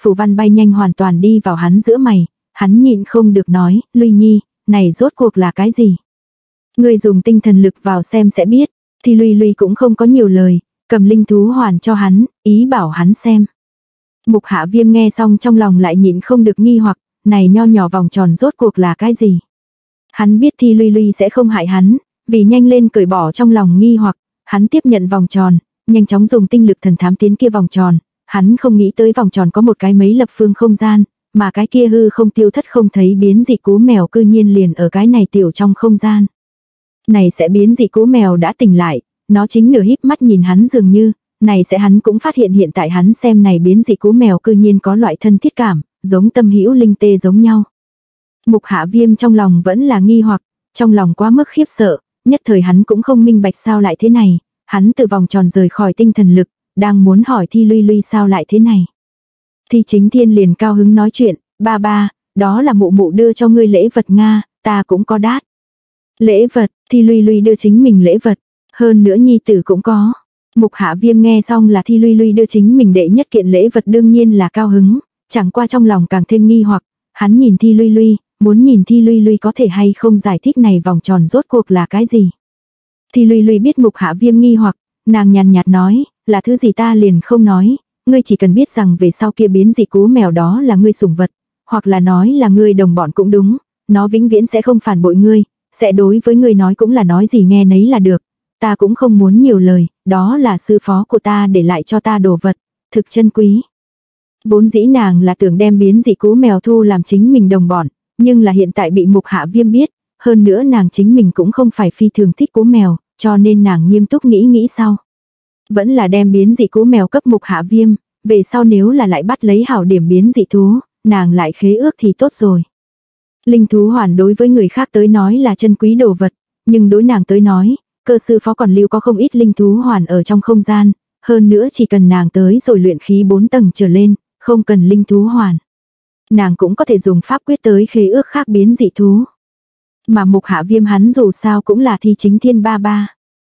phù văn bay nhanh hoàn toàn đi vào hắn giữa mày, hắn nhịn không được nói, Luy Nhi, này rốt cuộc là cái gì? Ngươi dùng tinh thần lực vào xem sẽ biết. Thì Luy Luy cũng không có nhiều lời, cầm linh thú hoàn cho hắn, ý bảo hắn xem. Mục Hạ Viêm nghe xong trong lòng lại nhịn không được nghi hoặc, này nho nhỏ vòng tròn rốt cuộc là cái gì? Hắn biết Thi Luy Luy sẽ không hại hắn, vì nhanh lên cởi bỏ trong lòng nghi hoặc, hắn tiếp nhận vòng tròn, nhanh chóng dùng tinh lực thần thám tiến kia vòng tròn, hắn không nghĩ tới vòng tròn có một cái mấy lập phương không gian, mà cái kia hư không tiêu thất không thấy biến dị cú mèo cư nhiên liền ở cái này tiểu trong không gian. Này sẽ biến dị cú mèo đã tỉnh lại, nó chính nửa híp mắt nhìn hắn dường như, này sẽ hắn cũng phát hiện hiện tại hắn xem này biến dị cú mèo cư nhiên có loại thân thiết cảm, giống tâm hữu linh tê giống nhau. Mục Hạ Viêm trong lòng vẫn là nghi hoặc, trong lòng quá mức khiếp sợ, nhất thời hắn cũng không minh bạch sao lại thế này, hắn từ vòng tròn rời khỏi tinh thần lực, đang muốn hỏi Thi Luy Luy sao lại thế này. Thi Chính Thiên liền cao hứng nói chuyện, ba ba, đó là mụ mụ đưa cho ngươi lễ vật Nga, ta cũng có đát. Lễ vật, Thi Luy Luy đưa chính mình lễ vật, hơn nữa nhi tử cũng có. Mục Hạ Viêm nghe xong là Thi Luy Luy đưa chính mình đệ nhất kiện lễ vật đương nhiên là cao hứng, chẳng qua trong lòng càng thêm nghi hoặc, hắn nhìn Thi Luy Luy, muốn nhìn Thi Luy Luy có thể hay không giải thích này vòng tròn rốt cuộc là cái gì. Thi Luy Luy biết Mục Hạ Viêm nghi hoặc, nàng nhàn nhạt nói, là thứ gì ta liền không nói, ngươi chỉ cần biết rằng về sau kia biến dị cú mèo đó là ngươi sủng vật, hoặc là nói là ngươi đồng bọn cũng đúng, nó vĩnh viễn sẽ không phản bội ngươi, sẽ đối với ngươi nói cũng là nói gì nghe nấy là được, ta cũng không muốn nhiều lời, đó là sư phó của ta để lại cho ta đồ vật, thực chân quý. Vốn dĩ nàng là tưởng đem biến dị cú mèo thu làm chính mình đồng bọn, nhưng là hiện tại bị Mục Hạ Viêm biết, hơn nữa nàng chính mình cũng không phải phi thường thích cú mèo, cho nên nàng nghiêm túc nghĩ nghĩ sau. Vẫn là đem biến dị cú mèo cấp Mục Hạ Viêm, về sau nếu là lại bắt lấy hảo điểm biến dị thú, nàng lại khế ước thì tốt rồi. Linh thú hoàn đối với người khác tới nói là chân quý đồ vật, nhưng đối nàng tới nói, cơ sư phó còn lưu có không ít linh thú hoàn ở trong không gian, hơn nữa chỉ cần nàng tới rồi luyện khí bốn tầng trở lên, không cần linh thú hoàn. Nàng cũng có thể dùng pháp quyết tới khế ước khác biến dị thú. Mà Mục Hạ Viêm hắn dù sao cũng là Thi Chính Thiên ba ba.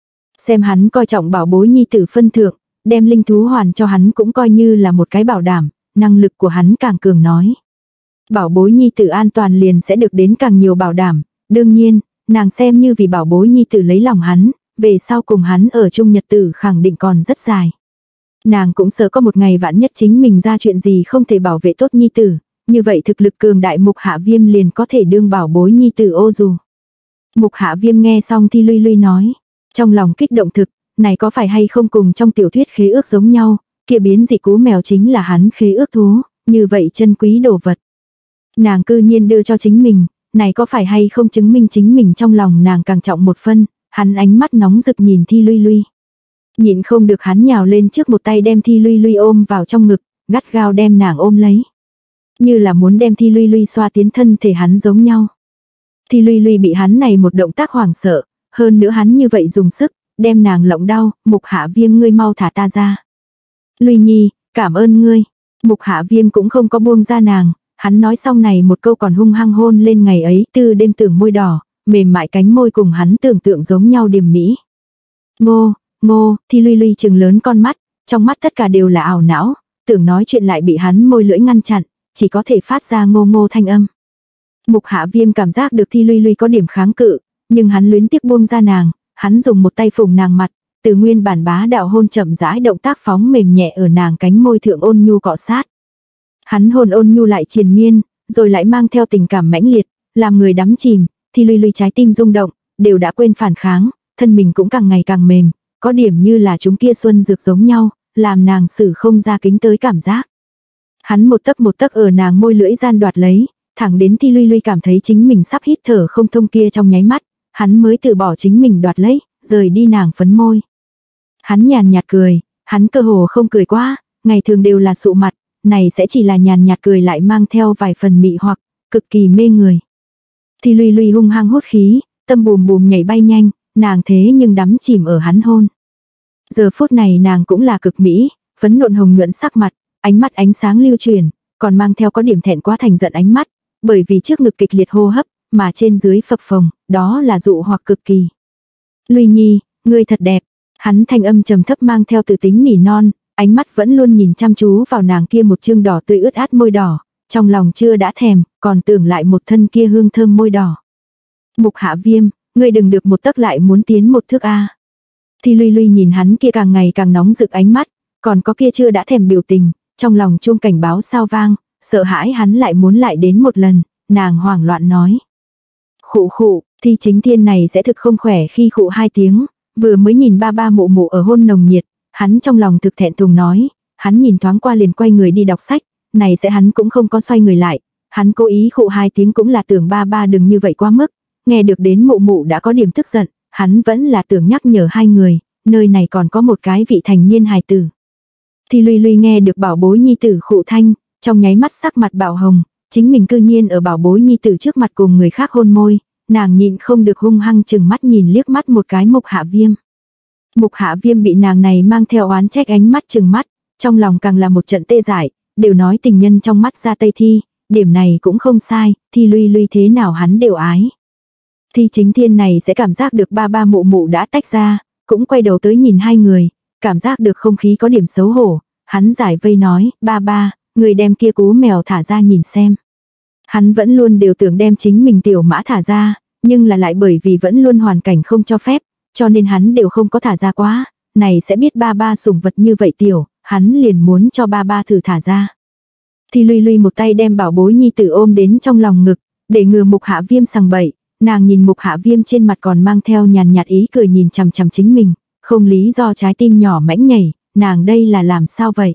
Xem hắn coi trọng bảo bối nhi tử phân thượng, đem linh thú hoàn cho hắn cũng coi như là một cái bảo đảm, năng lực của hắn càng cường nói. Bảo bối nhi tử an toàn liền sẽ được đến càng nhiều bảo đảm, đương nhiên, nàng xem như vì bảo bối nhi tử lấy lòng hắn, về sau cùng hắn ở chung nhật tử khẳng định còn rất dài. Nàng cũng sợ có một ngày vạn nhất chính mình ra chuyện gì không thể bảo vệ tốt nhi tử, như vậy thực lực cường đại Mục Hạ Viêm liền có thể đương bảo bối nhi tử ô dù. Mục Hạ Viêm nghe xong Thi Luy Luy nói, trong lòng kích động thực, này có phải hay không cùng trong tiểu thuyết khế ước giống nhau, kia biến dị cú mèo chính là hắn khế ước thú, như vậy chân quý đồ vật. Nàng cư nhiên đưa cho chính mình, này có phải hay không chứng minh chính mình trong lòng nàng càng trọng một phân, hắn ánh mắt nóng rực nhìn Thi Luy Luy. Nhịn không được hắn nhào lên trước một tay đem Thi Luy Luy ôm vào trong ngực, gắt gao đem nàng ôm lấy. Như là muốn đem Thi Luy Luy xoa tiến thân thể hắn giống nhau. Thi Luy Luy bị hắn này một động tác hoảng sợ, hơn nữa hắn như vậy dùng sức, đem nàng lộng đau, Mục Hạ Viêm ngươi mau thả ta ra. Luy Nhi, cảm ơn ngươi. Mục Hạ Viêm cũng không có buông ra nàng, hắn nói xong này một câu còn hung hăng hôn lên ngày ấy tư đêm tưởng môi đỏ, mềm mại cánh môi cùng hắn tưởng tượng giống nhau điềm mỹ. Ngô, ngô, Thi Luy Luy trừng lớn con mắt, trong mắt tất cả đều là ảo não, tưởng nói chuyện lại bị hắn môi lưỡi ngăn chặn, chỉ có thể phát ra ngô ngô thanh âm. Mục Hạ Viêm cảm giác được Thi Luy Luy có điểm kháng cự, nhưng hắn luyến tiếc buông ra nàng, hắn dùng một tay phủng nàng mặt, từ nguyên bản bá đạo hôn chậm rãi động tác phóng mềm nhẹ ở nàng cánh môi thượng ôn nhu cọ sát. Hắn hôn ôn nhu lại triền miên, rồi lại mang theo tình cảm mãnh liệt, làm người đắm chìm, Thi Luy Luy trái tim rung động, đều đã quên phản kháng, thân mình cũng càng ngày càng mềm, có điểm như là chúng kia xuân dược giống nhau, làm nàng xử không ra kính tới cảm giác. Hắn một tấc một tấc ở nàng môi lưỡi gian đoạt lấy, thẳng đến Thi Luy Luy cảm thấy chính mình sắp hít thở không thông kia trong nháy mắt, hắn mới từ bỏ chính mình đoạt lấy, rời đi nàng phấn môi. Hắn nhàn nhạt cười, hắn cơ hồ không cười quá, ngày thường đều là sụ mặt, này sẽ chỉ là nhàn nhạt cười lại mang theo vài phần mị hoặc, cực kỳ mê người. Thi Luy Luy hung hăng hút khí, tâm bùm bùm nhảy bay nhanh, nàng thế nhưng đắm chìm ở hắn hôn. Giờ phút này nàng cũng là cực mỹ, phấn nộn hồng nhuận sắc mặt, ánh mắt ánh sáng lưu truyền, còn mang theo có điểm thẹn quá thành giận ánh mắt, bởi vì trước ngực kịch liệt hô hấp, mà trên dưới phập phồng, đó là dụ hoặc cực kỳ. Luy Nhi, ngươi thật đẹp, hắn thanh âm trầm thấp mang theo từ tính nỉ non, ánh mắt vẫn luôn nhìn chăm chú vào nàng kia một chương đỏ tươi ướt át môi đỏ, trong lòng chưa đã thèm, còn tưởng lại một thân kia hương thơm môi đỏ. Mục Hạ Viêm, ngươi đừng được một tấc lại muốn tiến một thước a. Thi Luy Luy nhìn hắn kia càng ngày càng nóng rực ánh mắt, còn có kia chưa đã thèm biểu tình, trong lòng chuông cảnh báo sao vang, sợ hãi hắn lại muốn lại đến một lần, nàng hoảng loạn nói. Khụ khụ, Thi Chính Thiên này sẽ thực không khỏe khi khụ hai tiếng, vừa mới nhìn ba ba mụ mụ ở hôn nồng nhiệt, hắn trong lòng thực thẹn thùng nói, hắn nhìn thoáng qua liền quay người đi đọc sách, này sẽ hắn cũng không có xoay người lại, hắn cố ý khụ hai tiếng cũng là tưởng ba ba đừng như vậy quá mức, nghe được đến mụ mụ đã có điểm tức giận, hắn vẫn là tưởng nhắc nhở hai người, nơi này còn có một cái vị thành niên hài tử. Thi Luy Luy nghe được bảo bối nhi tử khụ thanh, trong nháy mắt sắc mặt bảo hồng, chính mình cư nhiên ở bảo bối nhi tử trước mặt cùng người khác hôn môi, nàng nhịn không được hung hăng chừng mắt nhìn liếc mắt một cái Mục Hạ Viêm. Mục Hạ Viêm bị nàng này mang theo oán trách ánh mắt chừng mắt, trong lòng càng là một trận tê dại, đều nói tình nhân trong mắt ra Tây Thi, điểm này cũng không sai, Thi Luy Luy thế nào hắn đều ái. Thi Chính Thiên này sẽ cảm giác được ba ba mụ mụ đã tách ra, cũng quay đầu tới nhìn hai người, cảm giác được không khí có điểm xấu hổ, hắn giải vây nói, ba ba, người đem kia cú mèo thả ra nhìn xem. Hắn vẫn luôn đều tưởng đem chính mình tiểu mã thả ra, nhưng là lại bởi vì vẫn luôn hoàn cảnh không cho phép, cho nên hắn đều không có thả ra quá, này sẽ biết ba ba sủng vật như vậy tiểu, hắn liền muốn cho ba ba thử thả ra. Thì Luy Luy một tay đem bảo bối nhi tử ôm đến trong lòng ngực, để ngừa Mục Hạ Viêm sằng bậy, nàng nhìn Mục Hạ Viêm trên mặt còn mang theo nhàn nhạt ý cười nhìn chằm chằm chính mình, không lý do trái tim nhỏ mãnh nhảy, nàng đây là làm sao vậy?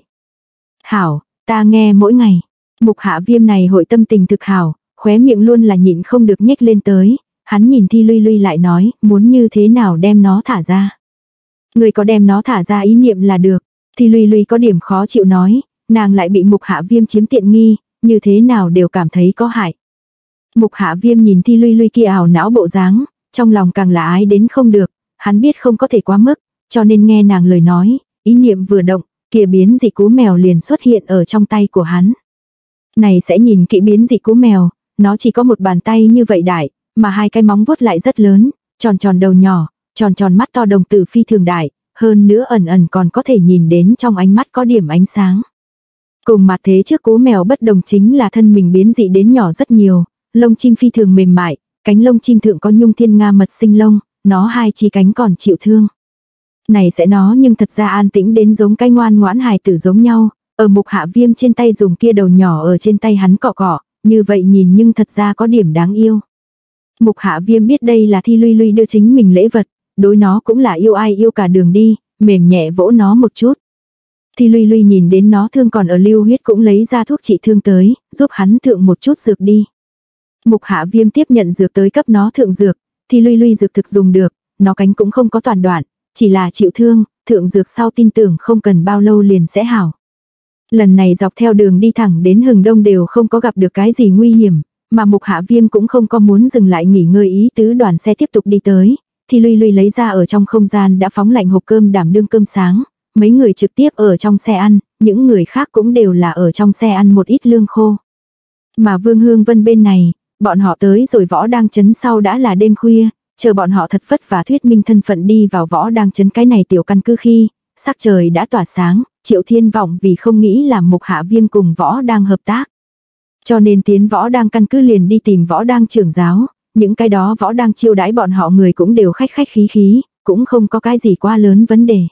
Hảo, ta nghe mỗi ngày. Mục Hạ Viêm này hội tâm tình thực hảo, khóe miệng luôn là nhịn không được nhếch lên tới, hắn nhìn Thi Luy Luy lại nói, muốn như thế nào đem nó thả ra. Người có đem nó thả ra ý niệm là được. Thi Luy Luy có điểm khó chịu nói, nàng lại bị Mục Hạ Viêm chiếm tiện nghi, như thế nào đều cảm thấy có hại. Mục Hạ Viêm nhìn Thi Luy Luy kia ảo não bộ dáng, trong lòng càng là ái đến không được, hắn biết không có thể quá mức, cho nên nghe nàng lời nói, ý niệm vừa động, kia biến dị cú mèo liền xuất hiện ở trong tay của hắn. Này sẽ nhìn kỹ biến dị cú mèo, nó chỉ có một bàn tay như vậy đại, mà hai cái móng vuốt lại rất lớn, tròn tròn đầu nhỏ, tròn tròn mắt to đồng tử phi thường đại, hơn nữa ẩn ẩn còn có thể nhìn đến trong ánh mắt có điểm ánh sáng. Cùng mặt thế trước cú mèo bất đồng chính là thân mình biến dị đến nhỏ rất nhiều, lông chim phi thường mềm mại, cánh lông chim thượng có nhung thiên nga mật sinh lông, nó hai chi cánh còn chịu thương. Này sẽ nó nhưng thật ra an tĩnh đến giống cái ngoan ngoãn hài tử giống nhau, ở Mục Hạ Viêm trên tay dùng kia đầu nhỏ ở trên tay hắn cọ cọ, như vậy nhìn nhưng thật ra có điểm đáng yêu. Mục Hạ Viêm biết đây là Thi Luy Luy đưa chính mình lễ vật, đối nó cũng là yêu ai yêu cả đường đi, mềm nhẹ vỗ nó một chút. Thi Luy Luy nhìn đến nó thương còn ở lưu huyết cũng lấy ra thuốc trị thương tới, giúp hắn thượng một chút dược đi. Mục Hạ Viêm tiếp nhận dược tới cấp nó thượng dược, Thi Luy Luy dược thực dùng được, nó cánh cũng không có toàn đoạn, chỉ là chịu thương, thượng dược sau tin tưởng không cần bao lâu liền sẽ hảo. Lần này dọc theo đường đi thẳng đến Hừng Đông đều không có gặp được cái gì nguy hiểm, mà Mục Hạ Viêm cũng không có muốn dừng lại nghỉ ngơi ý tứ đoàn xe tiếp tục đi tới. Thì Luy Luy lấy ra ở trong không gian đã phóng lạnh hộp cơm đảm đương cơm sáng, mấy người trực tiếp ở trong xe ăn, những người khác cũng đều là ở trong xe ăn một ít lương khô. Mà Vương Hương Vân bên này, bọn họ tới rồi Võ Đang Trấn sau đã là đêm khuya, chờ bọn họ thật vất vả thuyết minh thân phận đi vào Võ Đang Trấn cái này tiểu căn cứ khi, sắc trời đã tỏa sáng, Triệu Thiên Vọng vì không nghĩ làm Mục Hạ Viêm cùng Võ Đang hợp tác. Cho nên tiến Võ Đang căn cứ liền đi tìm Võ Đang trưởng giáo, những cái đó Võ Đang chiêu đãi bọn họ người cũng đều khách khách khí khí, cũng không có cái gì quá lớn vấn đề.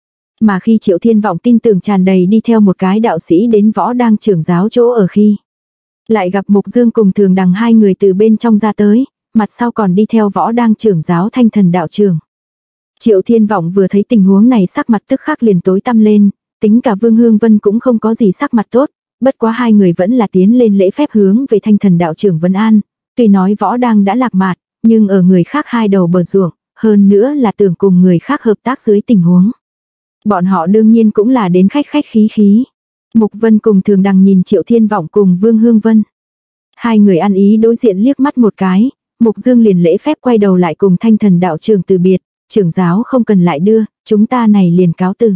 Mà khi Triệu Thiên Vọng tin tưởng tràn đầy đi theo một cái đạo sĩ đến Võ Đang trưởng giáo chỗ ở khi, lại gặp Mục Dương cùng Thường Đằng hai người từ bên trong ra tới, mặt sau còn đi theo Võ Đang trưởng giáo Thanh Thần đạo trưởng. Triệu Thiên Vọng vừa thấy tình huống này sắc mặt tức khắc liền tối tăm lên, tính cả Vương Hương Vân cũng không có gì sắc mặt tốt, bất quá hai người vẫn là tiến lên lễ phép hướng về Thanh Thần đạo trưởng Vân An, tuy nói Võ Đang đã lạc mạt, nhưng ở người khác hai đầu bờ ruộng, hơn nữa là tưởng cùng người khác hợp tác dưới tình huống. Bọn họ đương nhiên cũng là đến khách khách khí khí. Mục Vân cùng Thường Đằng nhìn Triệu Thiên Vọng cùng Vương Hương Vân. Hai người ăn ý đối diện liếc mắt một cái, Mục Dương liền lễ phép quay đầu lại cùng Thanh Thần đạo trưởng từ biệt, trưởng giáo không cần lại đưa, chúng ta này liền cáo từ.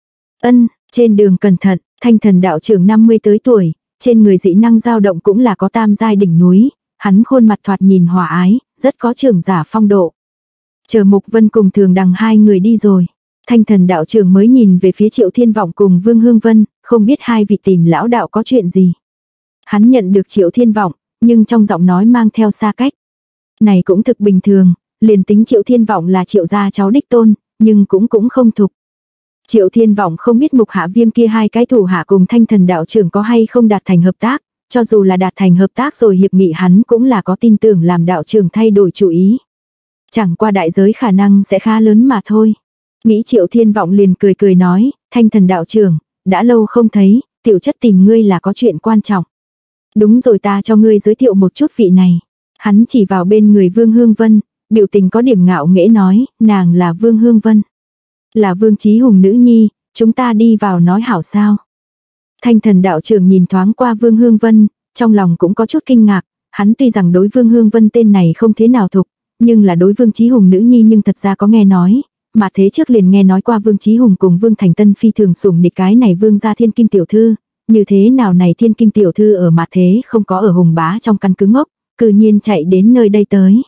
Ân, trên đường cẩn thận, Thanh Thần đạo trưởng năm mươi tới tuổi, trên người dị năng dao động cũng là có tam giai đỉnh núi, hắn khuôn mặt thoạt nhìn hòa ái, rất có trưởng giả phong độ. Chờ Mục Vân cùng Thường Đằng hai người đi rồi, Thanh Thần đạo trưởng mới nhìn về phía Triệu Thiên Vọng cùng Vương Hương Vân, không biết hai vị tìm lão đạo có chuyện gì. Hắn nhận được Triệu Thiên Vọng, nhưng trong giọng nói mang theo xa cách. Này cũng thực bình thường, liền tính Triệu Thiên Vọng là Triệu gia cháu đích tôn, nhưng cũng cũng không thục. Triệu Thiên Vọng không biết Mục Hạ Viêm kia hai cái thủ hạ cùng Thanh Thần đạo trưởng có hay không đạt thành hợp tác, cho dù là đạt thành hợp tác rồi hiệp nghị hắn cũng là có tin tưởng làm đạo trưởng thay đổi chủ ý. Chẳng qua đại giới khả năng sẽ khá lớn mà thôi. Nghĩ Triệu Thiên Vọng liền cười cười nói, Thanh Thần đạo trưởng, đã lâu không thấy, tiểu chất tìm ngươi là có chuyện quan trọng. Đúng rồi, ta cho ngươi giới thiệu một chút vị này. Hắn chỉ vào bên người Vương Hương Vân, biểu tình có điểm ngạo nghễ nói, nàng là Vương Hương Vân. Là Vương Chí Hùng nữ nhi, chúng ta đi vào nói hảo sao. Thanh Thần đạo trưởng nhìn thoáng qua Vương Hương Vân, trong lòng cũng có chút kinh ngạc, hắn tuy rằng đối Vương Hương Vân tên này không thế nào thục, nhưng là đối Vương Chí Hùng nữ nhi nhưng thật ra có nghe nói, mà thế trước liền nghe nói qua Vương Chí Hùng cùng Vương Thành Tân phi thường sủng nịch cái này Vương gia thiên kim tiểu thư, như thế nào này thiên kim tiểu thư ở mà thế không có ở Hùng Bá trong căn cứ ngốc, cư nhiên chạy đến nơi đây tới.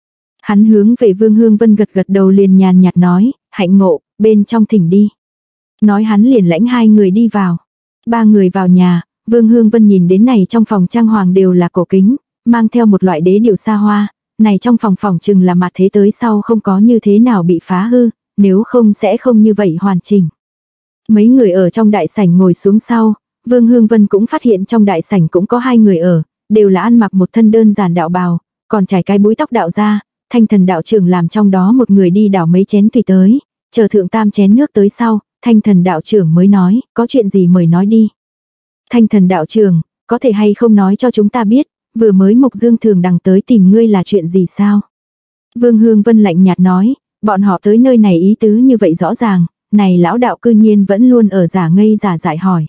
Hắn hướng về Vương Hương Vân gật gật đầu liền nhàn nhạt nói, hạnh ngộ, bên trong thỉnh đi. Nói hắn liền lãnh hai người đi vào. Ba người vào nhà, Vương Hương Vân nhìn đến này trong phòng trang hoàng đều là cổ kính, mang theo một loại đế điệu xa hoa, này trong phòng phòng chừng là mặt thế tới sau không có như thế nào bị phá hư, nếu không sẽ không như vậy hoàn chỉnh. Mấy người ở trong đại sảnh ngồi xuống sau, Vương Hương Vân cũng phát hiện trong đại sảnh cũng có hai người ở, đều là ăn mặc một thân đơn giản đạo bào, còn trải cái búi tóc đạo ra, Thanh Thần đạo trưởng làm trong đó một người đi đảo mấy chén tùy tới, chờ thượng tam chén nước tới sau, Thanh Thần đạo trưởng mới nói, có chuyện gì mời nói đi. Thanh Thần đạo trưởng, có thể hay không nói cho chúng ta biết, vừa mới Mục Dương Thường đằng tới tìm ngươi là chuyện gì sao? Vương Hương Vân lạnh nhạt nói, bọn họ tới nơi này ý tứ như vậy rõ ràng, này lão đạo cư nhiên vẫn luôn ở giả ngây giả dại hỏi.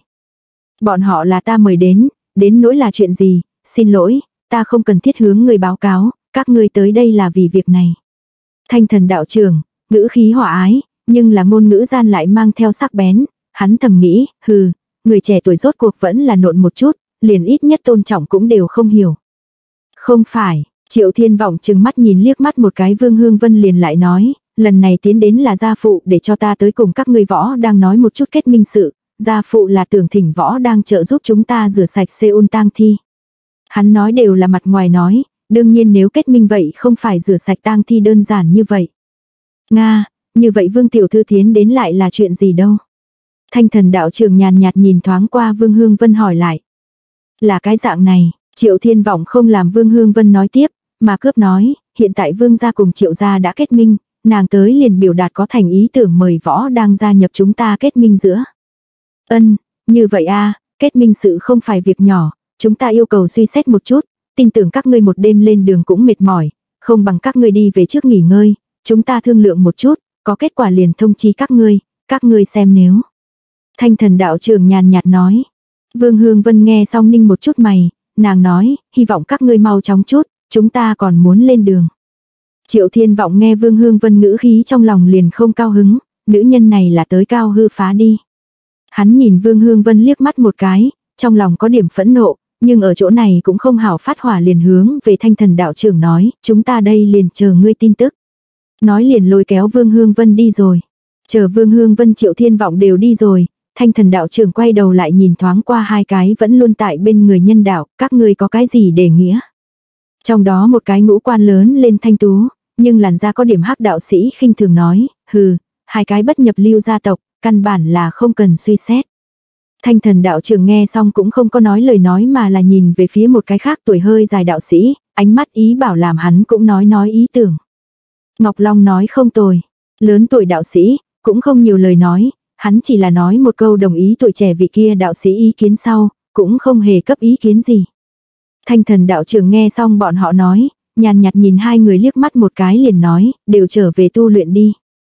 Bọn họ là ta mời đến, đến nỗi là chuyện gì, xin lỗi, ta không cần thiết hướng người báo cáo, các ngươi tới đây là vì việc này. Thanh Thần đạo trưởng, ngữ khí hòa ái, nhưng là ngôn ngữ gian lại mang theo sắc bén, hắn thầm nghĩ, hừ, người trẻ tuổi rốt cuộc vẫn là nộn một chút, liền ít nhất tôn trọng cũng đều không hiểu. Không phải, Triệu Thiên Vọng chừng mắt nhìn liếc mắt một cái Vương Hương Vân liền lại nói, lần này tiến đến là gia phụ để cho ta tới cùng các ngươi võ đang nói một chút kết minh sự, gia phụ là tưởng thỉnh võ đang trợ giúp chúng ta rửa sạch Seoul tang thi. Hắn nói đều là mặt ngoài nói, đương nhiên nếu kết minh vậy không phải rửa sạch tang thi đơn giản như vậy. Nga, như vậy Vương tiểu thư tiến đến lại là chuyện gì đâu? Thanh Thần đạo trưởng nhàn nhạt nhìn thoáng qua Vương Hương Vân hỏi lại. Là cái dạng này, Triệu Thiên Vọng không làm Vương Hương Vân nói tiếp, mà cướp nói, hiện tại Vương gia cùng Triệu gia đã kết minh, nàng tới liền biểu đạt có thành ý tưởng mời võ đang gia nhập chúng ta kết minh giữa. Ân, như vậy a, kết minh sự không phải việc nhỏ, chúng ta yêu cầu suy xét một chút, tin tưởng các ngươi một đêm lên đường cũng mệt mỏi, không bằng các ngươi đi về trước nghỉ ngơi, chúng ta thương lượng một chút, có kết quả liền thông chi các ngươi, các ngươi xem nếu. Thanh Thần đạo trưởng nhàn nhạt nói. Vương Hương Vân nghe xong ninh một chút mày, nàng nói, hy vọng các ngươi mau chóng chút, chúng ta còn muốn lên đường. Triệu Thiên Vọng nghe Vương Hương Vân ngữ khí trong lòng liền không cao hứng, nữ nhân này là tới cao hư phá đi. Hắn nhìn Vương Hương Vân liếc mắt một cái, trong lòng có điểm phẫn nộ, nhưng ở chỗ này cũng không hảo phát hỏa liền hướng về Thanh Thần đạo trưởng nói, chúng ta đây liền chờ ngươi tin tức. Nói liền lôi kéo Vương Hương Vân đi rồi. Chờ Vương Hương Vân Triệu Thiên Vọng đều đi rồi, Thanh Thần đạo trưởng quay đầu lại nhìn thoáng qua hai cái vẫn luôn tại bên người nhân đạo, các ngươi có cái gì để nghĩa. Trong đó một cái ngũ quan lớn lên thanh tú, nhưng làn da có điểm hắc đạo sĩ khinh thường nói, hừ, hai cái bất nhập lưu gia tộc, căn bản là không cần suy xét. Thanh Thần đạo trưởng nghe xong cũng không có nói lời nói mà là nhìn về phía một cái khác tuổi hơi dài đạo sĩ, ánh mắt ý bảo làm hắn cũng nói nói ý tưởng. Ngọc Long nói không tồi, lớn tuổi đạo sĩ, cũng không nhiều lời nói, hắn chỉ là nói một câu đồng ý tuổi trẻ vị kia đạo sĩ ý kiến sau, cũng không hề cấp ý kiến gì. Thanh Thần đạo trưởng nghe xong bọn họ nói, nhàn nhạt nhìn hai người liếc mắt một cái liền nói, đều trở về tu luyện đi.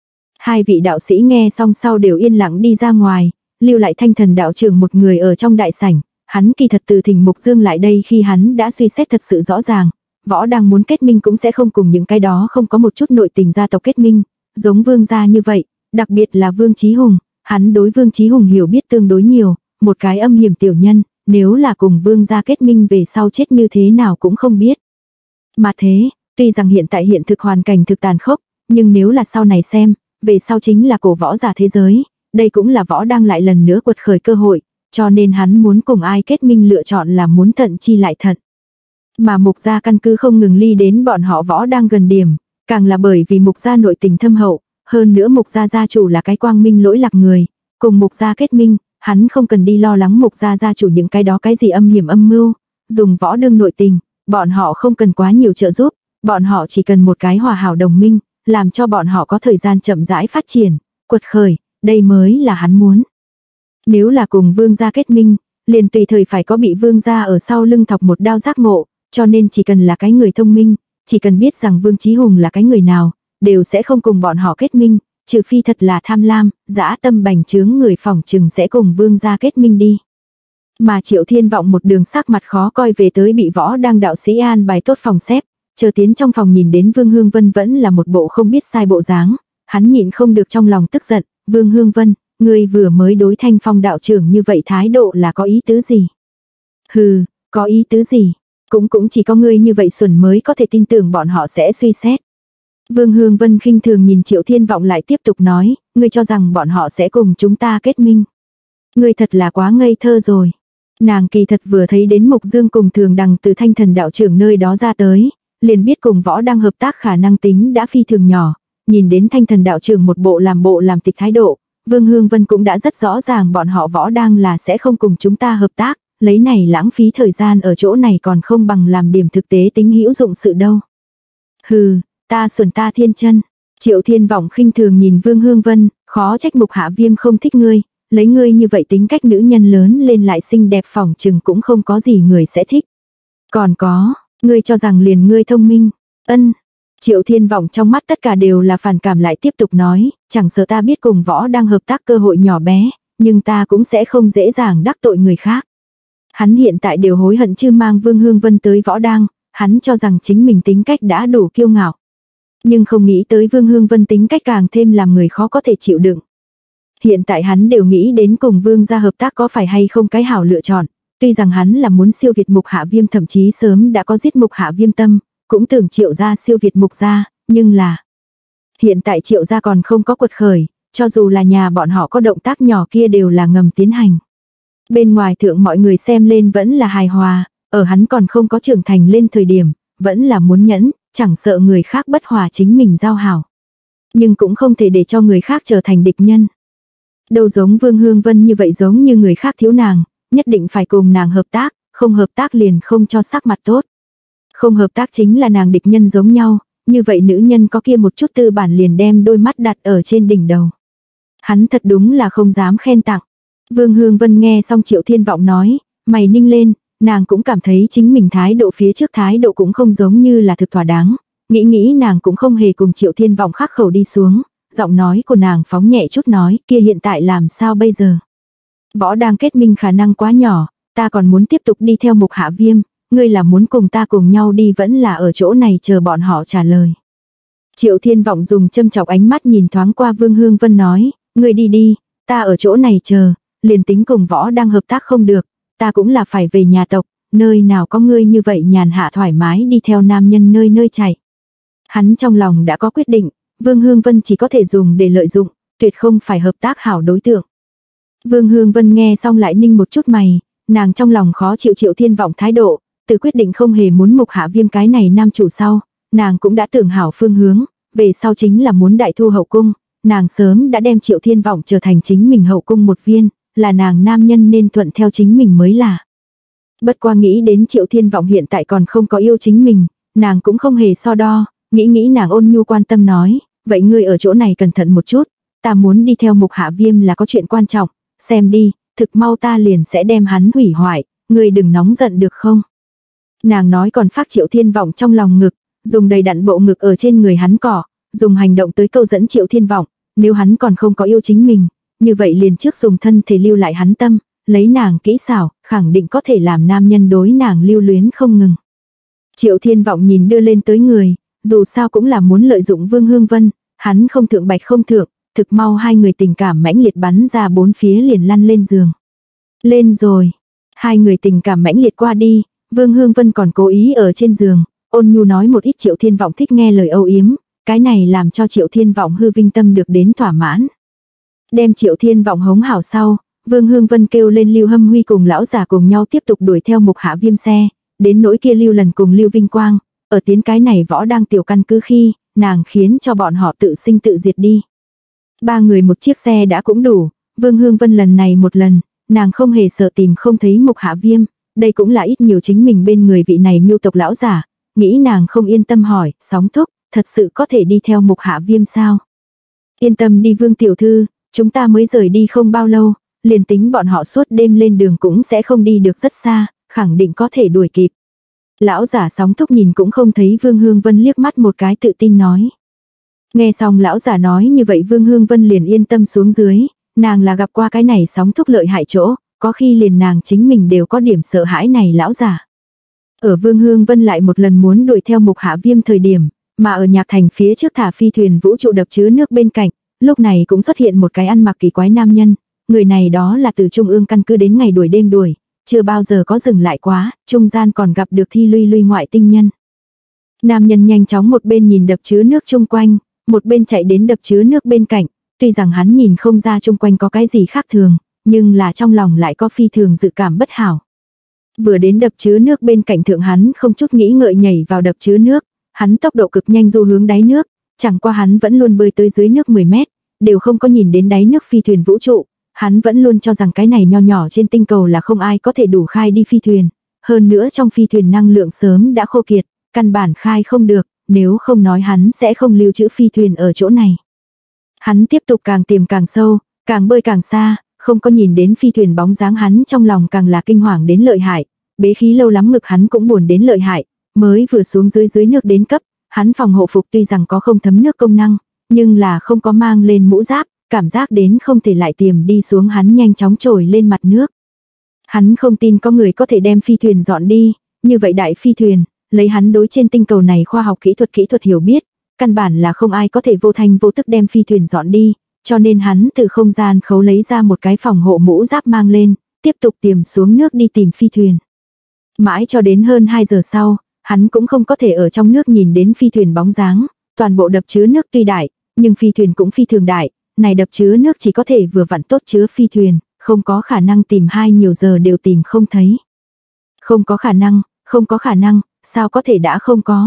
Hai vị đạo sĩ nghe xong sau đều yên lặng đi ra ngoài, lưu lại Thanh Thần đạo trưởng một người ở trong đại sảnh, hắn kỳ thật từ thỉnh Mục Dương lại đây khi hắn đã suy xét thật sự rõ ràng, võ đang muốn kết minh cũng sẽ không cùng những cái đó không có một chút nội tình gia tộc kết minh, giống Vương gia như vậy, đặc biệt là Vương Chí Hùng, hắn đối Vương Chí Hùng hiểu biết tương đối nhiều, một cái âm hiểm tiểu nhân, nếu là cùng Vương gia kết minh về sau chết như thế nào cũng không biết. Mà thế, tuy rằng hiện tại hiện thực hoàn cảnh thực tàn khốc, nhưng nếu là sau này xem, về sau chính là cổ võ giả thế giới, đây cũng là võ đang lại lần nữa quật khởi cơ hội, cho nên hắn muốn cùng ai kết minh lựa chọn là muốn thận chi lại thận. Mà mục gia căn cứ không ngừng ly đến bọn họ võ đang gần điểm, càng là bởi vì mục gia nội tình thâm hậu, hơn nữa mục gia gia chủ là cái quang minh lỗi lạc người, cùng mục gia kết minh, hắn không cần đi lo lắng mục gia gia chủ những cái đó cái gì âm hiểm âm mưu, dùng võ đương nội tình, bọn họ không cần quá nhiều trợ giúp, bọn họ chỉ cần một cái hòa hảo đồng minh, làm cho bọn họ có thời gian chậm rãi phát triển, quật khởi, đây mới là hắn muốn. Nếu là cùng vương gia kết minh, liền tùy thời phải có bị vương gia ở sau lưng thọc một đao giác ngộ, cho nên chỉ cần là cái người thông minh, chỉ cần biết rằng Vương Chí Hùng là cái người nào, đều sẽ không cùng bọn họ kết minh, trừ phi thật là tham lam, dã tâm bành trướng người phỏng chừng sẽ cùng vương gia kết minh đi. Mà Triệu Thiên Vọng một đường sắc mặt khó coi về tới bị võ đang đạo sĩ an bài tốt phòng xếp, chờ tiến trong phòng nhìn đến Vương Hương Vân vẫn là một bộ không biết sai bộ dáng, hắn nhịn không được trong lòng tức giận, Vương Hương Vân, ngươi vừa mới đối Thanh Phong đạo trưởng như vậy thái độ là có ý tứ gì? Hừ, có ý tứ gì? Cũng cũng chỉ có ngươi như vậy xuẩn mới có thể tin tưởng bọn họ sẽ suy xét. Vương Hương Vân khinh thường nhìn Triệu Thiên Vọng lại tiếp tục nói, ngươi cho rằng bọn họ sẽ cùng chúng ta kết minh. Ngươi thật là quá ngây thơ rồi. Nàng kỳ thật vừa thấy đến Mục Dương cùng Thường Đằng từ Thanh Thần đạo trưởng nơi đó ra tới, liền biết cùng võ đang hợp tác khả năng tính đã phi thường nhỏ. Nhìn đến Thanh Thần đạo trưởng một bộ làm bộ làm tịch thái độ, Vương Hương Vân cũng đã rất rõ ràng bọn họ võ đang là sẽ không cùng chúng ta hợp tác, lấy này lãng phí thời gian ở chỗ này còn không bằng làm điểm thực tế tính hữu dụng sự đâu. Hừ, ta xuẩn ta thiên chân. Triệu Thiên Vọng khinh thường nhìn Vương Hương Vân, khó trách Mục Hạ Viêm không thích ngươi, lấy ngươi như vậy tính cách nữ nhân lớn lên lại xinh đẹp phỏng chừng cũng không có gì người sẽ thích. Còn có, ngươi cho rằng liền ngươi thông minh, ân. Triệu Thiên Vọng trong mắt tất cả đều là phản cảm lại tiếp tục nói, chẳng sợ ta biết cùng võ đang hợp tác cơ hội nhỏ bé, nhưng ta cũng sẽ không dễ dàng đắc tội người khác. Hắn hiện tại đều hối hận chưa mang Vương Hương Vân tới võ đang, hắn cho rằng chính mình tính cách đã đủ kiêu ngạo. Nhưng không nghĩ tới Vương Hương Vân tính cách càng thêm làm người khó có thể chịu đựng. Hiện tại hắn đều nghĩ đến cùng Vương gia hợp tác có phải hay không cái hảo lựa chọn, tuy rằng hắn là muốn siêu việt Mục Hạ Viêm thậm chí sớm đã có giết Mục Hạ Viêm tâm, cũng tưởng Triệu gia siêu việt Mục gia, nhưng là hiện tại Triệu gia còn không có quật khởi, cho dù là nhà bọn họ có động tác nhỏ kia đều là ngầm tiến hành. Bên ngoài thượng mọi người xem lên vẫn là hài hòa, ở hắn còn không có trưởng thành lên thời điểm, vẫn là muốn nhẫn, chẳng sợ người khác bất hòa chính mình giao hảo. Nhưng cũng không thể để cho người khác trở thành địch nhân. Đâu giống Vương Hương Vân như vậy giống như người khác thiếu nàng, nhất định phải cùng nàng hợp tác, không hợp tác liền không cho sắc mặt tốt. Không hợp tác chính là nàng địch nhân giống nhau, như vậy nữ nhân có kia một chút tư bản liền đem đôi mắt đặt ở trên đỉnh đầu. Hắn thật đúng là không dám khen tặng. Vương Hương Vân nghe xong Triệu Thiên Vọng nói, mày ninh lên, nàng cũng cảm thấy chính mình thái độ phía trước thái độ cũng không giống như là thực thỏa đáng. Nghĩ nghĩ nàng cũng không hề cùng Triệu Thiên Vọng khắc khẩu đi xuống, giọng nói của nàng phóng nhẹ chút nói, kia hiện tại làm sao bây giờ? Võ đang kết minh khả năng quá nhỏ, ta còn muốn tiếp tục đi theo Mục Hạ Viêm, ngươi là muốn cùng ta cùng nhau đi vẫn là ở chỗ này chờ bọn họ trả lời. Triệu Thiên Vọng dùng châm chọc ánh mắt nhìn thoáng qua Vương Hương Vân nói, ngươi đi đi, ta ở chỗ này chờ, liền tính cùng võ đang hợp tác không được, ta cũng là phải về nhà tộc, nơi nào có ngươi như vậy nhàn hạ thoải mái đi theo nam nhân nơi nơi chạy. Hắn trong lòng đã có quyết định, Vương Hương Vân chỉ có thể dùng để lợi dụng, tuyệt không phải hợp tác hảo đối tượng. Vương Hương Vân nghe xong lại ninh một chút mày, nàng trong lòng khó chịu Triệu Thiên Vọng thái độ, từ quyết định không hề muốn Mục Hạ Viêm cái này nam chủ sau, nàng cũng đã tưởng hảo phương hướng, về sau chính là muốn đại thu hậu cung, nàng sớm đã đem Triệu Thiên Vọng trở thành chính mình hậu cung một viên, là nàng nam nhân nên thuận theo chính mình mới là. Bất qua nghĩ đến Triệu Thiên Vọng hiện tại còn không có yêu chính mình, nàng cũng không hề so đo, nghĩ nghĩ nàng ôn nhu quan tâm nói, vậy ngươi ở chỗ này cẩn thận một chút, ta muốn đi theo Mục Hạ Viêm là có chuyện quan trọng, xem đi, thực mau ta liền sẽ đem hắn hủy hoại, ngươi đừng nóng giận được không? Nàng nói còn phát Triệu Thiên Vọng trong lòng ngực, dùng đầy đặn bộ ngực ở trên người hắn cỏ, dùng hành động tới câu dẫn Triệu Thiên Vọng, nếu hắn còn không có yêu chính mình, như vậy liền trước dùng thân thể lưu lại hắn tâm, lấy nàng kỹ xảo, khẳng định có thể làm nam nhân đối nàng lưu luyến không ngừng. Triệu Thiên Vọng nhìn đưa lên tới người, dù sao cũng là muốn lợi dụng Vương Hương Vân, hắn không thượng bạch không thượng, thực mau hai người tình cảm mãnh liệt bắn ra bốn phía liền lăn lên giường. Lên rồi, hai người tình cảm mãnh liệt qua đi, Vương Hương Vân còn cố ý ở trên giường, ôn nhu nói một ít Triệu Thiên Vọng thích nghe lời âu yếm, cái này làm cho Triệu Thiên Vọng hư vinh tâm được đến thỏa mãn. Đem Triệu Thiên Vọng hống hảo sau, Vương Hương Vân kêu lên Lưu Hâm Huy cùng lão giả cùng nhau tiếp tục đuổi theo Mục Hạ Viêm xe, đến nỗi kia Lưu Lần cùng Lưu Vinh Quang, ở tiến cái này võ đang tiểu căn cứ khi, nàng khiến cho bọn họ tự sinh tự diệt đi. Ba người một chiếc xe đã cũng đủ, Vương Hương Vân lần này một lần, nàng không hề sợ tìm không thấy Mục Hạ Viêm, đây cũng là ít nhiều chính mình bên người vị này Miêu tộc lão giả, nghĩ nàng không yên tâm hỏi, Sóng Thúc, thật sự có thể đi theo Mục Hạ Viêm sao? Yên tâm đi Vương tiểu thư, chúng ta mới rời đi không bao lâu, liền tính bọn họ suốt đêm lên đường cũng sẽ không đi được rất xa, khẳng định có thể đuổi kịp. Lão giả Sóng Thúc nhìn cũng không thấy Vương Hương Vân liếc mắt một cái tự tin nói. Nghe xong lão giả nói như vậy Vương Hương Vân liền yên tâm xuống dưới, nàng là gặp qua cái này Sóng Thúc lợi hại chỗ, có khi liền nàng chính mình đều có điểm sợ hãi này lão giả. Ở Vương Hương Vân lại một lần muốn đuổi theo Mục Hạ Viêm thời điểm, mà ở Nhạc Thành phía trước thả phi thuyền vũ trụ đập chứa nước bên cạnh, lúc này cũng xuất hiện một cái ăn mặc kỳ quái nam nhân, người này đó là từ trung ương căn cứ đến ngày đuổi đêm đuổi, chưa bao giờ có dừng lại quá, trung gian còn gặp được Thi Luy Luy ngoại tinh nhân. Nam nhân nhanh chóng một bên nhìn đập chứa nước chung quanh, một bên chạy đến đập chứa nước bên cạnh, tuy rằng hắn nhìn không ra chung quanh có cái gì khác thường, nhưng là trong lòng lại có phi thường dự cảm bất hảo. Vừa đến đập chứa nước bên cạnh thượng hắn không chút nghĩ ngợi nhảy vào đập chứa nước, hắn tốc độ cực nhanh du hướng đáy nước, chẳng qua hắn vẫn luôn bơi tới dưới nước mười mét, đều không có nhìn đến đáy nước phi thuyền vũ trụ, hắn vẫn luôn cho rằng cái này nho nhỏ trên tinh cầu là không ai có thể đủ khai đi phi thuyền, hơn nữa trong phi thuyền năng lượng sớm đã khô kiệt, căn bản khai không được, nếu không nói hắn sẽ không lưu trữ phi thuyền ở chỗ này. Hắn tiếp tục càng tìm càng sâu, càng bơi càng xa, không có nhìn đến phi thuyền bóng dáng hắn trong lòng càng là kinh hoàng đến lợi hại, bế khí lâu lắm ngực hắn cũng buồn đến lợi hại, mới vừa xuống dưới dưới nước đến cấp, hắn phòng hộ phục tuy rằng có không thấm nước công năng, nhưng là không có mang lên mũ giáp, cảm giác đến không thể lại tiềm đi xuống hắn nhanh chóng trồi lên mặt nước. Hắn không tin có người có thể đem phi thuyền dọn đi, như vậy đại phi thuyền, lấy hắn đối trên tinh cầu này khoa học kỹ thuật kỹ thuật hiểu biết, căn bản là không ai có thể vô thanh vô tức đem phi thuyền dọn đi, cho nên hắn từ không gian khấu lấy ra một cái phòng hộ mũ giáp mang lên, tiếp tục tiềm xuống nước đi tìm phi thuyền. Mãi cho đến hơn hai giờ sau, hắn cũng không có thể ở trong nước nhìn đến phi thuyền bóng dáng, toàn bộ đập chứa nước tuy đại, nhưng phi thuyền cũng phi thường đại, này đập chứa nước chỉ có thể vừa vặn tốt chứa phi thuyền, không có khả năng tìm hai nhiều giờ đều tìm không thấy. Không có khả năng, không có khả năng, sao có thể đã không có.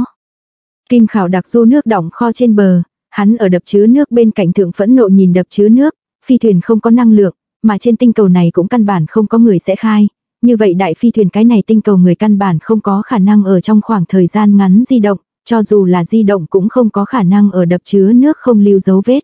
Kim Khảo đặc du nước đọng kho trên bờ, hắn ở đập chứa nước bên cạnh thượng phẫn nộ nhìn đập chứa nước, phi thuyền không có năng lượng, mà trên tinh cầu này cũng căn bản không có người sẽ khai. Như vậy đại phi thuyền cái này tinh cầu người căn bản không có khả năng ở trong khoảng thời gian ngắn di động, cho dù là di động cũng không có khả năng ở đập chứa nước không lưu dấu vết.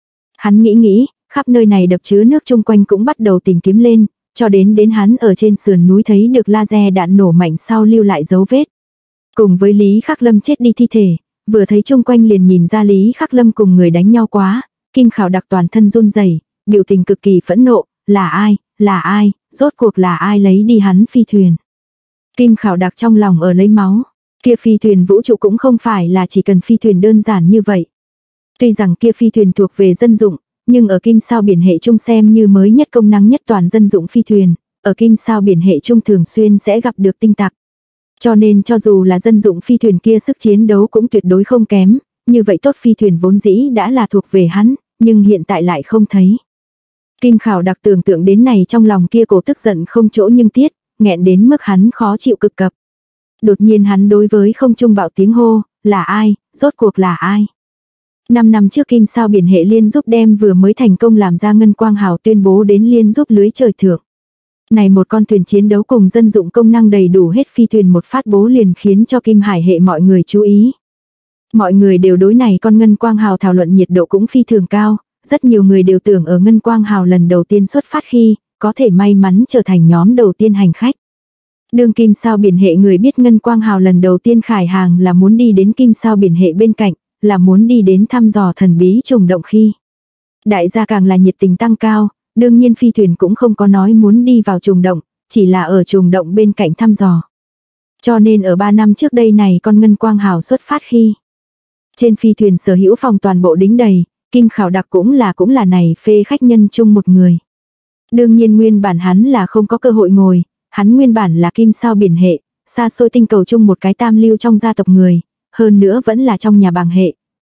Hắn nghĩ nghĩ, khắp nơi này đập chứa nước chung quanh cũng bắt đầu tìm kiếm lên, cho đến đến hắn ở trên sườn núi thấy được laser đạn nổ mạnh sau lưu lại dấu vết. Cùng với Lý Khắc Lâm chết đi thi thể, vừa thấy chung quanh liền nhìn ra Lý Khắc Lâm cùng người đánh nhau quá, Kim Khảo đặc toàn thân run rẩy, biểu tình cực kỳ phẫn nộ, là ai, là ai, rốt cuộc là ai lấy đi hắn phi thuyền. Kim Khảo đặc trong lòng ở lấy máu, kia phi thuyền vũ trụ cũng không phải là chỉ cần phi thuyền đơn giản như vậy. Tuy rằng kia phi thuyền thuộc về dân dụng, nhưng ở Kim Sao biển hệ chung xem như mới nhất công năng nhất toàn dân dụng phi thuyền, ở Kim Sao biển hệ chung thường xuyên sẽ gặp được tinh tặc. Cho nên cho dù là dân dụng phi thuyền kia sức chiến đấu cũng tuyệt đối không kém, như vậy tốt phi thuyền vốn dĩ đã là thuộc về hắn, nhưng hiện tại lại không thấy. Kim Khảo đặc tưởng tượng đến này trong lòng kia cổ tức giận không chỗ nhưng tiết, nghẹn đến mức hắn khó chịu cực cập. Đột nhiên hắn đối với không trung bạo tiếng hô, là ai, rốt cuộc là ai. Năm năm trước Kim Sao biển hệ liên giúp đem vừa mới thành công làm ra ngân quang hào tuyên bố đến liên giúp lưới trời thượng. Này một con thuyền chiến đấu cùng dân dụng công năng đầy đủ hết phi thuyền một phát bố liền khiến cho Kim Hải hệ mọi người chú ý. Mọi người đều đối này con ngân quang hào thảo luận nhiệt độ cũng phi thường cao, rất nhiều người đều tưởng ở ngân quang hào lần đầu tiên xuất phát khi, có thể may mắn trở thành nhóm đầu tiên hành khách. Đương Kim Sao biển hệ người biết ngân quang hào lần đầu tiên khải hàng là muốn đi đến Kim Sao biển hệ bên cạnh, là muốn đi đến thăm dò thần bí trùng động khi. Đại gia càng là nhiệt tình tăng cao, đương nhiên phi thuyền cũng không có nói muốn đi vào trùng động, chỉ là ở trùng động bên cạnh thăm dò. Cho nên ở ba năm trước đây này con ngân quang hào xuất phát khi. Trên phi thuyền sở hữu phòng toàn bộ đính đầy, Kim Khảo đặc cũng là cũng là này phê khách nhân chung một người. Đương nhiên nguyên bản hắn là không có cơ hội ngồi, hắn nguyên bản là Kim Sao biển hệ, xa xôi tinh cầu chung một cái tam lưu trong gia tộc người, hơn nữa vẫn là trong nhà bàng hệ,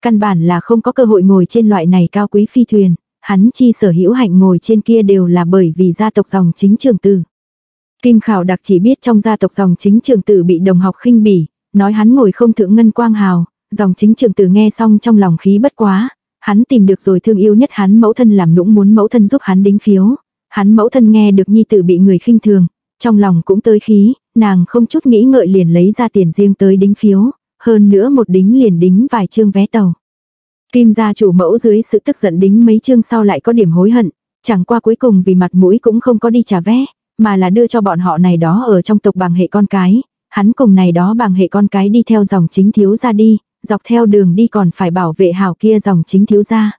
căn bản là không có cơ hội ngồi trên loại này cao quý phi thuyền, hắn chi sở hữu hạnh ngồi trên kia đều là bởi vì gia tộc dòng chính trường tử. Kim Khảo Đặc chỉ biết trong gia tộc dòng chính trường tử bị đồng học khinh bỉ, nói hắn ngồi không thượng ngân quang hào, dòng chính trường tử nghe xong trong lòng khí bất quá, hắn tìm được rồi thương yêu nhất hắn mẫu thân làm nũng muốn mẫu thân giúp hắn đính phiếu, hắn mẫu thân nghe được nhi tử bị người khinh thường, trong lòng cũng tới khí, nàng không chút nghĩ ngợi liền lấy ra tiền riêng tới đính phiếu, hơn nữa một đính liền đính vài chương vé tàu. Kim gia chủ mẫu dưới sự tức giận đính mấy chương sau lại có điểm hối hận, chẳng qua cuối cùng vì mặt mũi cũng không có đi trả vé, mà là đưa cho bọn họ này đó ở trong tộc bằng hệ con cái, hắn cùng này đó bằng hệ con cái đi theo dòng chính thiếu gia đi, dọc theo đường đi còn phải bảo vệ hảo kia dòng chính thiếu gia.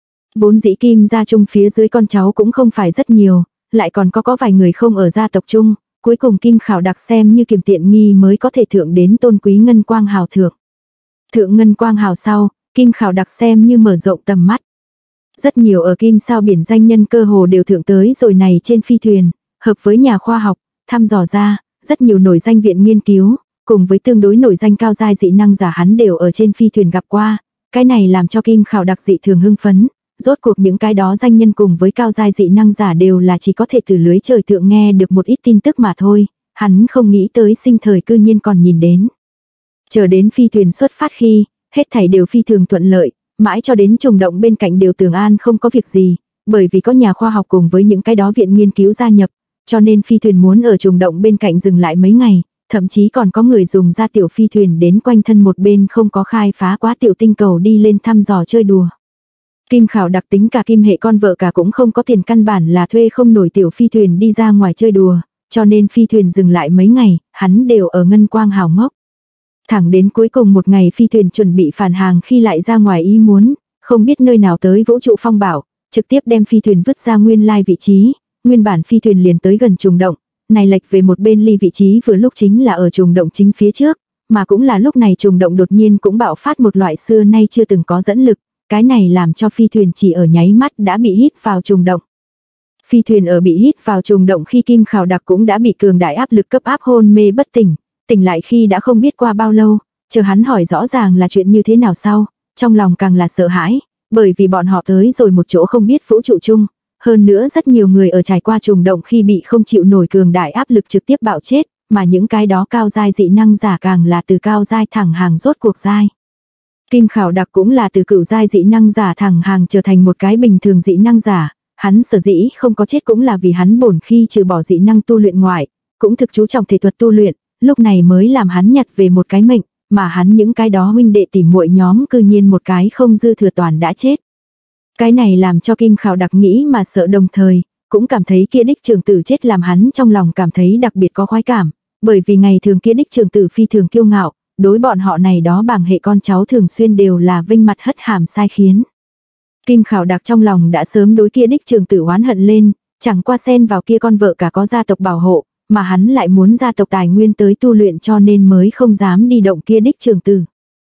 Vốn dĩ Kim gia chung phía dưới con cháu cũng không phải rất nhiều, lại còn có có vài người không ở gia tộc chung, cuối cùng Kim Khảo Đặc xem như kiềm tiện nghi mới có thể thượng đến tôn quý ngân quang hào thượng. Thượng ngân quang hào sau, Kim Khảo Đặc xem như mở rộng tầm mắt. Rất nhiều ở Kim sao biển danh nhân cơ hồ đều thượng tới rồi này trên phi thuyền, hợp với nhà khoa học, thăm dò ra, rất nhiều nổi danh viện nghiên cứu, cùng với tương đối nổi danh cao giai dị năng giả hắn đều ở trên phi thuyền gặp qua, cái này làm cho Kim Khảo Đặc dị thường hưng phấn, rốt cuộc những cái đó danh nhân cùng với cao giai dị năng giả đều là chỉ có thể từ lưới trời thượng nghe được một ít tin tức mà thôi, hắn không nghĩ tới sinh thời cư nhiên còn nhìn đến. Chờ đến phi thuyền xuất phát khi, hết thảy đều phi thường thuận lợi, mãi cho đến trùng động bên cạnh đều tường an không có việc gì, bởi vì có nhà khoa học cùng với những cái đó viện nghiên cứu gia nhập, cho nên phi thuyền muốn ở trùng động bên cạnh dừng lại mấy ngày, thậm chí còn có người dùng ra tiểu phi thuyền đến quanh thân một bên không có khai phá quá tiểu tinh cầu đi lên thăm dò chơi đùa. Kim Khảo Đặc tính cả Kim hệ con vợ cả cũng không có tiền căn bản là thuê không nổi tiểu phi thuyền đi ra ngoài chơi đùa, cho nên phi thuyền dừng lại mấy ngày, hắn đều ở ngân quang hào ngốc. Thẳng đến cuối cùng một ngày phi thuyền chuẩn bị phản hàng khi lại ra ngoài ý muốn, không biết nơi nào tới vũ trụ phong bảo, trực tiếp đem phi thuyền vứt ra nguyên lai vị trí, nguyên bản phi thuyền liền tới gần trùng động, này lệch về một bên ly vị trí vừa lúc chính là ở trùng động chính phía trước, mà cũng là lúc này trùng động đột nhiên cũng bạo phát một loại xưa nay chưa từng có dẫn lực, cái này làm cho phi thuyền chỉ ở nháy mắt đã bị hít vào trùng động. Phi thuyền ở bị hít vào trùng động khi Kim Khảo Đặc cũng đã bị cường đại áp lực cấp áp hôn mê bất tỉnh, tỉnh lại khi đã không biết qua bao lâu, chờ hắn hỏi rõ ràng là chuyện như thế nào sau, trong lòng càng là sợ hãi, bởi vì bọn họ tới rồi một chỗ không biết vũ trụ chung, hơn nữa rất nhiều người ở trải qua trùng động khi bị không chịu nổi cường đại áp lực trực tiếp bạo chết, mà những cái đó cao giai dị năng giả càng là từ cao giai thẳng hàng rốt cuộc giai. Kim Khảo Đặc cũng là từ cửu giai dị năng giả thẳng hàng trở thành một cái bình thường dị năng giả, hắn sở dĩ không có chết cũng là vì hắn bổn khi trừ bỏ dị năng tu luyện ngoại, cũng thực chú trọng thể thuật tu luyện, lúc này mới làm hắn nhặt về một cái mệnh, mà hắn những cái đó huynh đệ tỉ muội nhóm cư nhiên một cái không dư thừa toàn đã chết. Cái này làm cho Kim Khảo Đặc nghĩ mà sợ đồng thời, cũng cảm thấy kia đích trường tử chết làm hắn trong lòng cảm thấy đặc biệt có khoái cảm, bởi vì ngày thường kia đích trường tử phi thường kiêu ngạo, đối bọn họ này đó bằng hệ con cháu thường xuyên đều là vinh mặt hất hàm sai khiến. Kim Khảo Đặc trong lòng đã sớm đối kia đích trường tử oán hận lên, chẳng qua xen vào kia con vợ cả có gia tộc bảo hộ, mà hắn lại muốn gia tộc tài nguyên tới tu luyện cho nên mới không dám đi động kia đích trường tử.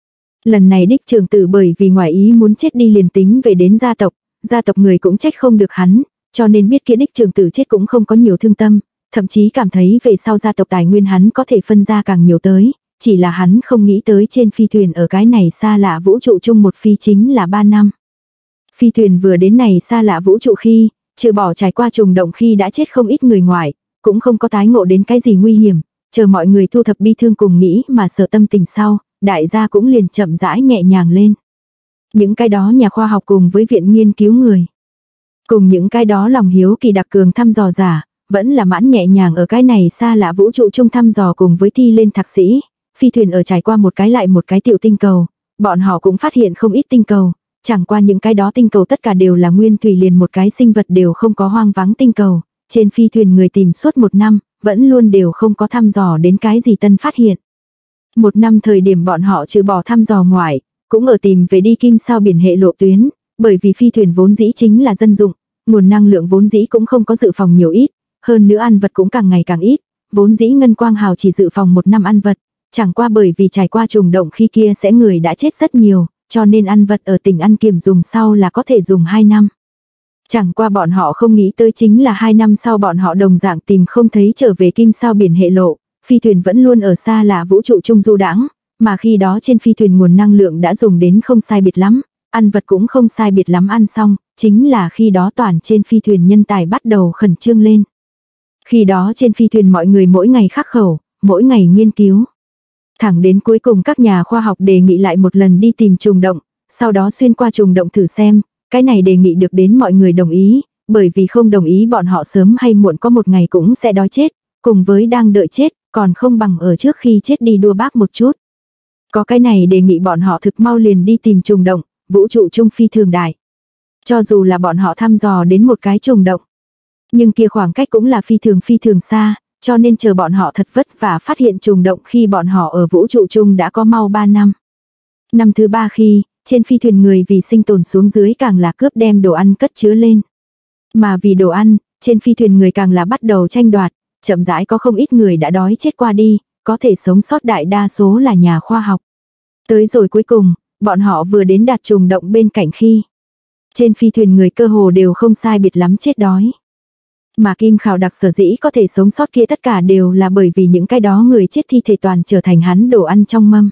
Lần này đích trường tử bởi vì ngoài ý muốn chết đi liền tính về đến gia tộc, gia tộc người cũng trách không được hắn, cho nên biết kia đích trường tử chết cũng không có nhiều thương tâm, thậm chí cảm thấy về sau gia tộc tài nguyên hắn có thể phân ra càng nhiều tới, chỉ là hắn không nghĩ tới trên phi thuyền ở cái này xa lạ vũ trụ chung một phi chính là ba năm. Phi thuyền vừa đến này xa lạ vũ trụ khi, trừ bỏ trải qua trùng động khi đã chết không ít người ngoài, cũng không có tái ngộ đến cái gì nguy hiểm, chờ mọi người thu thập bi thương cùng nghĩ mà sợ tâm tình sau, đại gia cũng liền chậm rãi nhẹ nhàng lên. Những cái đó nhà khoa học cùng với viện nghiên cứu người, cùng những cái đó lòng hiếu kỳ đặc cường thăm dò giả, vẫn là mãn nhẹ nhàng ở cái này xa lạ vũ trụ chung thăm dò cùng với thi lên thạc sĩ, phi thuyền ở trải qua một cái lại một cái tiểu tinh cầu, bọn họ cũng phát hiện không ít tinh cầu, chẳng qua những cái đó tinh cầu tất cả đều là nguyên thủy liền một cái sinh vật đều không có hoang vắng tinh cầu, trên phi thuyền người tìm suốt một năm, vẫn luôn đều không có thăm dò đến cái gì tân phát hiện. Một năm thời điểm bọn họ trừ bỏ thăm dò ngoại, cũng ở tìm về đi kim sao biển hệ lộ tuyến, bởi vì phi thuyền vốn dĩ chính là dân dụng, nguồn năng lượng vốn dĩ cũng không có dự phòng nhiều ít, hơn nữa ăn vật cũng càng ngày càng ít, vốn dĩ ngân quang hào chỉ dự phòng một năm ăn vật, chẳng qua bởi vì trải qua trùng động khi kia sẽ người đã chết rất nhiều, cho nên ăn vật ở tỉnh ăn kiềm dùng sau là có thể dùng hai năm. Chẳng qua bọn họ không nghĩ tới chính là hai năm sau bọn họ đồng dạng tìm không thấy trở về kim sao biển hệ lộ, phi thuyền vẫn luôn ở xa là vũ trụ trung du đãng, Mà khi đó trên phi thuyền nguồn năng lượng đã dùng đến không sai biệt lắm, ăn vật cũng không sai biệt lắm ăn xong, chính là khi đó toàn trên phi thuyền nhân tài bắt đầu khẩn trương lên. Khi đó trên phi thuyền mọi người mỗi ngày khắc khẩu, mỗi ngày nghiên cứu. Thẳng đến cuối cùng các nhà khoa học đề nghị lại một lần đi tìm trùng động, sau đó xuyên qua trùng động thử xem, cái này đề nghị được đến mọi người đồng ý, bởi vì không đồng ý bọn họ sớm hay muộn có một ngày cũng sẽ đói chết, cùng với đang đợi chết, còn không bằng ở trước khi chết đi đua bác một chút. Có cái này đề nghị bọn họ thực mau liền đi tìm trùng động, vũ trụ trung phi thường đại. Cho dù là bọn họ thăm dò đến một cái trùng động, nhưng kia khoảng cách cũng là phi thường phi thường xa, cho nên chờ bọn họ thật vất vả phát hiện trùng động khi bọn họ ở vũ trụ chung đã có mau ba năm. Năm thứ ba khi, trên phi thuyền người vì sinh tồn xuống dưới càng là cướp đem đồ ăn cất chứa lên. Mà vì đồ ăn, trên phi thuyền người càng là bắt đầu tranh đoạt, chậm rãi có không ít người đã đói chết qua đi, có thể sống sót đại đa số là nhà khoa học. Tới rồi cuối cùng, bọn họ vừa đến đạt trùng động bên cạnh khi. Trên phi thuyền người cơ hồ đều không sai biệt lắm chết đói. Mà Kim Khảo Đặc sở dĩ có thể sống sót kia tất cả đều là bởi vì những cái đó người chết thi thể toàn trở thành hắn đồ ăn trong mâm.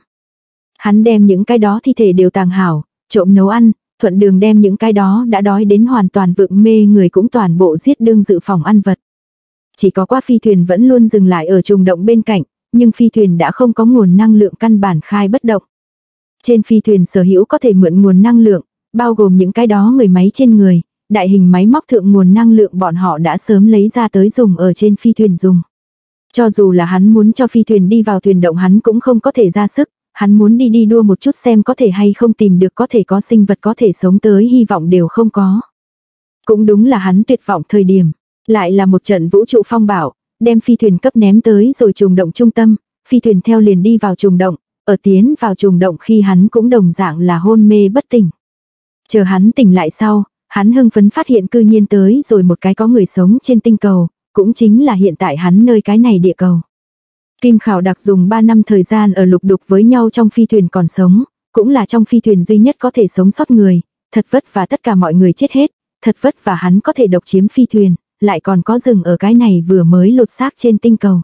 Hắn đem những cái đó thi thể đều tàng hảo, trộm nấu ăn, thuận đường đem những cái đó đã đói đến hoàn toàn vượng mê người cũng toàn bộ giết đương dự phòng ăn vật. Chỉ có qua phi thuyền vẫn luôn dừng lại ở trùng động bên cạnh, nhưng phi thuyền đã không có nguồn năng lượng căn bản khai bất động. Trên phi thuyền sở hữu có thể mượn nguồn năng lượng, bao gồm những cái đó người máy trên người, đại hình máy móc thượng nguồn năng lượng bọn họ đã sớm lấy ra tới dùng ở trên phi thuyền dùng. Cho dù là hắn muốn cho phi thuyền đi vào thuyền động hắn cũng không có thể ra sức, hắn muốn đi đi đua một chút xem có thể hay không tìm được có thể có sinh vật có thể sống tới hy vọng đều không có. Cũng đúng là hắn tuyệt vọng thời điểm, lại là một trận vũ trụ phong bạo, đem phi thuyền cấp ném tới rồi trùng động trung tâm, phi thuyền theo liền đi vào trùng động, ở tiến vào trùng động khi hắn cũng đồng dạng là hôn mê bất tỉnh. Chờ hắn tỉnh lại sau, hắn hưng phấn phát hiện cư nhiên tới rồi một cái có người sống trên tinh cầu, cũng chính là hiện tại hắn nơi cái này địa cầu. Kim Khảo Đặc dùng ba năm thời gian ở lục đục với nhau trong phi thuyền còn sống, cũng là trong phi thuyền duy nhất có thể sống sót người, thật vất vả tất cả mọi người chết hết, thật vất vả hắn có thể độc chiếm phi thuyền, lại còn có rừng ở cái này vừa mới lột xác trên tinh cầu.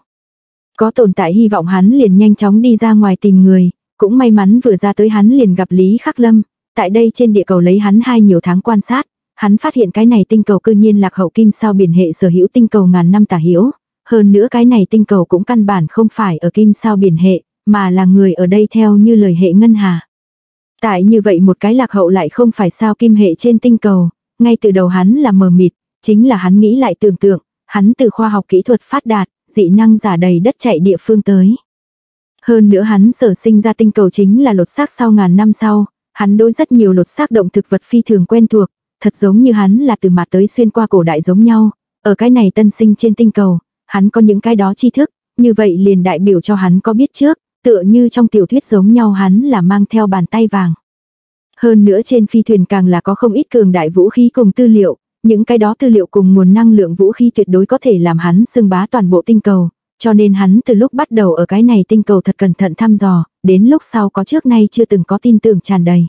Có tồn tại hy vọng hắn liền nhanh chóng đi ra ngoài tìm người, cũng may mắn vừa ra tới hắn liền gặp Lý Khắc Lâm, tại đây trên địa cầu lấy hắn hai nhiều tháng quan sát, hắn phát hiện cái này tinh cầu cư nhiên lạc hậu kim sao biển hệ sở hữu tinh cầu ngàn năm tả hữu, hơn nữa cái này tinh cầu cũng căn bản không phải ở kim sao biển hệ, mà là người ở đây theo như lời hệ ngân hà. Tại như vậy một cái lạc hậu lại không phải sao kim hệ trên tinh cầu, ngay từ đầu hắn là mờ mịt, chính là hắn nghĩ lại tưởng tượng, hắn từ khoa học kỹ thuật phát đạt, dị năng giả đầy đất chạy địa phương tới. Hơn nữa hắn sở sinh ra tinh cầu chính là lột xác sau ngàn năm sau, hắn đối rất nhiều lột xác động thực vật phi thường quen thuộc, thật giống như hắn là từ mặt tới xuyên qua cổ đại giống nhau, ở cái này tân sinh trên tinh cầu, hắn có những cái đó tri thức, như vậy liền đại biểu cho hắn có biết trước, tựa như trong tiểu thuyết giống nhau hắn là mang theo bàn tay vàng. Hơn nữa trên phi thuyền càng là có không ít cường đại vũ khí cùng tư liệu, những cái đó tư liệu cùng nguồn năng lượng vũ khí tuyệt đối có thể làm hắn xưng bá toàn bộ tinh cầu, cho nên hắn từ lúc bắt đầu ở cái này tinh cầu thật cẩn thận thăm dò, đến lúc sau có trước nay chưa từng có tin tưởng tràn đầy.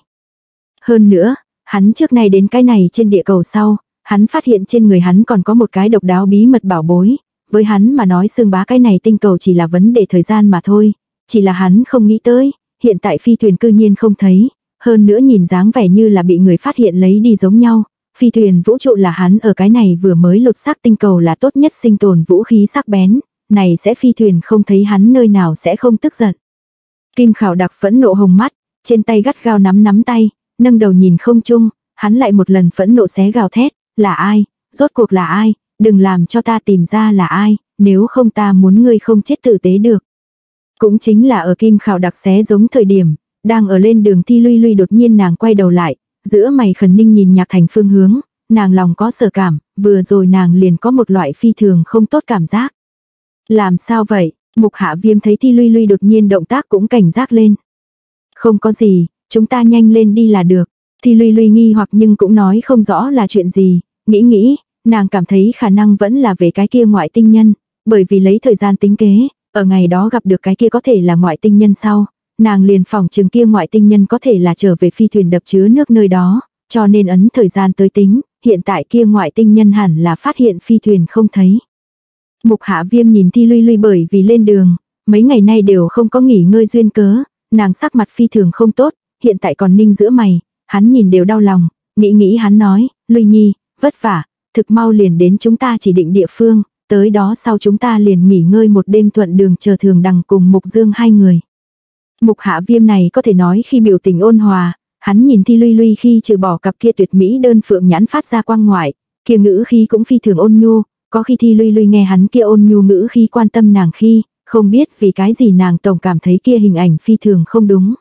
Hơn nữa, hắn trước nay đến cái này trên địa cầu sau, hắn phát hiện trên người hắn còn có một cái độc đáo bí mật bảo bối, với hắn mà nói xưng bá cái này tinh cầu chỉ là vấn đề thời gian mà thôi, chỉ là hắn không nghĩ tới, hiện tại phi thuyền cư nhiên không thấy, hơn nữa nhìn dáng vẻ như là bị người phát hiện lấy đi giống nhau. Phi thuyền vũ trụ là hắn ở cái này vừa mới lột xác tinh cầu là tốt nhất sinh tồn vũ khí sắc bén, này sẽ phi thuyền không thấy hắn nơi nào sẽ không tức giận. Kim Khảo Đặc phẫn nộ hồng mắt, trên tay gắt gao nắm nắm tay, nâng đầu nhìn không chung, hắn lại một lần phẫn nộ xé gào thét, là ai, rốt cuộc là ai, đừng làm cho ta tìm ra là ai, nếu không ta muốn ngươi không chết tử tế được. Cũng chính là ở Kim Khảo Đặc xé giống thời điểm, đang ở lên đường Thi Luy Luy đột nhiên nàng quay đầu lại, giữa mày khẩn ninh nhìn Nhạc Thành phương hướng, nàng lòng có sở cảm, vừa rồi nàng liền có một loại phi thường không tốt cảm giác. Làm sao vậy? Mục Hạ Viêm thấy Thi Luy Luy đột nhiên động tác cũng cảnh giác lên. Không có gì, chúng ta nhanh lên đi là được. Thi Luy Luy nghi hoặc nhưng cũng nói không rõ là chuyện gì, nghĩ nghĩ, nàng cảm thấy khả năng vẫn là về cái kia ngoại tinh nhân, bởi vì lấy thời gian tính kế, ở ngày đó gặp được cái kia có thể là ngoại tinh nhân sau. Nàng liền phòng chừng kia ngoại tinh nhân có thể là trở về phi thuyền đập chứa nước nơi đó, cho nên ấn thời gian tới tính, hiện tại kia ngoại tinh nhân hẳn là phát hiện phi thuyền không thấy. Mục Hạ Viêm nhìn Thi Luy Luy bởi vì lên đường, mấy ngày nay đều không có nghỉ ngơi duyên cớ, Nàng sắc mặt phi thường không tốt, hiện tại còn ninh giữa mày, hắn nhìn đều đau lòng, nghĩ nghĩ hắn nói, Lui Nhi, vất vả, thực mau liền đến chúng ta chỉ định địa phương, tới đó sau chúng ta liền nghỉ ngơi một đêm thuận đường chờ Thường Đằng cùng Mục Dương hai người. Mục Hạ Viêm này có thể nói khi biểu tình ôn hòa, hắn nhìn Thi Lui Lui khi trừ bỏ cặp kia tuyệt mỹ đơn phượng nhãn phát ra quang ngoại, kia ngữ khi cũng phi thường ôn nhu, có khi Thi Lui Lui nghe hắn kia ôn nhu ngữ khi quan tâm nàng khi, không biết vì cái gì nàng tổng cảm thấy kia hình ảnh phi thường không đúng.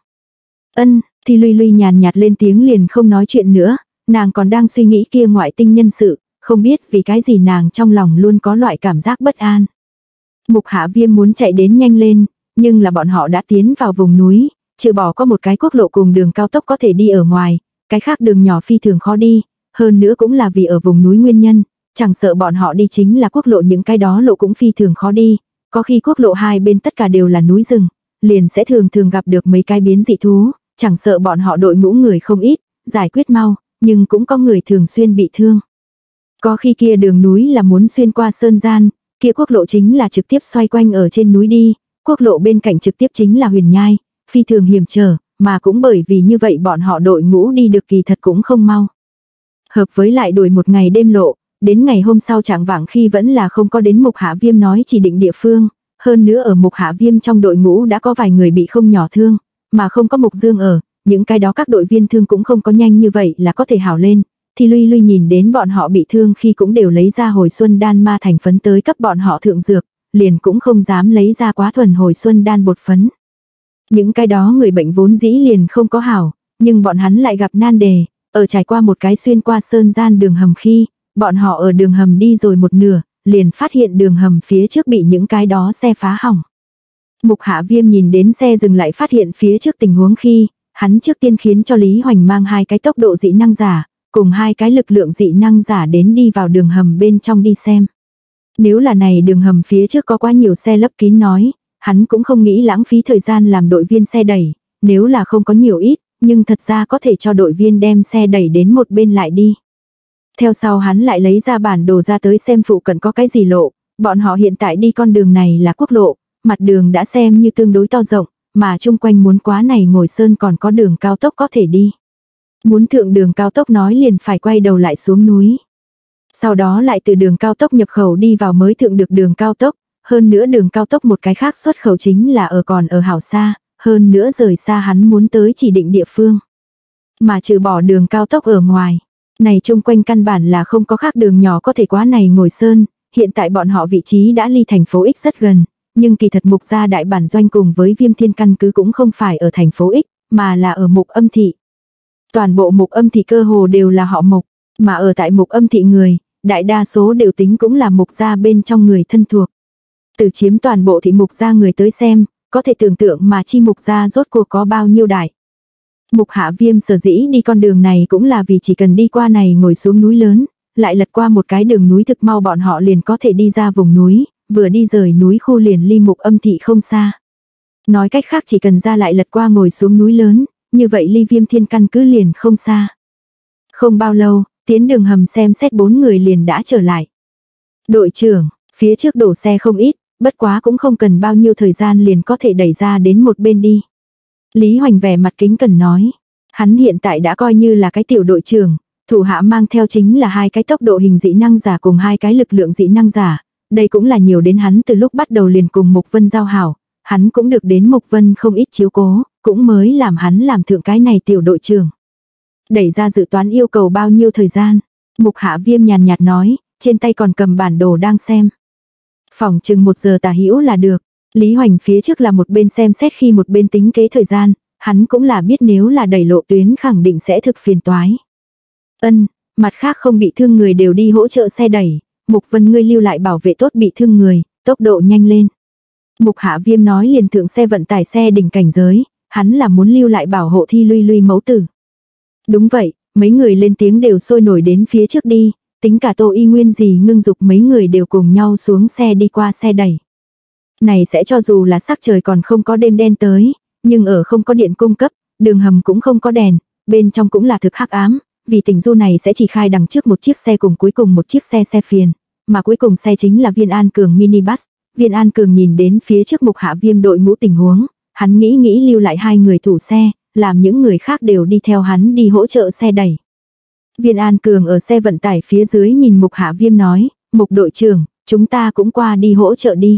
Ân, Thi Lui Lui nhàn nhạt lên tiếng liền không nói chuyện nữa, nàng còn đang suy nghĩ kia ngoại tinh nhân sự, không biết vì cái gì nàng trong lòng luôn có loại cảm giác bất an. Mục Hạ Viêm muốn chạy đến nhanh lên, nhưng là bọn họ đã tiến vào vùng núi, trừ bỏ có một cái quốc lộ cùng đường cao tốc có thể đi ở ngoài, cái khác đường nhỏ phi thường khó đi, hơn nữa cũng là vì ở vùng núi nguyên nhân, chẳng sợ bọn họ đi chính là quốc lộ những cái đó lộ cũng phi thường khó đi, có khi quốc lộ hai bên tất cả đều là núi rừng, liền sẽ thường thường gặp được mấy cái biến dị thú, chẳng sợ bọn họ đội ngũ người không ít, giải quyết mau, nhưng cũng có người thường xuyên bị thương. Có khi kia đường núi là muốn xuyên qua sơn gian, kia quốc lộ chính là trực tiếp xoay quanh ở trên núi đi, quốc lộ bên cạnh trực tiếp chính là huyền nhai, phi thường hiểm trở, mà cũng bởi vì như vậy bọn họ đội ngũ đi được kỳ thật cũng không mau. Hợp với lại đuổi một ngày đêm lộ, đến ngày hôm sau trạng vạng khi vẫn là không có đến Mục Hạ Viêm nói chỉ định địa phương, hơn nữa ở Mục Hạ Viêm trong đội ngũ đã có vài người bị không nhỏ thương, mà không có Mục Dương ở, những cái đó các đội viên thương cũng không có nhanh như vậy là có thể hảo lên. Thì Lui Lui nhìn đến bọn họ bị thương khi cũng đều lấy ra hồi xuân đan ma thành phấn tới cấp bọn họ thượng dược, liền cũng không dám lấy ra quá thuần hồi xuân đan bột phấn. Những cái đó người bệnh vốn dĩ liền không có hảo, nhưng bọn hắn lại gặp nan đề, ở trải qua một cái xuyên qua sơn gian đường hầm khi, bọn họ ở đường hầm đi rồi một nửa, liền phát hiện đường hầm phía trước bị những cái đó xe phá hỏng. Mục Hạ Viêm nhìn đến xe dừng lại phát hiện phía trước tình huống khi, hắn trước tiên khiến cho Lý Hoành mang hai cái tốc độ dị năng giả, cùng hai cái lực lượng dị năng giả đến đi vào đường hầm bên trong đi xem. Nếu là này đường hầm phía trước có quá nhiều xe lấp kín nói, hắn cũng không nghĩ lãng phí thời gian làm đội viên xe đẩy, nếu là không có nhiều ít, nhưng thật ra có thể cho đội viên đem xe đẩy đến một bên lại đi. Theo sau hắn lại lấy ra bản đồ ra tới xem phụ cận có cái gì lộ, bọn họ hiện tại đi con đường này là quốc lộ, mặt đường đã xem như tương đối to rộng, mà chung quanh muốn quá này ngồi sơn còn có đường cao tốc có thể đi. Muốn thượng đường cao tốc nói liền phải quay đầu lại xuống núi. Sau đó lại từ đường cao tốc nhập khẩu đi vào mới thượng được đường cao tốc, hơn nữa đường cao tốc một cái khác xuất khẩu chính là ở còn ở hảo xa, hơn nữa rời xa hắn muốn tới chỉ định địa phương. Mà trừ bỏ đường cao tốc ở ngoài, này chung quanh căn bản là không có khác đường nhỏ có thể quá này ngồi sơn, hiện tại bọn họ vị trí đã ly thành phố X rất gần, nhưng kỳ thật Mục gia đại bản doanh cùng với Viêm Thiên căn cứ cũng không phải ở thành phố X, mà là ở Mục Âm thị. Toàn bộ Mục Âm thị cơ hồ đều là họ Mục, mà ở tại Mục Âm thị người, đại đa số đều tính cũng là Mục gia bên trong người thân thuộc. Từ chiếm toàn bộ thị Mục gia người tới xem, có thể tưởng tượng mà chi Mục gia rốt cuộc có bao nhiêu đại. Mục Hạ Viêm sở dĩ đi con đường này cũng là vì chỉ cần đi qua này ngồi xuống núi lớn, lại lật qua một cái đường núi thực mau bọn họ liền có thể đi ra vùng núi, vừa đi rời núi khu liền ly Mục Âm thị không xa. Nói cách khác chỉ cần ra lại lật qua ngồi xuống núi lớn, như vậy ly Viêm Thiên căn cứ liền không xa. Không bao lâu, tiến đường hầm xem xét bốn người liền đã trở lại. Đội trưởng, phía trước đổ xe không ít, bất quá cũng không cần bao nhiêu thời gian liền có thể đẩy ra đến một bên đi. Lý Hoành vẻ mặt kính cẩn nói, hắn hiện tại đã coi như là cái tiểu đội trưởng, thủ hạ mang theo chính là hai cái tốc độ hình dị năng giả cùng hai cái lực lượng dị năng giả, đây cũng là nhiều đến hắn từ lúc bắt đầu liền cùng Mục Vân giao hảo, hắn cũng được đến Mục Vân không ít chiếu cố, cũng mới làm hắn làm thượng cái này tiểu đội trưởng. Đẩy ra dự toán yêu cầu bao nhiêu thời gian, Mục Hạ Viêm nhàn nhạt nói, trên tay còn cầm bản đồ đang xem. Phòng chừng một giờ tả hữu là được. Lý Hoành phía trước là một bên xem xét khi một bên tính kế thời gian, hắn cũng là biết nếu là đẩy lộ tuyến khẳng định sẽ thực phiền toái. Ân, mặt khác không bị thương người đều đi hỗ trợ xe đẩy, Mục Vân ngươi lưu lại bảo vệ tốt bị thương người, tốc độ nhanh lên. Mục Hạ Viêm nói liền thượng xe vận tải xe đỉnh cảnh giới, hắn là muốn lưu lại bảo hộ Thi Lui Lui mẫu tử. Đúng vậy, mấy người lên tiếng đều sôi nổi đến phía trước đi, tính cả Tô Y Nguyên gì ngưng dục mấy người đều cùng nhau xuống xe đi qua xe đẩy. Này sẽ cho dù là sắc trời còn không có đêm đen tới, nhưng ở không có điện cung cấp, đường hầm cũng không có đèn, bên trong cũng là thực hắc ám, vì tình du này sẽ chỉ khai đằng trước một chiếc xe cùng cuối cùng một chiếc xe xe phiền, mà cuối cùng xe chính là Viên An Cường minibus. Viên An Cường nhìn đến phía trước Mục Hạ Viêm đội ngũ tình huống, hắn nghĩ nghĩ lưu lại hai người thủ xe, làm những người khác đều đi theo hắn đi hỗ trợ xe đẩy. Viên An Cường ở xe vận tải phía dưới nhìn Mục Hạ Viêm nói, Mục đội trưởng, chúng ta cũng qua đi hỗ trợ đi.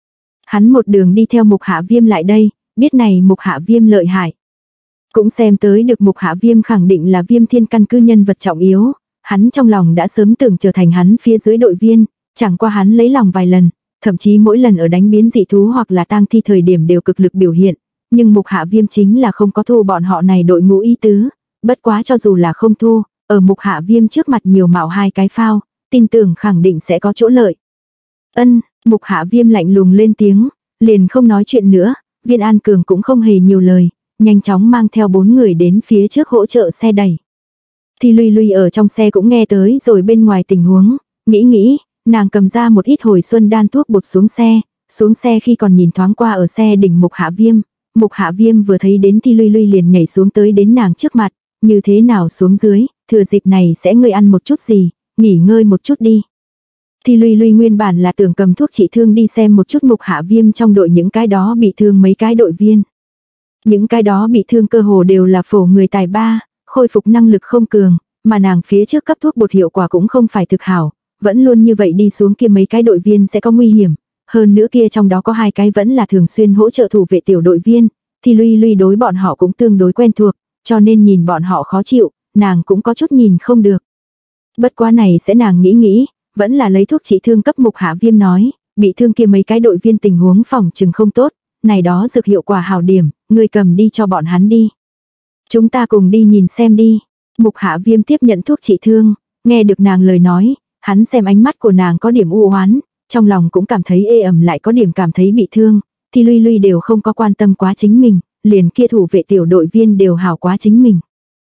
Hắn một đường đi theo Mục Hạ Viêm lại đây, biết này Mục Hạ Viêm lợi hại. Cũng xem tới được Mục Hạ Viêm khẳng định là Viêm Thiên căn cứ nhân vật trọng yếu, hắn trong lòng đã sớm tưởng trở thành hắn phía dưới đội viên, chẳng qua hắn lấy lòng vài lần, thậm chí mỗi lần ở đánh biến dị thú hoặc là tang thi thời điểm đều cực lực biểu hiện, nhưng Mục Hạ Viêm chính là không có thu bọn họ này đội ngũ ý tứ, bất quá cho dù là không thu, ở Mục Hạ Viêm trước mặt nhiều mạo hai cái phao, tin tưởng khẳng định sẽ có chỗ lợi. Ân, Mục Hạ Viêm lạnh lùng lên tiếng, liền không nói chuyện nữa, Viên An Cường cũng không hề nhiều lời, nhanh chóng mang theo bốn người đến phía trước hỗ trợ xe đẩy. Thì Luy Luy ở trong xe cũng nghe tới rồi bên ngoài tình huống, nghĩ nghĩ, nàng cầm ra một ít hồi xuân đan thuốc bột xuống xe, xuống xe khi còn nhìn thoáng qua ở xe đỉnh Mục Hạ Viêm, Mục Hạ Viêm vừa thấy đến Thi Luy Luy liền nhảy xuống tới đến nàng trước mặt, như thế nào xuống dưới, thừa dịp này sẽ ngươi ăn một chút gì, nghỉ ngơi một chút đi. Thi Luy Luy nguyên bản là tưởng cầm thuốc trị thương đi xem một chút Mục Hạ Viêm trong đội những cái đó bị thương mấy cái đội viên. Những cái đó bị thương cơ hồ đều là phổ người tài ba, khôi phục năng lực không cường, mà nàng phía trước cấp thuốc bột hiệu quả cũng không phải thực hảo, vẫn luôn như vậy đi xuống kia mấy cái đội viên sẽ có nguy hiểm. Hơn nữa kia trong đó có hai cái vẫn là thường xuyên hỗ trợ thủ vệ tiểu đội viên, thì Luy Luy đối bọn họ cũng tương đối quen thuộc, cho nên nhìn bọn họ khó chịu, nàng cũng có chút nhìn không được. Bất quá này sẽ nàng nghĩ nghĩ, vẫn là lấy thuốc trị thương cấp Mục Hạ Viêm nói, bị thương kia mấy cái đội viên tình huống phòng chừng không tốt, này đó dược hiệu quả hảo điểm, ngươi cầm đi cho bọn hắn đi. Chúng ta cùng đi nhìn xem đi. Mục Hạ Viêm tiếp nhận thuốc trị thương, nghe được nàng lời nói, hắn xem ánh mắt của nàng có điểm u oán, trong lòng cũng cảm thấy ê ẩm lại có điểm cảm thấy bị thương, thì Luy Luy đều không có quan tâm quá chính mình, liền kia thủ vệ tiểu đội viên đều hảo quá chính mình.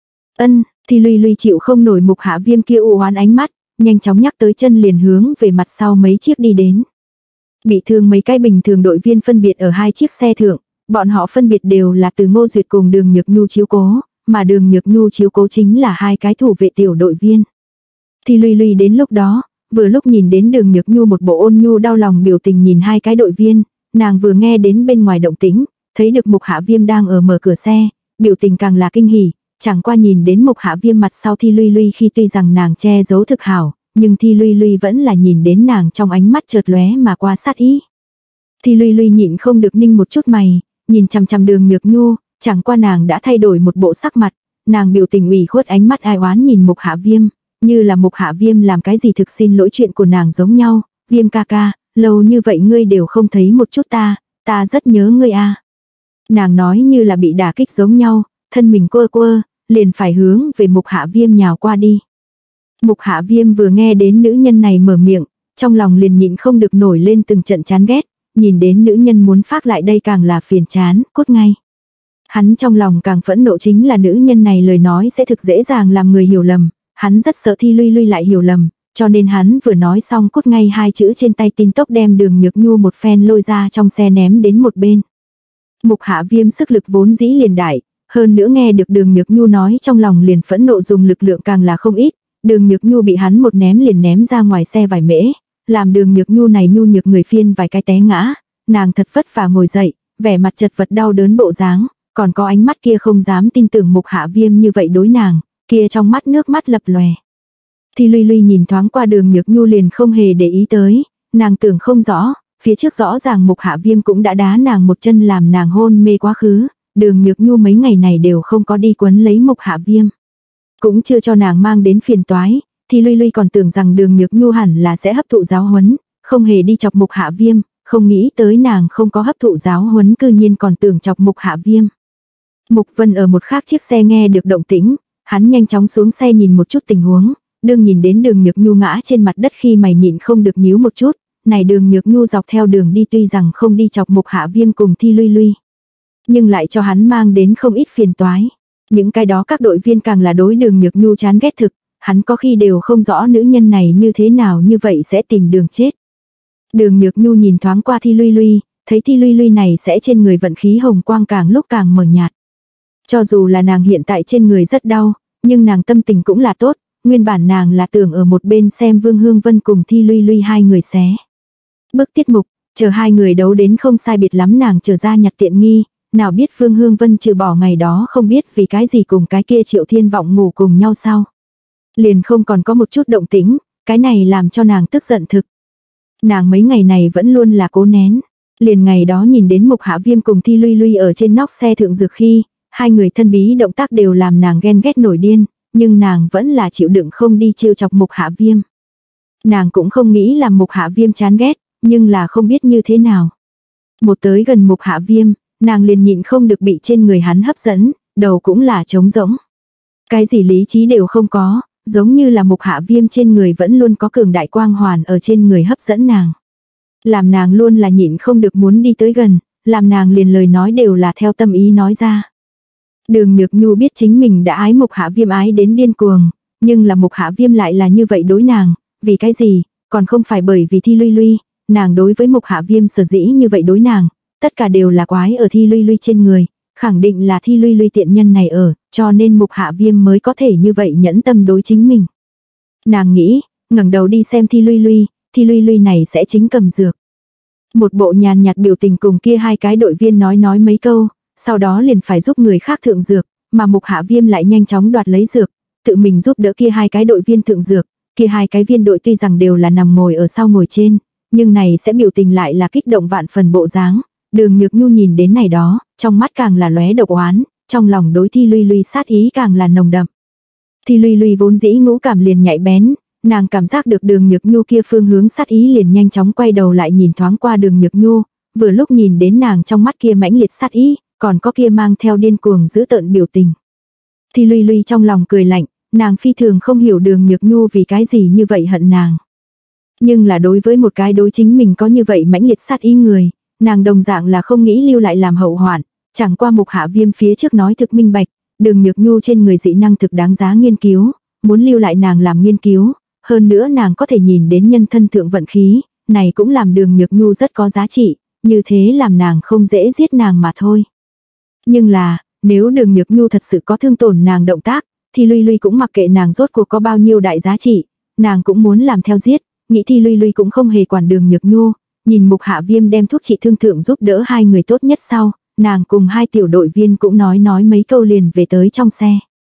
Ân, thì Luy Luy chịu không nổi Mục Hạ Viêm kia u oán ánh mắt, nhanh chóng nhắc tới chân liền hướng về mặt sau mấy chiếc đi đến. Bị thương mấy cái bình thường đội viên phân biệt ở hai chiếc xe thượng, bọn họ phân biệt đều là từ Ngô Duyệt cùng Đường Nhược Nhu chiếu cố, mà Đường Nhược Nhu chiếu cố chính là hai cái thủ vệ tiểu đội viên. Thì Luy Luy đến lúc đó, vừa lúc nhìn đến Đường Nhược Nhu một bộ ôn nhu đau lòng biểu tình nhìn hai cái đội viên, nàng vừa nghe đến bên ngoài động tĩnh, thấy được Mục Hạ Viêm đang ở mở cửa xe, biểu tình càng là kinh hỉ, chẳng qua nhìn đến Mục Hạ Viêm mặt sau Thi Luy Luy khi tuy rằng nàng che giấu thực hảo, nhưng Thi Luy Luy vẫn là nhìn đến nàng trong ánh mắt chợt lóe mà qua sát ý. Thi Luy Luy nhịn không được ninh một chút mày, nhìn chằm chằm Đường Nhược Nhu, chẳng qua nàng đã thay đổi một bộ sắc mặt, nàng biểu tình ủy khuất ánh mắt ai oán nhìn Mục Hạ Viêm, như là Mục Hạ Viêm làm cái gì thực xin lỗi chuyện của nàng giống nhau, Viêm ca ca, lâu như vậy ngươi đều không thấy một chút ta, ta rất nhớ ngươi a. Nàng nói như là bị đả kích giống nhau, thân mình quơ quơ, liền phải hướng về Mục Hạ Viêm nhào qua đi. Mục Hạ Viêm vừa nghe đến nữ nhân này mở miệng, trong lòng liền nhịn không được nổi lên từng trận chán ghét, nhìn đến nữ nhân muốn phát lại đây càng là phiền chán, cút ngay. Hắn trong lòng càng phẫn nộ chính là nữ nhân này lời nói sẽ thực dễ dàng làm người hiểu lầm, hắn rất sợ Thi Luy Luy lại hiểu lầm, cho nên hắn vừa nói xong cút ngay hai chữ trên tay tin tốc đem Đường Nhược Nhu một phen lôi ra trong xe ném đến một bên. Mục Hạ Viêm sức lực vốn dĩ liền đại, hơn nữa nghe được Đường Nhược Nhu nói trong lòng liền phẫn nộ dùng lực lượng càng là không ít, Đường Nhược Nhu bị hắn một ném liền ném ra ngoài xe vài mễ, làm Đường Nhược Nhu này nhu nhược người phiên vài cái té ngã, nàng thật vất vả ngồi dậy, vẻ mặt chật vật đau đớn bộ dáng, còn có ánh mắt kia không dám tin tưởng Mục Hạ Viêm như vậy đối nàng, kia trong mắt nước mắt lập lòe. Thì Luy Luy nhìn thoáng qua Đường Nhược Nhu liền không hề để ý tới, nàng tưởng không rõ, phía trước rõ ràng Mục Hạ Viêm cũng đã đá nàng một chân làm nàng hôn mê quá khứ, Đường Nhược Nhu mấy ngày này đều không có đi quấn lấy Mục Hạ Viêm. Cũng chưa cho nàng mang đến phiền toái, thì Luy Luy còn tưởng rằng Đường Nhược Nhu hẳn là sẽ hấp thụ giáo huấn, không hề đi chọc Mục Hạ Viêm, không nghĩ tới nàng không có hấp thụ giáo huấn cư nhiên còn tưởng chọc Mục Hạ Viêm. Mục Vân ở một khác chiếc xe nghe được động tĩnh, hắn nhanh chóng xuống xe nhìn một chút tình huống, đương nhìn đến Đường Nhược Nhu ngã trên mặt đất khi mày nhịn không được nhíu một chút, này Đường Nhược Nhu dọc theo đường đi tuy rằng không đi chọc Mục Hạ Viêm cùng Thi Luy Luy, nhưng lại cho hắn mang đến không ít phiền toái. Những cái đó các đội viên càng là đối Đường Nhược Nhu chán ghét thực, hắn có khi đều không rõ nữ nhân này như thế nào như vậy sẽ tìm đường chết. Đường Nhược Nhu nhìn thoáng qua Thi Luy Luy, thấy Thi Luy Luy này sẽ trên người vận khí hồng quang càng lúc càng mờ nhạt. Cho dù là nàng hiện tại trên người rất đau, nhưng nàng tâm tình cũng là tốt, nguyên bản nàng là tưởng ở một bên xem Vương Hương Vân cùng Thi Luy Luy hai người xé. Bước tiết mục, chờ hai người đấu đến không sai biệt lắm nàng trở ra nhặt tiện nghi, nào biết Phương Hương Vân trừ bỏ ngày đó không biết vì cái gì cùng cái kia Triệu Thiên Vọng ngủ cùng nhau sau. Liền không còn có một chút động tĩnh, cái này làm cho nàng tức giận thực. Nàng mấy ngày này vẫn luôn là cố nén. Liền ngày đó nhìn đến Mục Hạ Viêm cùng Thi Luy Luy ở trên nóc xe thượng dược khi, hai người thân bí động tác đều làm nàng ghen ghét nổi điên, nhưng nàng vẫn là chịu đựng không đi trêu chọc Mục Hạ Viêm. Nàng cũng không nghĩ làm Mục Hạ Viêm chán ghét, nhưng là không biết như thế nào. Một tới gần Mục Hạ Viêm, nàng liền nhịn không được bị trên người hắn hấp dẫn, đầu cũng là trống rỗng. Cái gì lý trí đều không có, giống như là Mục Hạ Viêm trên người vẫn luôn có cường đại quang hoàn ở trên người hấp dẫn nàng. Làm nàng luôn là nhịn không được muốn đi tới gần, làm nàng liền lời nói đều là theo tâm ý nói ra. Đường Nhược Nhu biết chính mình đã ái Mục Hạ Viêm ái đến điên cuồng, nhưng là Mục Hạ Viêm lại là như vậy đối nàng, vì cái gì, còn không phải bởi vì Thi Luy Luy, nàng đối với Mục Hạ Viêm sở dĩ như vậy đối nàng, tất cả đều là quái ở Thi Luy Luy trên người, khẳng định là Thi Luy Luy tiện nhân này ở, cho nên Mục Hạ Viêm mới có thể như vậy nhẫn tâm đối chính mình. Nàng nghĩ, ngẩng đầu đi xem Thi Luy Luy, Thi Luy Luy này sẽ chính cầm dược. Một bộ nhàn nhạt biểu tình cùng kia hai cái đội viên nói nói mấy câu, sau đó liền phải giúp người khác thượng dược, mà Mục Hạ Viêm lại nhanh chóng đoạt lấy dược, tự mình giúp đỡ kia hai cái đội viên thượng dược, kia hai cái viên đội tuy rằng đều là nằm ngồi ở sau ngồi trên, nhưng này sẽ biểu tình lại là kích động vạn phần bộ dáng. Đường Nhược Nhu nhìn đến này đó, trong mắt càng là lóe độc oán, trong lòng đối Thi Luy Luy sát ý càng là nồng đậm. Thi Luy Luy vốn dĩ ngũ cảm liền nhạy bén, nàng cảm giác được Đường Nhược Nhu kia phương hướng sát ý liền nhanh chóng quay đầu lại nhìn thoáng qua Đường Nhược Nhu, vừa lúc nhìn đến nàng trong mắt kia mãnh liệt sát ý, còn có kia mang theo điên cuồng dữ tợn biểu tình. Thi Luy Luy trong lòng cười lạnh, nàng phi thường không hiểu Đường Nhược Nhu vì cái gì như vậy hận nàng. Nhưng là đối với một cái đối chính mình có như vậy mãnh liệt sát ý người, nàng đồng dạng là không nghĩ lưu lại làm hậu hoạn, chẳng qua Mục Hạ Viêm phía trước nói thực minh bạch, Đường Nhược Nhu trên người dị năng thực đáng giá nghiên cứu, muốn lưu lại nàng làm nghiên cứu, hơn nữa nàng có thể nhìn đến nhân thân thượng vận khí, này cũng làm Đường Nhược Nhu rất có giá trị, như thế làm nàng không dễ giết nàng mà thôi. Nhưng là, nếu Đường Nhược Nhu thật sự có thương tổn nàng động tác, thì Luy Luy cũng mặc kệ nàng rốt cuộc có bao nhiêu đại giá trị, nàng cũng muốn làm theo giết, nghĩ thì Luy Luy cũng không hề quản Đường Nhược Nhu, nhìn Mục Hạ Viêm đem thuốc trị thương thượng giúp đỡ hai người tốt nhất sau, nàng cùng hai tiểu đội viên cũng nói nói mấy câu liền về tới trong xe.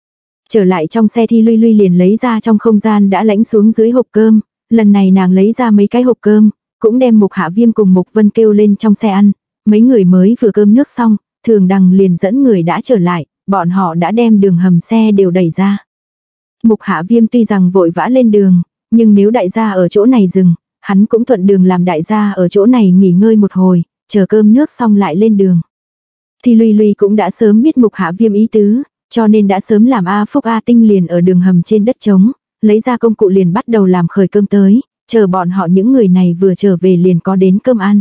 Trở lại trong xe thì Luy Luy liền lấy ra trong không gian đã lãnh xuống dưới hộp cơm, lần này nàng lấy ra mấy cái hộp cơm, cũng đem Mục Hạ Viêm cùng Mục Vân kêu lên trong xe ăn, mấy người mới vừa cơm nước xong, Thường Đằng liền dẫn người đã trở lại, bọn họ đã đem đường hầm xe đều đẩy ra. Mục Hạ Viêm tuy rằng vội vã lên đường, nhưng nếu đại gia ở chỗ này dừng, hắn cũng thuận đường làm đại gia ở chỗ này nghỉ ngơi một hồi, chờ cơm nước xong lại lên đường. Thì Luy Luy cũng đã sớm biết Mục Hạ Viêm ý tứ, cho nên đã sớm làm A Phúc A Tinh liền ở đường hầm trên đất trống, lấy ra công cụ liền bắt đầu làm khởi cơm tới, chờ bọn họ những người này vừa trở về liền có đến cơm ăn.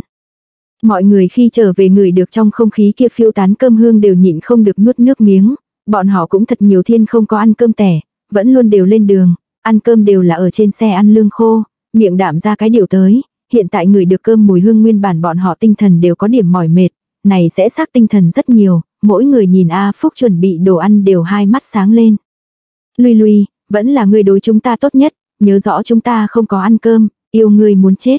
Mọi người khi trở về ngửi được trong không khí kia phiêu tán cơm hương đều nhịn không được nuốt nước miếng, bọn họ cũng thật nhiều thiên không có ăn cơm tẻ, vẫn luôn đều lên đường, ăn cơm đều là ở trên xe ăn lương khô, miệng đạm ra cái điều tới, hiện tại ngửi được cơm mùi hương nguyên bản bọn họ tinh thần đều có điểm mỏi mệt, này sẽ xác tinh thần rất nhiều, mỗi người nhìn A Phúc chuẩn bị đồ ăn đều hai mắt sáng lên. Luy Luy, vẫn là người đối chúng ta tốt nhất, nhớ rõ chúng ta không có ăn cơm, yêu người muốn chết.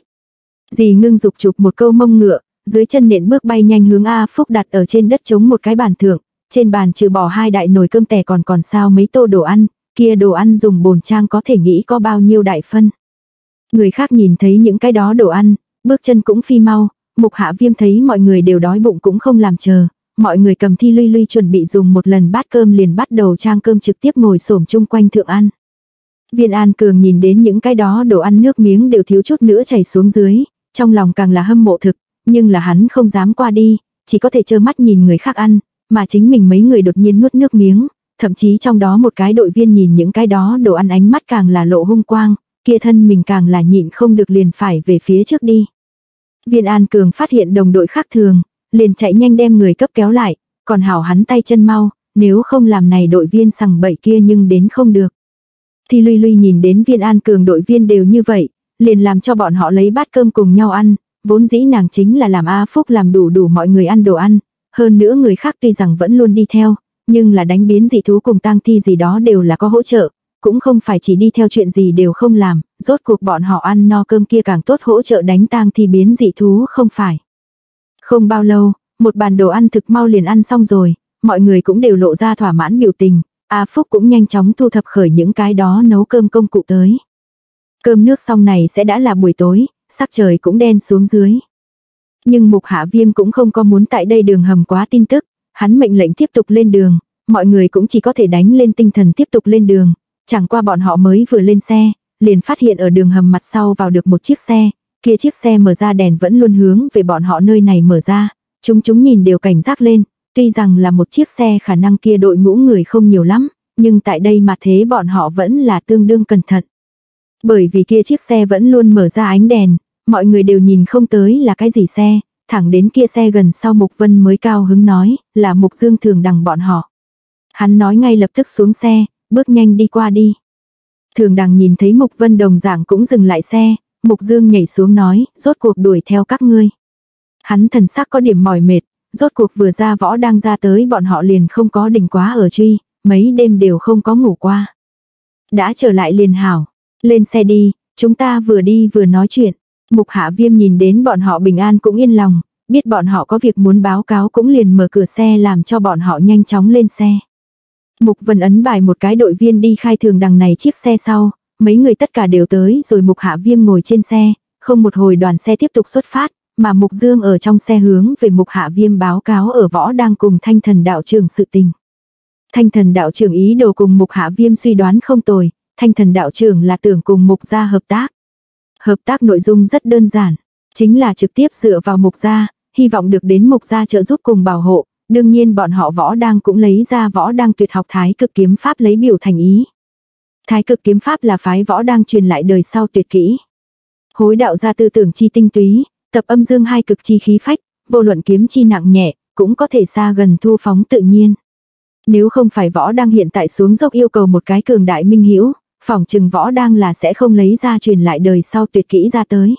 Dì Ngưng dục chụp một câu mông ngựa, dưới chân nện bước bay nhanh hướng A Phúc đặt ở trên đất chống một cái bàn thượng, trên bàn trừ bỏ hai đại nồi cơm tẻ còn còn sao mấy tô đồ ăn, kia đồ ăn dùng bồn trang có thể nghĩ có bao nhiêu đại phân. Người khác nhìn thấy những cái đó đồ ăn, bước chân cũng phi mau, Mục Hạ Viêm thấy mọi người đều đói bụng cũng không làm chờ, mọi người cầm Thi Luy Luy chuẩn bị dùng một lần bát cơm liền bắt đầu trang cơm trực tiếp ngồi xổm chung quanh thượng ăn. Viên An Cường nhìn đến những cái đó đồ ăn nước miếng đều thiếu chút nữa chảy xuống dưới, trong lòng càng là hâm mộ thực, nhưng là hắn không dám qua đi, chỉ có thể trơ mắt nhìn người khác ăn, mà chính mình mấy người đột nhiên nuốt nước miếng, thậm chí trong đó một cái đội viên nhìn những cái đó đồ ăn ánh mắt càng là lộ hung quang, kia thân mình càng là nhịn không được liền phải về phía trước đi. Viên An Cường phát hiện đồng đội khác thường, liền chạy nhanh đem người cấp kéo lại, còn hảo hắn tay chân mau, nếu không làm này đội viên sằng bậy kia nhưng đến không được. Thì Luy Luy nhìn đến Viên An Cường đội viên đều như vậy, liền làm cho bọn họ lấy bát cơm cùng nhau ăn, vốn dĩ nàng chính là làm A Phúc làm đủ đủ mọi người ăn đồ ăn, hơn nữa người khác tuy rằng vẫn luôn đi theo, nhưng là đánh biến dị thú cùng tang thi gì đó đều là có hỗ trợ, cũng không phải chỉ đi theo chuyện gì đều không làm, rốt cuộc bọn họ ăn no cơm kia càng tốt hỗ trợ đánh tang thi biến dị thú không phải. Không bao lâu, Một bàn đồ ăn thực mau liền ăn xong rồi, mọi người cũng đều lộ ra thỏa mãn biểu tình, A Phúc cũng nhanh chóng thu thập khởi những cái đó nấu cơm công cụ tới. Cơm nước xong này sẽ đã là buổi tối, sắc trời cũng đen xuống dưới. Nhưng Mục Hạ Viêm cũng không có muốn tại đây đường hầm quá tin tức, hắn mệnh lệnh tiếp tục lên đường, mọi người cũng chỉ có thể đánh lên tinh thần tiếp tục lên đường. Chẳng qua bọn họ mới vừa lên xe, liền phát hiện ở đường hầm mặt sau vào được một chiếc xe, kia chiếc xe mở ra đèn vẫn luôn hướng về bọn họ nơi này mở ra, chúng chúng nhìn đều cảnh giác lên, tuy rằng là một chiếc xe khả năng kia đội ngũ người không nhiều lắm, nhưng tại đây mà thế bọn họ vẫn là tương đương cẩn thận. Bởi vì kia chiếc xe vẫn luôn mở ra ánh đèn, mọi người đều nhìn không tới là cái gì xe, thẳng đến kia xe gần sau Mục Vân mới cao hứng nói, là Mục Dương Thường Đằng bọn họ. Hắn nói ngay lập tức xuống xe, bước nhanh đi qua đi. Thường Đằng nhìn thấy Mục Vân đồng dạng cũng dừng lại xe, Mục Dương nhảy xuống nói, rốt cuộc đuổi theo các ngươi. Hắn thần sắc có điểm mỏi mệt, rốt cuộc vừa ra võ đang ra tới bọn họ liền không có đình quá ở truy, mấy đêm đều không có ngủ qua. Đã trở lại liền hảo, lên xe đi, chúng ta vừa đi vừa nói chuyện. Mục Hạ Viêm nhìn đến bọn họ bình an cũng yên lòng, biết bọn họ có việc muốn báo cáo cũng liền mở cửa xe làm cho bọn họ nhanh chóng lên xe. Mục Vân ấn bài một cái đội viên đi khai Thường Đằng này chiếc xe sau, mấy người tất cả đều tới rồi Mục Hạ Viêm ngồi trên xe, không một hồi đoàn xe tiếp tục xuất phát, mà Mục Dương ở trong xe hướng về Mục Hạ Viêm báo cáo ở võ đang cùng Thanh Thần đạo trưởng sự tình. Thanh Thần đạo trưởng ý đồ cùng Mục Hạ Viêm suy đoán không tồi, Thanh Thần đạo trưởng là tưởng cùng Mục gia hợp tác. Hợp tác nội dung rất đơn giản, chính là trực tiếp dựa vào Mục gia, hy vọng được đến Mục gia trợ giúp cùng bảo hộ, đương nhiên bọn họ võ đang cũng lấy ra võ đang tuyệt học Thái Cực kiếm pháp lấy biểu thành ý. Thái Cực kiếm pháp là phái võ đang truyền lại đời sau tuyệt kỹ. Hối đạo gia tư tưởng chi tinh túy, tập âm dương hai cực chi khí phách, vô luận kiếm chi nặng nhẹ, cũng có thể xa gần thu phóng tự nhiên. Nếu không phải võ đang hiện tại xuống dốc yêu cầu một cái cường đại minh hữu, phỏng chừng võ đang là sẽ không lấy ra truyền lại đời sau tuyệt kỹ ra tới.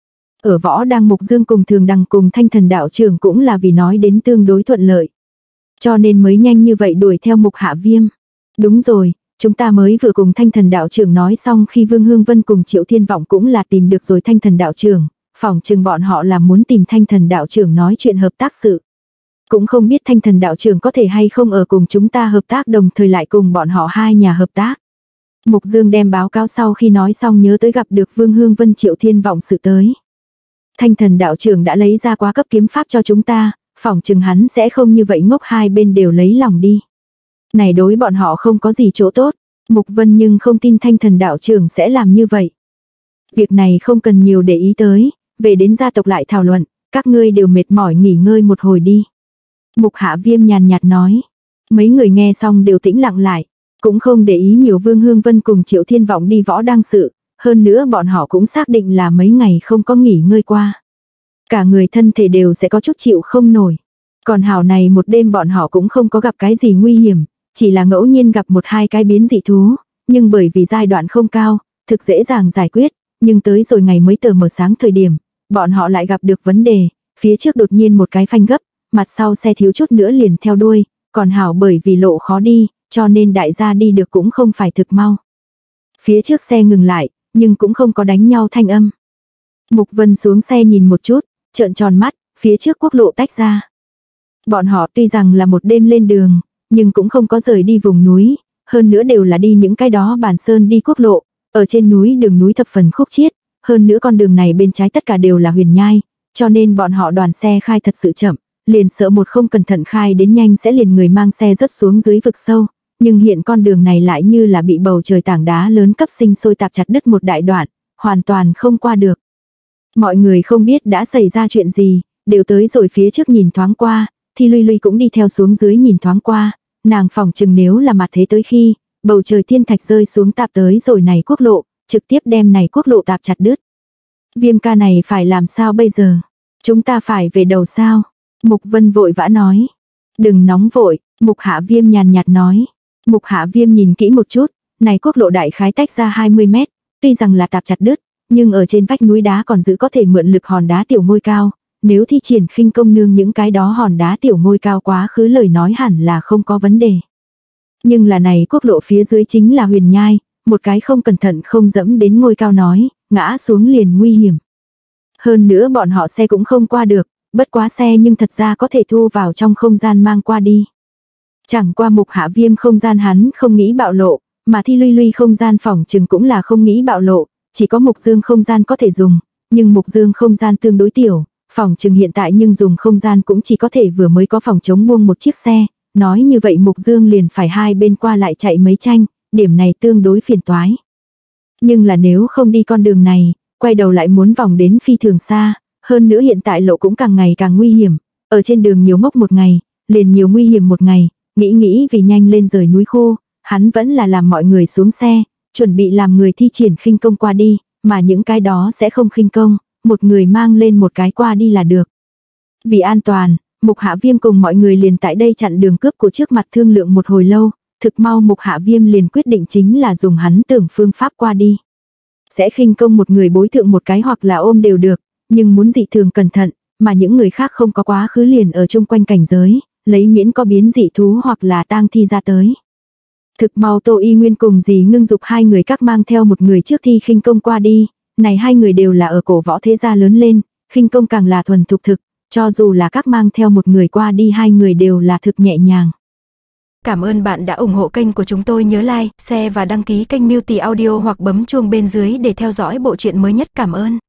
Ở võ đang Mục Dương cùng Thường Đằng cùng Thanh Thần đạo trưởng cũng là vì nói đến tương đối thuận lợi. Cho nên mới nhanh như vậy đuổi theo Mục Hạ Viêm. Đúng rồi, chúng ta mới vừa cùng Thanh Thần đạo trưởng nói xong khi Vương Hương Vân cùng Triệu Thiên Vọng cũng là tìm được rồi Thanh Thần đạo trưởng, phỏng chừng bọn họ là muốn tìm Thanh Thần đạo trưởng nói chuyện hợp tác sự. Cũng không biết Thanh Thần đạo trưởng có thể hay không ở cùng chúng ta hợp tác đồng thời lại cùng bọn họ hai nhà hợp tác. Mục Dương đem báo cáo sau khi nói xong nhớ tới gặp được Vương Hương Vân Triệu Thiên Vọng sự tới. Thanh Thần đạo trưởng đã lấy ra quá cấp kiếm pháp cho chúng ta, phỏng chừng hắn sẽ không như vậy ngốc hai bên đều lấy lòng đi. Này đối bọn họ không có gì chỗ tốt, Mục Vân nhưng không tin Thanh Thần đạo trưởng sẽ làm như vậy. Việc này không cần nhiều để ý tới, về đến gia tộc lại thảo luận, các ngươi đều mệt mỏi nghỉ ngơi một hồi đi. Mục Hạ Viêm nhàn nhạt nói, mấy người nghe xong đều tĩnh lặng lại, cũng không để ý nhiều Vương Hương Vân cùng Triệu Thiên Vọng đi võ đang sự, hơn nữa bọn họ cũng xác định là mấy ngày không có nghỉ ngơi qua. Cả người thân thể đều sẽ có chút chịu không nổi. Còn hảo này một đêm bọn họ cũng không có gặp cái gì nguy hiểm, chỉ là ngẫu nhiên gặp một hai cái biến dị thú, nhưng bởi vì giai đoạn không cao, thực dễ dàng giải quyết, nhưng tới rồi ngày mới tờ mờ sáng thời điểm, bọn họ lại gặp được vấn đề, phía trước đột nhiên một cái phanh gấp, mặt sau xe thiếu chút nữa liền theo đuôi, còn hảo bởi vì lộ khó đi, cho nên đại gia đi được cũng không phải thực mau. Phía trước xe ngừng lại, nhưng cũng không có đánh nhau thanh âm. Mục Vân xuống xe nhìn một chút, trợn tròn mắt, phía trước quốc lộ tách ra. Bọn họ tuy rằng là một đêm lên đường, nhưng cũng không có rời đi vùng núi, hơn nữa đều là đi những cái đó bản sơn đi quốc lộ, ở trên núi đường núi thập phần khúc chiết, hơn nữa con đường này bên trái tất cả đều là huyền nhai, cho nên bọn họ đoàn xe khai thật sự chậm, liền sợ một không cẩn thận khai đến nhanh sẽ liền người mang xe rớt xuống dưới vực sâu, nhưng hiện con đường này lại như là bị bầu trời tảng đá lớn cấp sinh sôi tạp chặt đứt một đại đoạn, hoàn toàn không qua được. Mọi người không biết đã xảy ra chuyện gì, đều tới rồi phía trước nhìn thoáng qua, thì Luy Luy cũng đi theo xuống dưới nhìn thoáng qua, nàng phỏng chừng nếu là mặt thế tới khi, bầu trời thiên thạch rơi xuống tạp tới rồi này quốc lộ, trực tiếp đem này quốc lộ tạp chặt đứt. Viêm ca này phải làm sao bây giờ? Chúng ta phải về đầu sao? Mục Vân vội vã nói. Đừng nóng vội, Mục Hạ Viêm nhàn nhạt nói. Mục Hạ Viêm nhìn kỹ một chút, này quốc lộ đại khái tách ra hai mươi mét, tuy rằng là tạp chặt đứt, nhưng ở trên vách núi đá còn giữ có thể mượn lực hòn đá tiểu ngôi cao, nếu thi triển khinh công nương những cái đó hòn đá tiểu ngôi cao quá khứ lời nói hẳn là không có vấn đề. Nhưng là này quốc lộ phía dưới chính là huyền nhai, một cái không cẩn thận không dẫm đến ngôi cao nói, ngã xuống liền nguy hiểm. Hơn nữa bọn họ xe cũng không qua được, Bất quá xe nhưng thật ra có thể thu vào trong không gian mang qua đi. Chẳng qua Mục Hạ Viêm không gian hắn không nghĩ bạo lộ, mà Thi Luy Luy không gian phỏng chừng cũng là không nghĩ bạo lộ, chỉ có Mục Dương không gian có thể dùng, nhưng Mục Dương không gian tương đối tiểu, phỏng chừng hiện tại nhưng dùng không gian cũng chỉ có thể vừa mới có phòng chống buông một chiếc xe, nói như vậy Mục Dương liền phải hai bên qua lại chạy mấy tranh, điểm này tương đối phiền toái. Nhưng là nếu không đi con đường này, quay đầu lại muốn vòng đến phi thường xa, hơn nữa hiện tại lộ cũng càng ngày càng nguy hiểm, ở trên đường nhiều ngốc một ngày, liền nhiều nguy hiểm một ngày, nghĩ nghĩ vì nhanh lên rời núi khô, hắn vẫn là làm mọi người xuống xe, chuẩn bị làm người thi triển khinh công qua đi, mà những cái đó sẽ không khinh công, một người mang lên một cái qua đi là được. Vì an toàn, Mục Hạ Viêm cùng mọi người liền tại đây chặn đường cướp của trước mặt thương lượng một hồi lâu, thực mau Mục Hạ Viêm liền quyết định chính là dùng hắn tưởng phương pháp qua đi. Sẽ khinh công một người bối thượng một cái hoặc là ôm đều được, nhưng muốn dị thường cẩn thận, mà những người khác không có quá khứ liền ở chung quanh cảnh giới, lấy miễn có biến dị thú hoặc là tang thi ra tới. Thực mau Tô Y Nguyên cùng dì Ngưng Dục hai người các mang theo một người trước thi khinh công qua đi, này hai người đều là ở cổ võ thế gia lớn lên, khinh công càng là thuần thục thực, cho dù là các mang theo một người qua đi hai người đều là thực nhẹ nhàng. Cảm ơn bạn đã ủng hộ kênh của chúng tôi, nhớ like, share và đăng ký kênh Multi Audio hoặc bấm chuông bên dưới để theo dõi bộ truyện mới nhất. Cảm ơn.